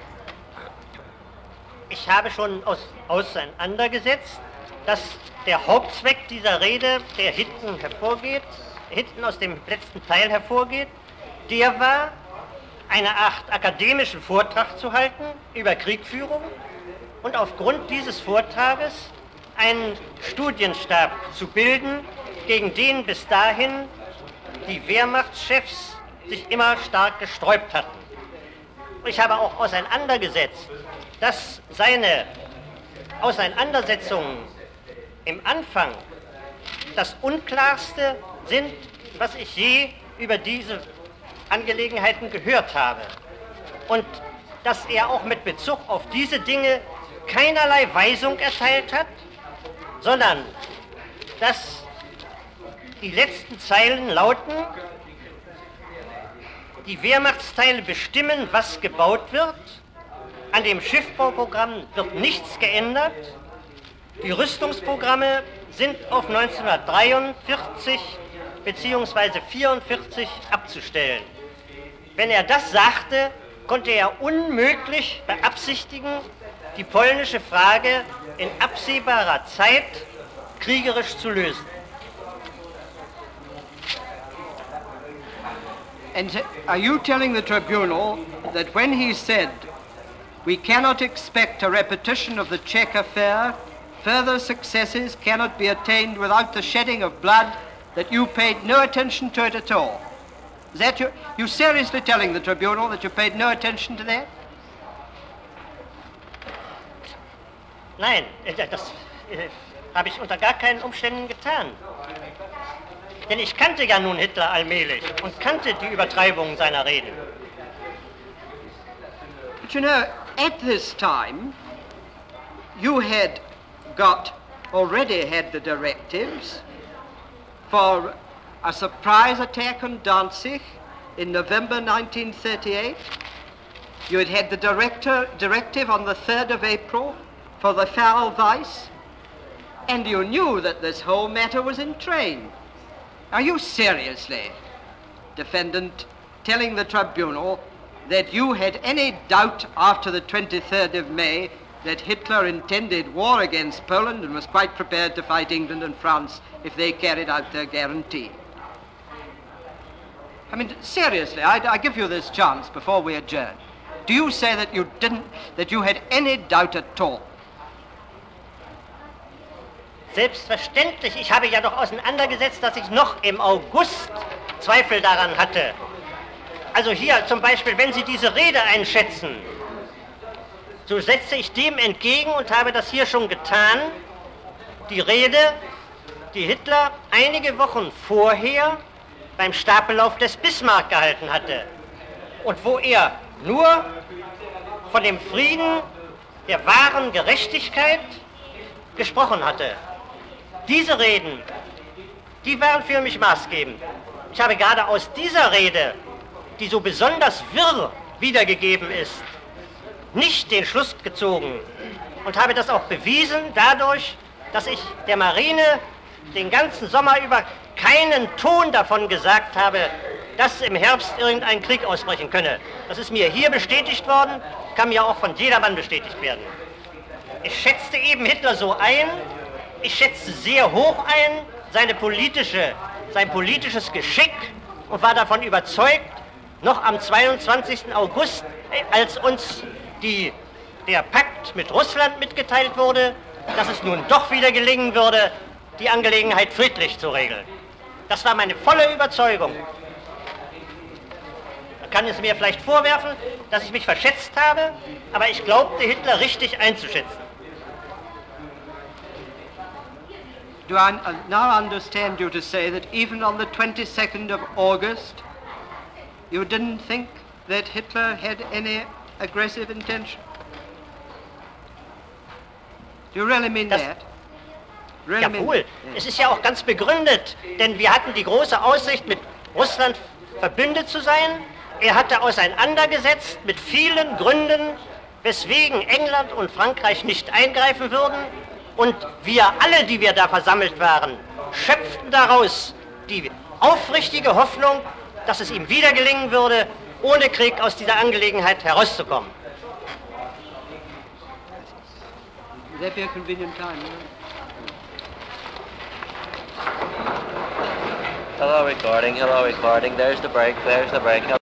Ich habe schon aus, auseinandergesetzt, dass der Hauptzweck dieser Rede, der hinten hervorgeht, hinten aus dem letzten Teil hervorgeht, der war, eine Art akademischen Vortrag zu halten über Kriegführung und aufgrund dieses Vortrages einen Studienstab zu bilden, gegen den bis dahin die Wehrmachtschefs sich immer stark gesträubt hatten. Ich habe auch auseinandergesetzt, dass seine Auseinandersetzungen im Anfang das Unklarste sind, was ich je über diese Angelegenheiten gehört habe. Und dass er auch mit Bezug auf diese Dinge keinerlei Weisung erteilt hat, sondern dass die letzten Zeilen lauten: Die Wehrmachtsteile bestimmen, was gebaut wird, an dem Schiffbauprogramm wird nichts geändert, die Rüstungsprogramme sind auf neunzehnhundertdreiundvierzig beziehungsweise vierundvierzig abzustellen. Wenn er das sagte, konnte er unmöglich beabsichtigen, die polnische Frage in absehbarer Zeit kriegerisch zu lösen. And are you telling the tribunal that when he said, we cannot expect a repetition of the Czech affair, further successes cannot be attained without the shedding of blood, that you paid no attention to it at all? Is that you? You seriously telling the tribunal that you paid no attention to that? Nein, das äh, habe ich unter gar keinen Umständen getan. Denn ich kannte ja nun Hitler allmählich und kannte die Übertreibungen seiner Reden. But you know, at this time, you had got, already had the directives for a surprise attack on Danzig in November nineteen thirty-eight. You had had the director, directive on the third of April for the Fall Weiss, and you knew that this whole matter was in train. Are you seriously, defendant, telling the tribunal that you had any doubt after the twenty-third of May that Hitler intended war against Poland and was quite prepared to fight England and France if they carried out their guarantee? I mean, seriously, I, I give you this chance before we adjourn. Do you say that you didn't, that you had any doubt at all? Selbstverständlich, ich habe ja doch auseinandergesetzt, dass ich noch im August Zweifel daran hatte. Also hier zum Beispiel, wenn Sie diese Rede einschätzen, so setze ich dem entgegen und habe das hier schon getan, die Rede, die Hitler einige Wochen vorher beim Stapellauf des Bismarck gehalten hatte und wo er nur von dem Frieden, der wahren Gerechtigkeit gesprochen hatte. Diese Reden, die waren für mich maßgebend. Ich habe gerade aus dieser Rede, die so besonders wirr wiedergegeben ist, nicht den Schluss gezogen und habe das auch bewiesen dadurch, dass ich der Marine den ganzen Sommer über keinen Ton davon gesagt habe, dass im Herbst irgendein Krieg ausbrechen könne. Das ist mir hier bestätigt worden, kann mir auch von jedermann bestätigt werden. Ich schätzte eben Hitler so ein, ich schätzte sehr hoch ein seine politische, sein politisches Geschick und war davon überzeugt, noch am zweiundzwanzigsten August, als uns die, der Pakt mit Russland mitgeteilt wurde, dass es nun doch wieder gelingen würde, die Angelegenheit friedlich zu regeln. Das war meine volle Überzeugung. Man kann es mir vielleicht vorwerfen, dass ich mich verschätzt habe, aber ich glaubte, Hitler richtig einzuschätzen. Do I now understand you to say that even on the twenty-second of August, you didn't think that Hitler had any aggressive intention? Do you really mean das, that? Really jawohl, mean, yeah. Es ist ja auch ganz begründet, denn wir hatten die große Aussicht, mit Russland verbündet zu sein. Er hatte auseinandergesetzt mit vielen Gründen, weswegen England und Frankreich nicht eingreifen würden. Und wir alle, die wir da versammelt waren, schöpften daraus die aufrichtige Hoffnung, dass es ihm wieder gelingen würde, ohne Krieg aus dieser Angelegenheit herauszukommen. Would that be a convenient time? Hello, recording. Hello, recording. There's the break. There's the break.